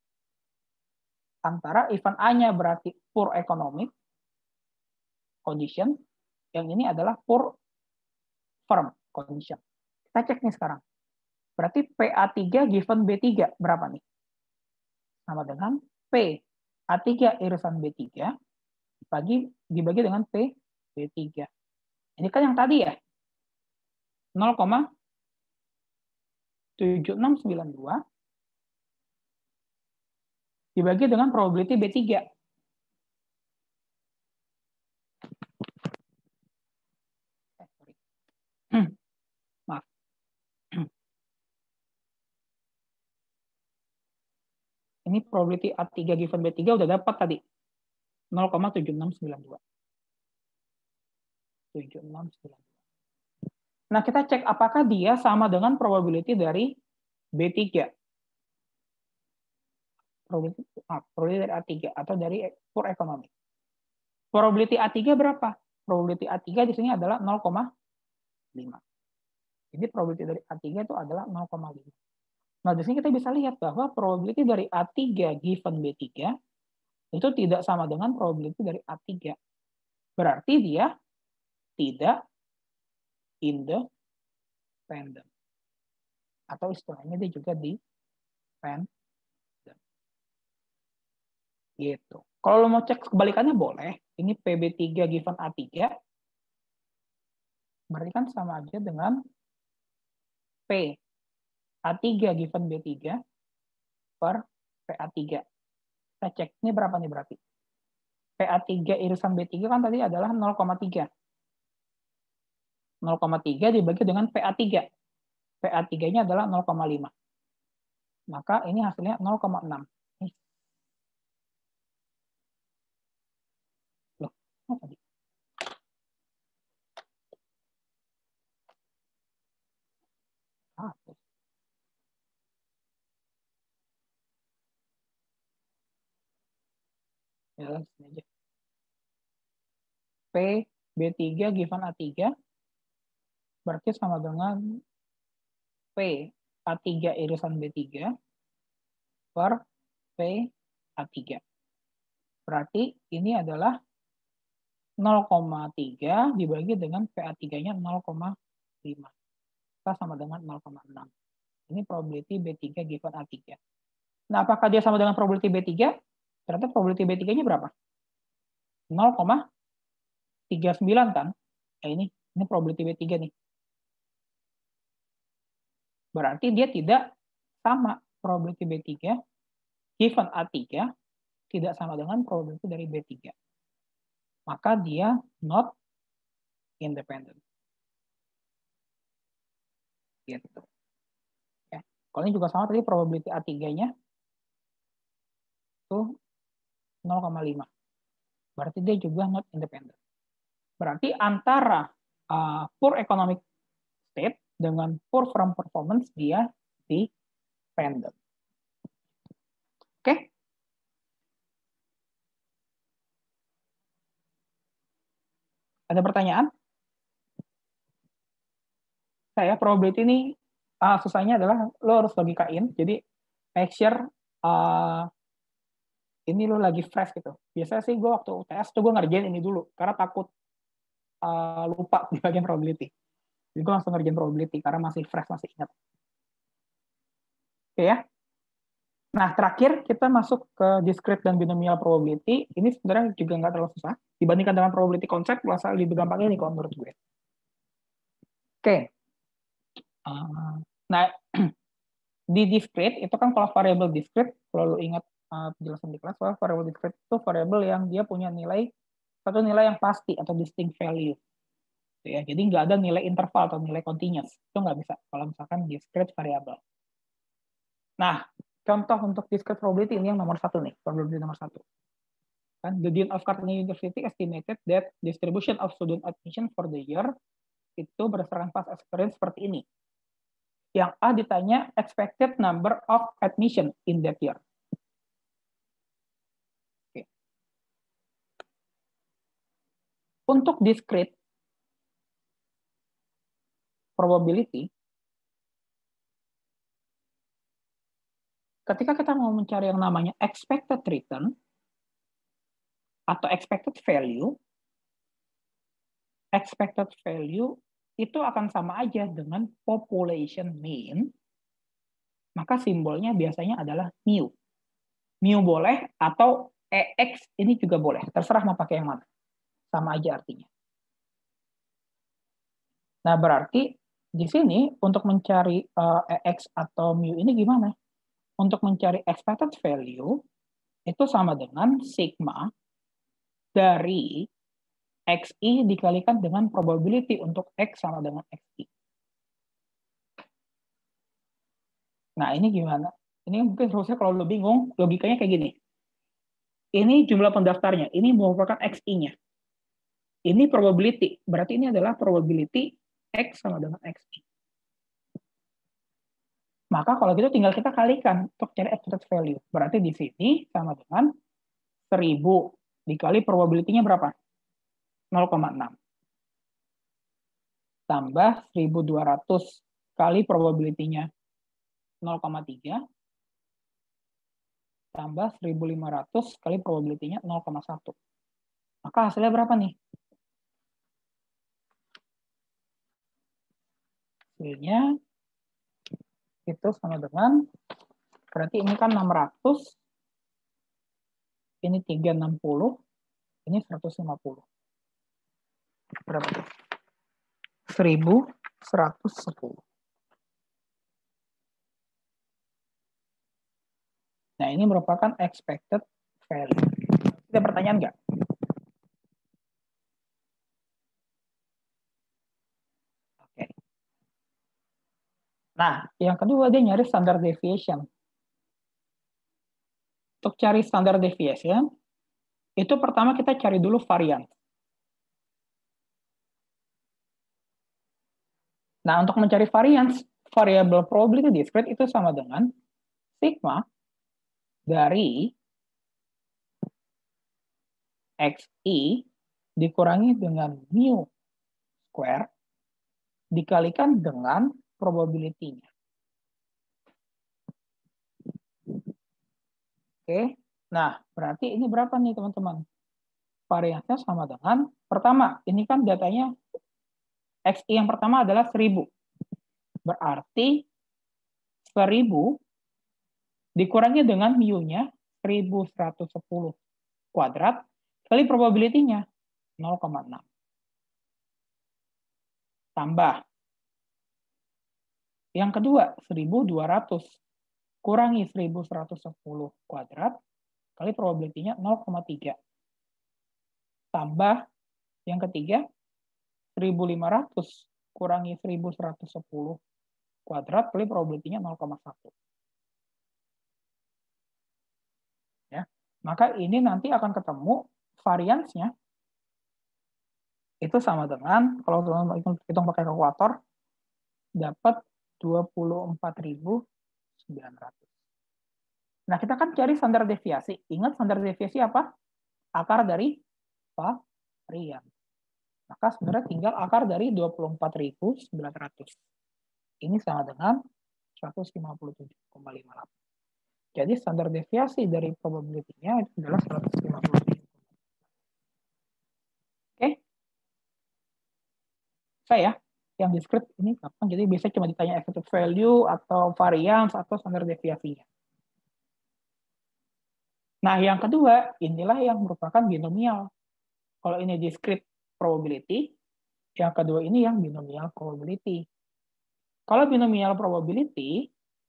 Speaker 2: Antara event A-nya berarti poor economic condition, yang ini adalah poor firm condition. Kita cek nih sekarang. Berarti P A tiga given B tiga berapa nih? Sama dengan P A tiga irisan B tiga bagi dibagi dengan P B tiga. Ini kan yang tadi ya, nol koma tujuh enam sembilan dua dibagi dengan probability B tiga. Eh, sorry. Hmm, maaf. Ini probability A tiga given B tiga udah dapat tadi. nol koma tujuh enam sembilan dua. tujuh enam sembilan dua. Nah, kita cek apakah dia sama dengan probability dari B tiga. Probability, ah, probability dari A tiga atau dari poor economic. Probability A tiga berapa? Probability A tiga di sini adalah nol koma lima. Jadi probability dari A tiga itu adalah nol koma lima. Nah, di sini kita bisa lihat bahwa probability dari A tiga given B tiga itu tidak sama dengan probability dari A tiga. Berarti dia tidak independent. Atau istilahnya dia juga dependent. Gitu. Kalau lo mau cek kebalikannya boleh. Ini P B tiga given A tiga. Berarti kan sama aja dengan P A tiga given B tiga per P A tiga. Kita cek ini berapa nih berarti. P A tiga irisan B tiga kan tadi adalah nol koma tiga. nol koma tiga dibagi dengan P A tiga. P A tiga-nya adalah nol koma lima. Maka ini hasilnya nol koma enam. Loh, apa tadi? Ah, ya, sini aja. P B tiga given A tiga berarti sama dengan P A tiga irisan B tiga per P A tiga. Berarti ini adalah nol koma tiga dibagi dengan P A tiga-nya nol koma lima. Kita sama dengan nol koma enam. Ini probability B tiga given A tiga. Nah, apakah dia sama dengan probability B tiga? Ternyata probability B tiga-nya berapa? nol koma tiga sembilan kan? Eh, ini ini probability B tiga nih. Berarti dia tidak sama probability B tiga given A tiga tidak sama dengan probability dari B tiga. Maka dia not independent. Gitu. Ya. Kalau ini juga sama tadi probability A tiga-nya itu nol koma lima. Berarti dia juga not independent. Berarti antara uh, poor economic state dengan poor firm performance dia dependent. Oke? Okay? Ada pertanyaan? Saya probability ini uh, susahnya adalah lo harus logikain. Jadi make sure uh, ini lo lagi fresh gitu. Biasanya sih gue waktu U T S tuh gue ngerjain ini dulu karena takut uh, lupa di bagian probability. Jadi gue langsung ngerjain probability karena masih fresh, masih ingat. Oke ya. Nah, terakhir kita masuk ke discrete dan binomial probability. Ini sebenarnya juga nggak terlalu susah. Dibandingkan dengan probability konsep, asal lebih gampang ini kalau menurut gue. Oke. Uh, nah, di discrete, itu kan kalau variable discrete, kalau lu ingat uh, penjelasan di kelas, bahwa variable discrete itu variable yang dia punya nilai, satu nilai yang pasti atau distinct value. Ya, jadi nggak ada nilai interval atau nilai continuous. Itu nggak bisa kalau misalkan discrete variable. Nah, contoh untuk discrete probability ini yang nomor satu nih, probability nomor satu. Kan, the Dean of Carnegie University estimated that distribution of student admission for the year itu berdasarkan past experience seperti ini. Yang A ditanya expected number of admission in that year. Oke. Untuk discrete probability, ketika kita mau mencari yang namanya expected return atau expected value, expected value itu akan sama aja dengan population mean, maka simbolnya biasanya adalah mu. mu boleh, atau E X ini juga boleh. Terserah mau pakai yang mana. Sama aja artinya. Nah, berarti di sini untuk mencari uh, E X atau mu ini gimana? Untuk mencari expected value, itu sama dengan sigma dari X I dikalikan dengan probability untuk X sama dengan X I. Nah, ini gimana? Ini mungkin harusnya kalau lo bingung, logikanya kayak gini. Ini jumlah pendaftarnya, ini merupakan X I-nya. Ini probability, berarti ini adalah probability X sama dengan X I. Maka kalau gitu tinggal kita kalikan untuk cari expected value. Berarti di sini sama dengan seribu dikali probability-nya berapa? nol koma enam. Tambah seribu dua ratus kali probability-nya nol koma tiga. Tambah seribu lima ratus kali probability-nya nol koma satu. Maka hasilnya berapa nih? Hasilnya itu sama dengan, berarti ini kan enam ratus, ini tiga ratus enam puluh, ini seratus lima puluh. Berapa? seribu seratus sepuluh. Nah, ini merupakan expected value. Ada pertanyaan nggak? Oke. Nah, yang kedua dia nyari standard deviation. Untuk cari standard deviation, itu pertama kita cari dulu varian. Nah, untuk mencari variance, variable probability discrete itu sama dengan sigma dari X I dikurangi dengan mu square dikalikan dengan probability-nya. Oke, nah berarti ini berapa nih teman-teman? Variannya sama dengan, pertama, ini kan datanya X I yang pertama adalah seribu. Berarti seribu dikurangi dengan mu-nya seribu seratus sepuluh kuadrat kali probability-nya nol koma enam. Tambah. Yang kedua, seribu dua ratus kurangi seribu seratus sepuluh kuadrat kali probability-nya nol koma tiga. Tambah yang ketiga, seribu lima ratus kurangi seribu seratus sepuluh kuadrat kali probability-nya nol koma satu. Ya. Maka ini nanti akan ketemu variance-nya itu sama dengan, kalau teman-teman hitung pakai kalkulator, dapat dua puluh empat ribu sembilan ratus. Nah, kita kan cari standar deviasi. Ingat standar deviasi apa? Akar dari varian. Maka sebenarnya tinggal akar dari dua puluh empat ribu sembilan ratus. Ini sama dengan seratus lima puluh tujuh koma lima delapan. Jadi standar deviasi dari probability-nya itu adalah seratus lima puluh tujuh. Oke? Saya yang discrete ini gampang, jadi biasanya cuma ditanya expected value atau variance atau standar deviasinya. Nah, yang kedua, inilah yang merupakan binomial. Kalau ini discrete probability, yang kedua ini yang binomial probability. Kalau binomial probability,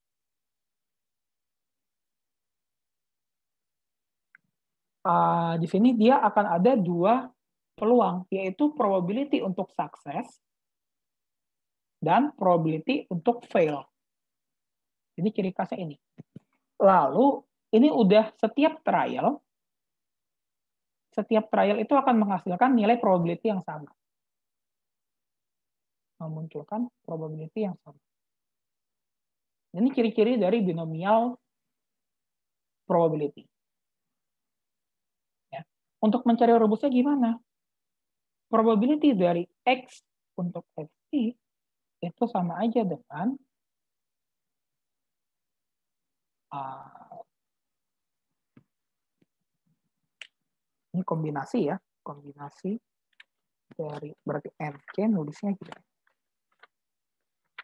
Speaker 2: uh, di sini dia akan ada dua peluang, yaitu probability untuk sukses dan probability untuk fail. Jadi ciri khasnya ini. Lalu, ini udah setiap trial, setiap trial itu akan menghasilkan nilai probability yang sama. Memunculkan probability yang sama. Ini ciri-ciri dari binomial probability. Ya. Untuk mencari rumusnya gimana? Probability dari X untuk X I itu sama aja dengan uh, ini kombinasi ya, kombinasi dari berarti M K nulisnya gitu.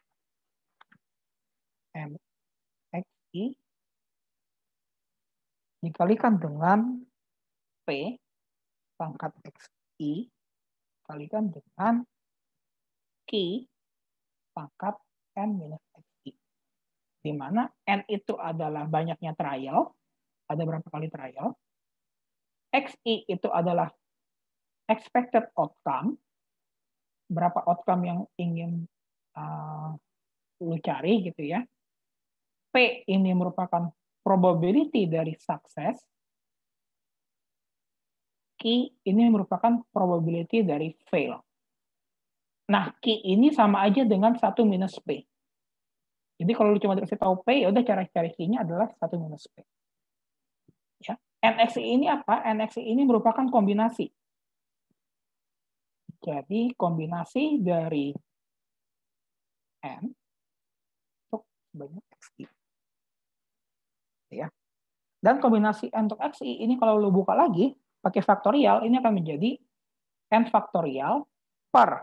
Speaker 2: M X I dikalikan dengan P pangkat Xi kalikan dengan Q pangkat N minus Xi. Di mana N itu adalah banyaknya trial, ada berapa kali trial. Xi itu adalah expected outcome, berapa outcome yang ingin uh, lu cari gitu ya. P ini merupakan probability dari sukses. Q ini merupakan probability dari fail. Nah, Q ini sama aja dengan satu minus P. Jadi kalau lu cuma dikasih tahu P, ya udah cara cari Q-nya adalah satu minus P. Ya. N X I ini apa? N X I ini merupakan kombinasi. Jadi kombinasi dari N untuk banyak X I. Ya. Dan kombinasi N untuk X I ini kalau lu buka lagi, pakai faktorial, ini akan menjadi N faktorial per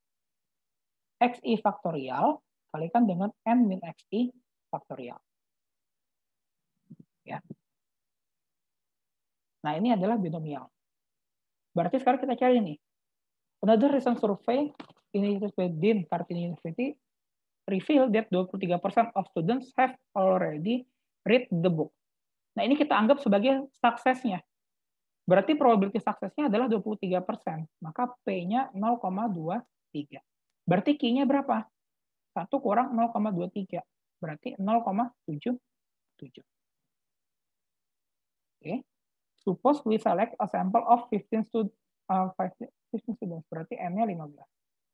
Speaker 2: Xi faktorial kalikan dengan N min Xi faktorial. Ya. Nah, ini adalah binomial. Berarti sekarang kita cari nih. Another recent survey in University Dean Carnegie University revealed that dua puluh tiga persen of students have already read the book. Nah, ini kita anggap sebagai suksesnya. Berarti probability suksesnya adalah dua puluh tiga persen. Maka P-nya nol koma dua tiga. Berarti Q-nya berapa? satu kurang nol koma dua tiga. Berarti nol koma tujuh tujuh. Oke. Suppose we select a sample of fifteen students. Uh, fifteen students. Berarti N-nya lima belas.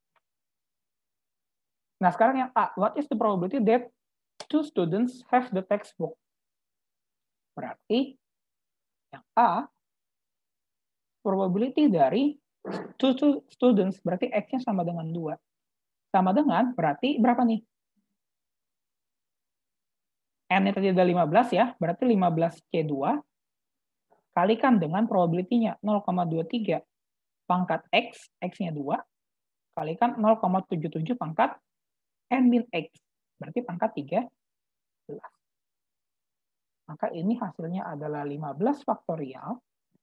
Speaker 2: Nah, sekarang yang A. What is the probability that two students have the textbook? Berarti yang A, probability dari two, two students, berarti X-nya sama dengan dua. Sama dengan, berarti berapa nih? N-nya tadi ada lima belas ya, berarti lima belas C dua kalikan dengan probability-nya nol koma dua tiga pangkat X, X-nya dua, kalikan nol koma tujuh tujuh pangkat N min X, berarti pangkat tiga belas. Maka ini hasilnya adalah lima belas faktorial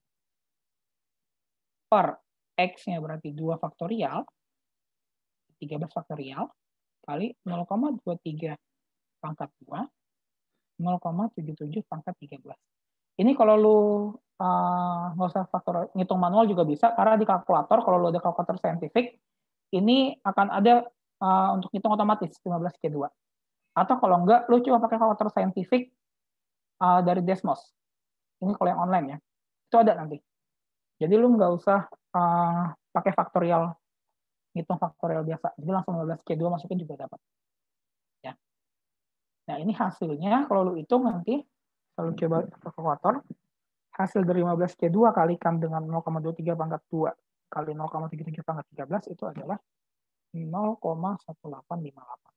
Speaker 2: per X-nya berarti dua faktorial, tiga belas faktorial, kali nol koma dua tiga pangkat dua, nol koma tujuh tujuh pangkat tiga belas. Ini kalau lu uh, nggak usah faktor ngitung manual juga bisa, karena di kalkulator, kalau lu ada kalkulator saintifik, ini akan ada uh, untuk ngitung otomatis lima belas C dua. Atau kalau enggak, lu coba pakai kalkulator saintifik uh, dari Desmos. Ini kalau yang online ya. Itu ada nanti. Jadi lu nggak usah uh, pakai faktorial, ngitung faktorial biasa. Jadi langsung lima belas C dua masukin juga dapat. Ya. Nah, ini hasilnya kalau lu hitung nanti, kalau coba kalkulator, hasil dari lima belas C dua kalikan dengan nol koma dua tiga pangkat dua kali nol koma tujuh tujuh pangkat tiga belas itu adalah nol koma satu delapan lima delapan.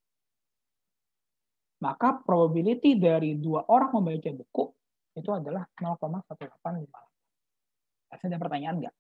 Speaker 2: Maka probability dari dua orang membaca buku itu adalah nol koma satu delapan lima delapan. Ada pertanyaan nggak?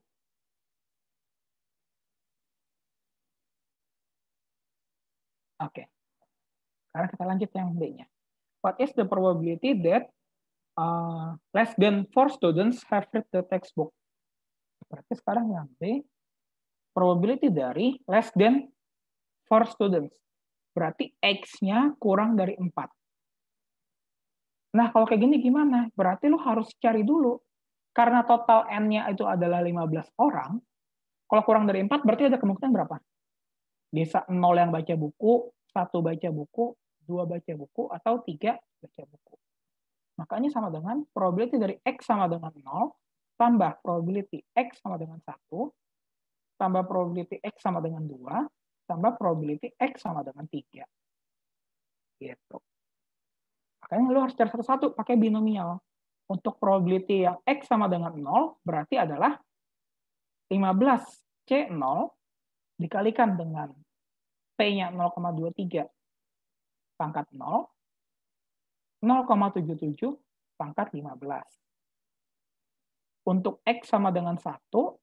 Speaker 2: Oke. Sekarang kita lanjut yang B-nya. What is the probability that uh, less than four students have read the textbook? Berarti sekarang yang B, probability dari less than four students. Berarti X-nya kurang dari empat. Nah, kalau kayak gini gimana? Berarti lu harus cari dulu. Karena total N-nya itu adalah lima belas orang, kalau kurang dari empat, berarti ada kemungkinan berapa? Bisa nol yang baca buku, satu baca buku, dua baca buku, atau tiga baca buku. Makanya sama dengan probability dari X sama dengan nol, tambah probability X sama dengan satu, tambah probability X sama dengan dua, tambah probability X sama dengan tiga. Gitu. Makanya lu harus cari satu-satu pakai binomial. Untuk probability yang X sama dengan nol, berarti adalah lima belas C nol dikalikan dengan P-nya nol koma dua tiga pangkat nol, nol koma tujuh tujuh pangkat lima belas. Untuk X sama dengan satu,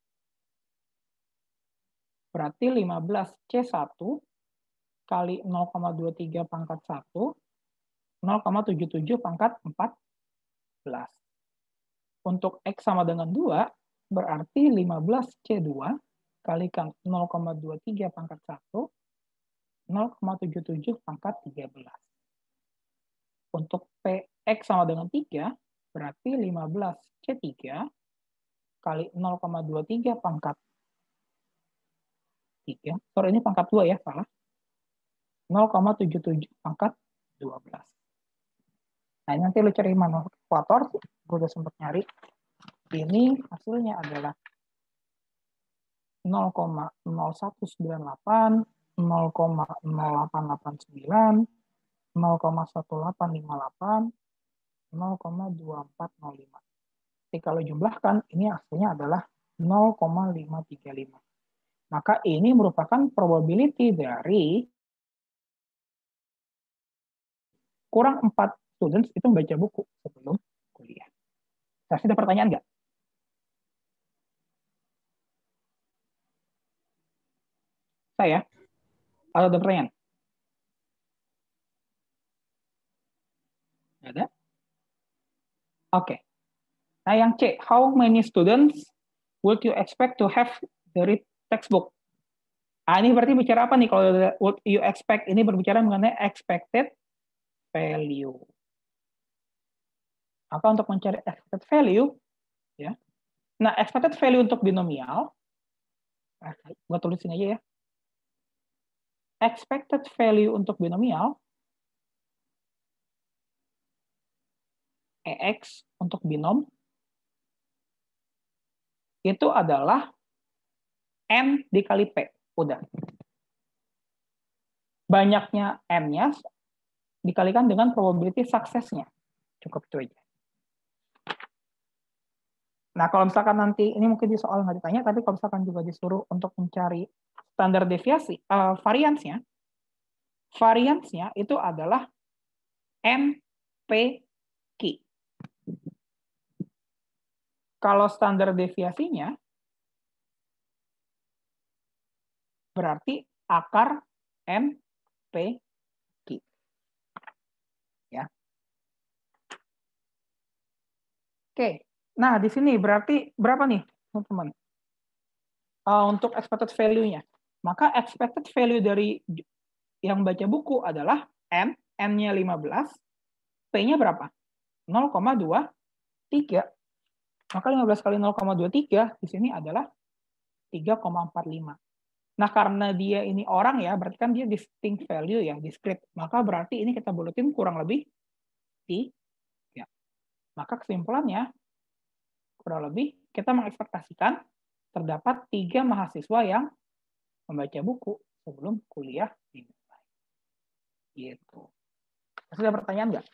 Speaker 2: berarti lima belas C satu kali nol koma dua tiga pangkat satu, nol koma tujuh tujuh pangkat empat belas. Untuk X sama dengan dua, berarti lima belas C dua kalikan nol koma dua tiga pangkat satu, nol koma tujuh tujuh pangkat tiga belas. Untuk P X sama dengan tiga, berarti lima belas C tiga kali nol koma dua tiga pangkat tiga. Sorry, ini pangkat dua ya, salah. nol koma tujuh tujuh pangkat dua belas. Nah, nanti lu cari manual kalkulator, gue udah sempat nyari. Ini hasilnya adalah nol koma nol satu sembilan delapan, nol koma nol delapan delapan sembilan, nol koma satu delapan lima delapan, nol koma dua empat nol lima. Jadi kalau jumlahkan, ini hasilnya adalah nol koma lima tiga lima. Maka ini merupakan probability dari kurang empat students itu membaca buku sebelum kuliah. Saya ada pertanyaan nggak? Saya? Atau ada pertanyaan? Nggak ada? Oke. Okay. Nah, yang C, how many students would you expect to have dari textbook? Ah, ini berarti bicara apa nih? Kalau would you expect, ini berbicara mengenai expected value. Maka untuk mencari expected value, ya. Nah, expected value untuk binomial, gue tulisin aja ya. Expected value untuk binomial, E X untuk binom, itu adalah N dikali P. Udah. Banyaknya N-nya dikalikan dengan probability suksesnya. Cukup itu aja. Nah, kalau misalkan nanti, ini mungkin di soal nggak ditanya, tapi kalau misalkan juga disuruh untuk mencari standar deviasi, uh, variansnya, variansnya itu adalah N P Q. Kalau standar deviasinya, berarti akar N P Q. Ya. Oke. Nah, di sini berarti berapa nih, teman-teman? Uh, untuk expected value-nya. Maka expected value dari yang baca buku adalah N, N-nya lima belas, P-nya berapa? nol koma dua tiga. Maka lima belas kali nol koma dua tiga di sini adalah tiga koma empat lima. Nah, karena dia ini orang ya, berarti kan dia distinct value ya, discrete. Maka berarti ini kita buletin kurang lebih tiga. Maka kesimpulannya, kurang lebih kita mengekspektasikan terdapat tiga mahasiswa yang membaca buku sebelum kuliah dimulai. Gitu. Masih ada pertanyaan nggak?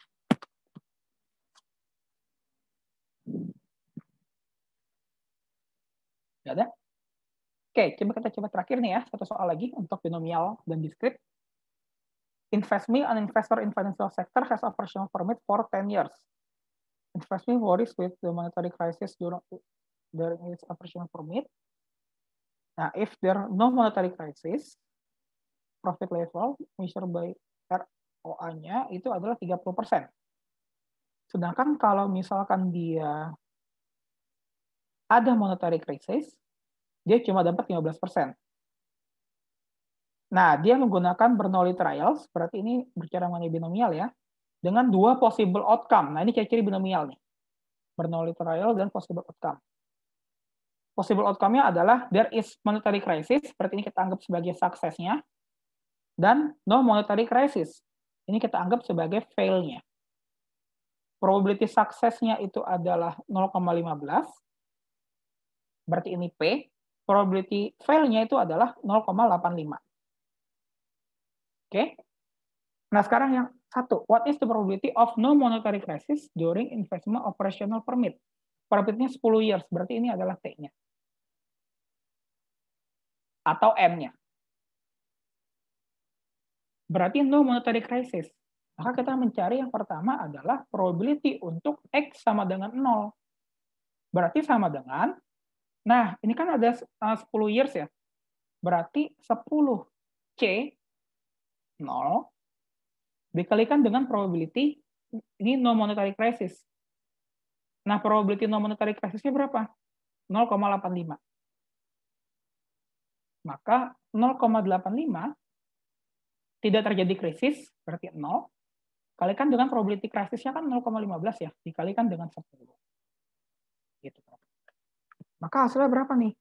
Speaker 2: Nggak ada? Oke, coba kita coba terakhir nih ya, satu soal lagi untuk binomial dan discrete. InvestMe, an investor in financial sector, has operational permit for ten years. InvestMe worries with the monetary crisis during, during its operational permit. Nah, if there are no monetary crisis, profit level measured by R O A-nya itu adalah tiga puluh persen. Sedangkan kalau misalkan dia ada monetary crisis, dia cuma dapat lima belas persen. Nah, dia menggunakan Bernoulli trials, berarti ini bicara mengenai binomial ya, dengan dua possible outcome. Nah, ini ciri-ciri binomial nih. Bernoulli trial dan possible outcome. Possible outcome-nya adalah there is monetary crisis, berarti ini kita anggap sebagai suksesnya, dan no monetary crisis. Ini kita anggap sebagai fail-nya. Probability suksesnya itu adalah nol koma lima belas, berarti ini P. Probability fail-nya itu adalah nol koma delapan lima. Oke? Okay? Nah, sekarang yang satu. What is the probability of no monetary crisis during investment operational permit? Probability-nya sepuluh years, berarti ini adalah T-nya. Atau M-nya. Berarti no monetary crisis. Maka kita mencari yang pertama adalah probability untuk X sama dengan nol. Berarti sama dengan, nah ini kan ada sepuluh years ya. Berarti sepuluh C nol dikalikan dengan probability ini no monetary crisis. Nah, probability no monetary crisis-nya berapa? nol koma delapan lima. Maka nol koma delapan lima tidak terjadi krisis, berarti nol. Kalikan dengan probability krisisnya kan nol koma lima belas ya, dikalikan dengan sepuluh. Gitu. Maka hasilnya berapa nih?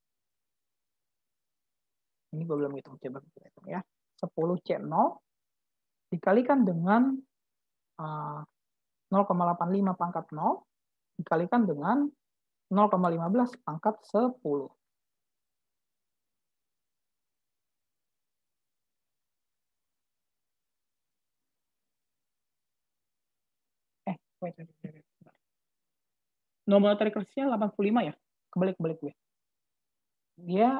Speaker 2: Ini gue belum hitung, coba kita hitung ya. sepuluh C nol dikalikan dengan uh, nol koma delapan lima pangkat nol dikalikan dengan nol koma lima belas pangkat sepuluh. Eh, wait, wait, wait, wait. No monetary crisis-nya delapan puluh lima ya? Kebalik-kebalik gue. Dia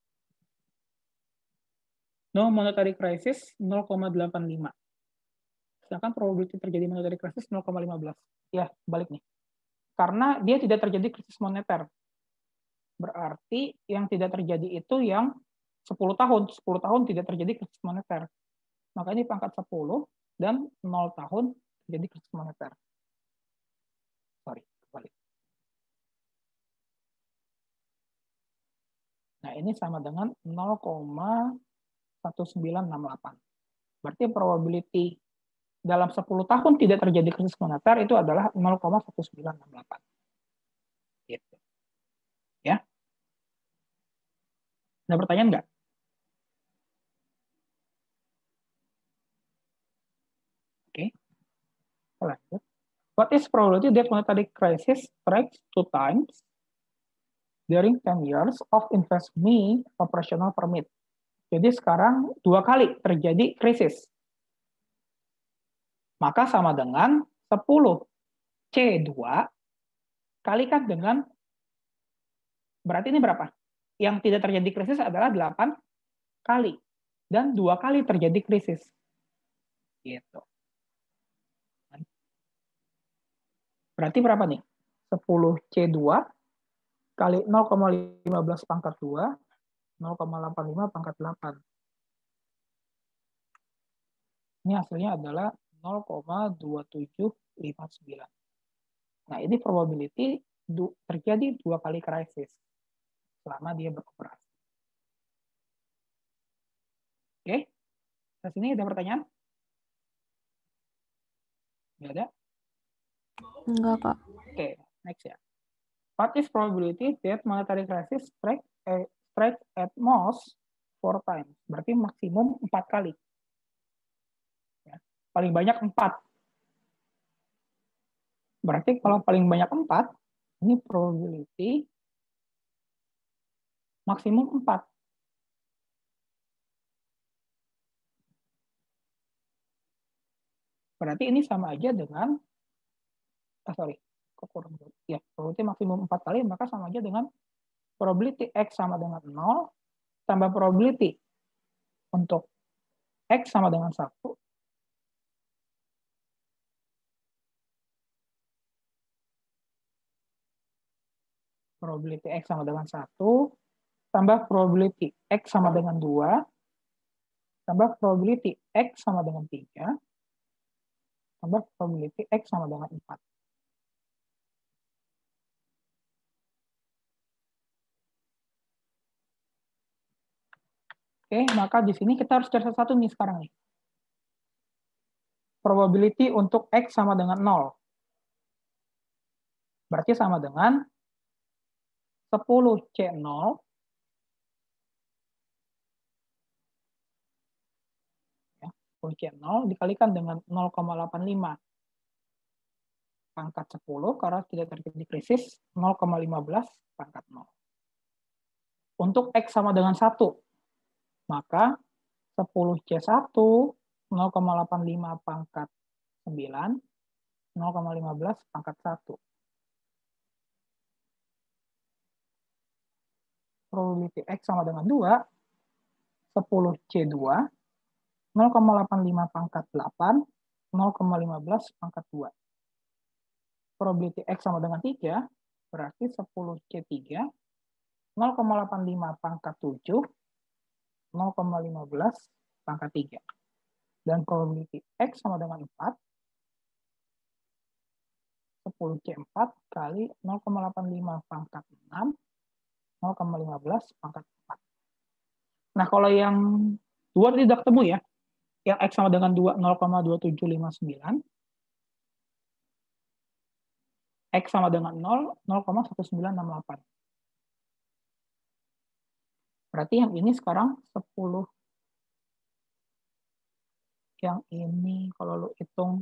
Speaker 2: no monetary crisis nol koma delapan lima. Sedangkan probability terjadi monetary crisis nol koma lima belas. Ya, balik nih. Karena dia tidak terjadi krisis moneter. Berarti yang tidak terjadi itu yang sepuluh tahun. sepuluh tahun tidak terjadi krisis moneter. Maka ini pangkat sepuluh dan nol tahun terjadi krisis moneter. Sorry, balik. Nah, ini sama dengan nol koma satu sembilan enam delapan. Berarti probability dalam sepuluh tahun tidak terjadi krisis moneter itu adalah nol koma satu sembilan enam delapan. Gitu. Ya. Ada pertanyaan nggak? Oke. Lanjut. What is probability that monetary crisis strikes two times during ten years of invest me operational permit? Jadi sekarang dua kali terjadi krisis. Maka sama dengan sepuluh C dua kalikan dengan, berarti ini berapa? Yang tidak terjadi krisis adalah delapan kali. Dan dua kali terjadi krisis. Gitu. Berarti berapa nih? sepuluh C dua kali nol koma lima belas pangkat dua, nol koma delapan lima pangkat delapan. Ini hasilnya adalah nol koma dua tujuh lima sembilan. Nah, ini probability du terjadi dua kali krisis selama dia beroperasi. Oke? Di sini ada pertanyaan? Nggak ada?
Speaker 4: Enggak, Kak.
Speaker 2: Oke, next ya. What is probability that monetary crisis strike, eh, strike at most four times? Berarti maksimum empat kali. Ya. Paling banyak empat. Berarti kalau paling banyak empat, ini probability maksimum empat. Berarti ini sama aja dengan, ah sorry, kok kurang, ya, probability maksimum empat kali, maka sama aja dengan probability X sama dengan nol, tambah probability untuk X sama dengan satu, probability X sama dengan satu, tambah probability X sama dengan dua, tambah probability X sama dengan tiga, tambah probability X sama dengan empat. Oke, maka di sini kita harus cari satu nih sekarang nih. Probability untuk X sama dengan nol. Berarti sama dengan sepuluh C nol ya, sepuluh C nol dikalikan dengan nol koma delapan lima pangkat sepuluh karena tidak terjadi krisis, nol koma lima belas pangkat nol. Untuk X sama dengan satu, maka sepuluh C satu nol koma delapan lima pangkat sembilan, nol koma lima belas pangkat satu. Probability X sama dengan dua, sepuluh C dua, nol koma delapan lima pangkat delapan, nol koma lima belas pangkat dua. Probability X sama dengan tiga, berarti sepuluh C tiga, nol koma delapan lima pangkat tujuh, nol koma lima belas pangkat tiga. Dan probability X sama dengan empat, sepuluh C empat kali nol koma delapan lima pangkat enam, nol koma lima belas pangkat empat. Nah, kalau yang dua tidak ketemu ya, yang X sama dengan dua, nol koma dua tujuh lima sembilan, X sama dengan nol, nol koma satu sembilan enam delapan. Berarti yang ini sekarang sepuluh. Yang ini kalau lu hitung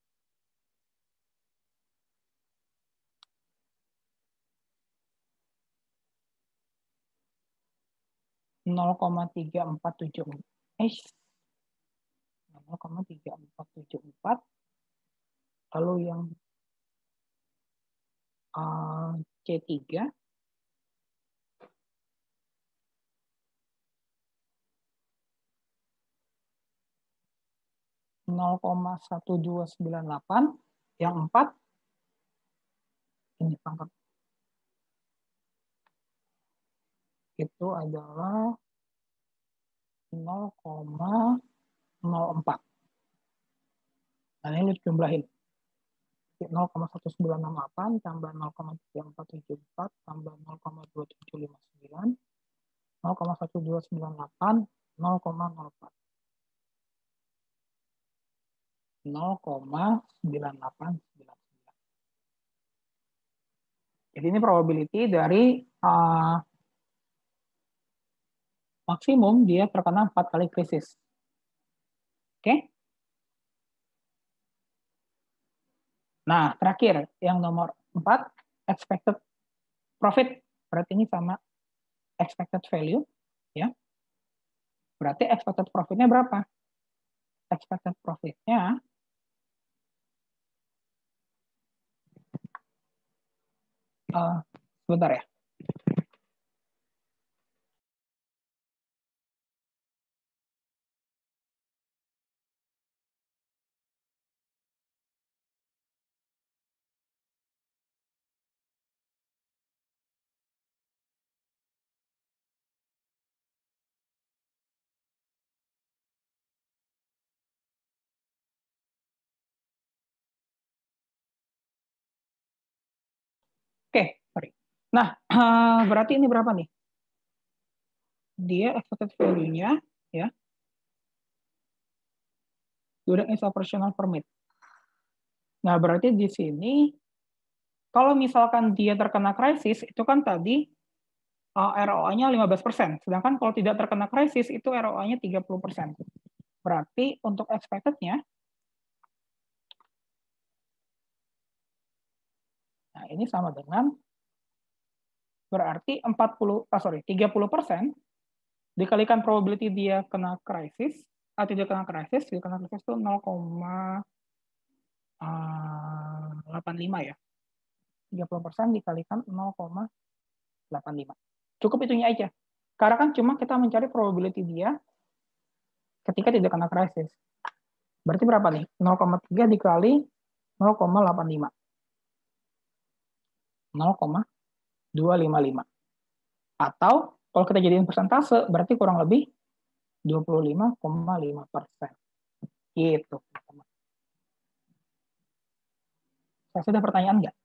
Speaker 2: nol koma tiga empat tujuh eh nol koma tiga empat tujuh empat, lalu yang uh, C tiga nol koma satu dua sembilan delapan, yang empat ini pangkat itu adalah nol koma nol empat. Nah, ini lu jumlahin. nol koma satu sembilan enam delapan tambah nol koma tiga empat tujuh empat tambah nol koma dua tujuh lima sembilan, nol koma satu dua sembilan delapan, nol koma nol empat. nol koma sembilan delapan sembilan sembilan. Jadi ini probability dari uh, maksimum dia terkena empat kali krisis. Oke? Okay? Nah, terakhir yang nomor empat, expected profit. Berarti ini sama expected value, ya. Berarti expected profit-nya berapa? Expected profit-nya uh, sebentar ya. Oke, okay, sorry. Nah, uh, berarti ini berapa nih? Dia expected value-nya, ya, during is operational permit. Nah, berarti di sini, kalau misalkan dia terkena krisis, itu kan tadi uh, R O A-nya lima belas persen. Sedangkan kalau tidak terkena krisis, itu R O A-nya tiga puluh persen. Berarti untuk expected-nya, nah ini sama dengan, berarti empat puluh, ah, sorry, tiga puluh persen dikalikan probability dia kena krisis, atau tidak kena krisis, dia kena krisis itu nol koma delapan lima ya. tiga puluh persen dikalikan nol koma delapan lima. Cukup itunya aja. Karena kan cuma kita mencari probability dia ketika tidak kena krisis. Berarti berapa nih? nol koma tiga dikali nol koma delapan lima. nol koma dua lima lima. Atau kalau kita jadiin persentase, berarti kurang lebih dua puluh lima koma lima persen. Gitu. Saya sudah pertanyaan nggak?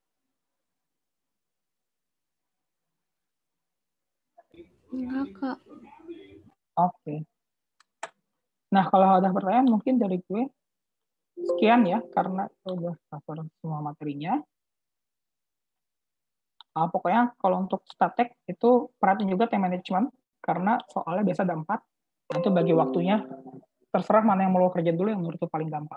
Speaker 4: Enggak, Kak.
Speaker 2: Oke. Nah, kalau ada pertanyaan mungkin dari gue sekian ya, karena sudah cover semua materinya. Uh, pokoknya kalau untuk statek itu perhatiin juga time management, karena soalnya biasa ada empat. Itu bagi waktunya, terserah mana yang mau lo kerjain dulu yang menurut lo paling gampang.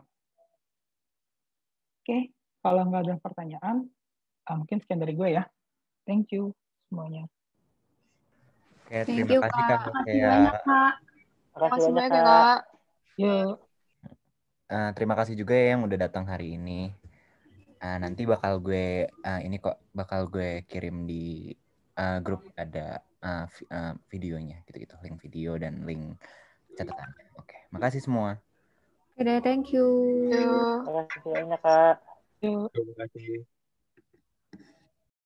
Speaker 2: Oke, kalau nggak ada pertanyaan, uh, mungkin sekian dari gue ya. Thank you semuanya.
Speaker 6: Oke,
Speaker 4: Thank
Speaker 6: terima
Speaker 4: you,
Speaker 6: kasih
Speaker 4: Kak.
Speaker 6: Kak
Speaker 1: Terima kasih
Speaker 6: Novea.
Speaker 1: banyak, Kak.
Speaker 3: Terima
Speaker 1: Makasih banyak ya,
Speaker 3: Kak.
Speaker 1: Kak.
Speaker 2: Yuk.
Speaker 6: Uh, terima kasih juga ya yang udah datang hari ini. Uh, nanti bakal gue uh, ini kok bakal gue kirim di uh, grup ada uh, vi- uh, videonya gitu-gitu, link video dan link catatannya. Oke, makasih semua.
Speaker 4: Oke deh, thank you.
Speaker 1: Yuk.
Speaker 3: Terima kasih banyak Kak.
Speaker 2: Yuk.
Speaker 6: Terima kasih.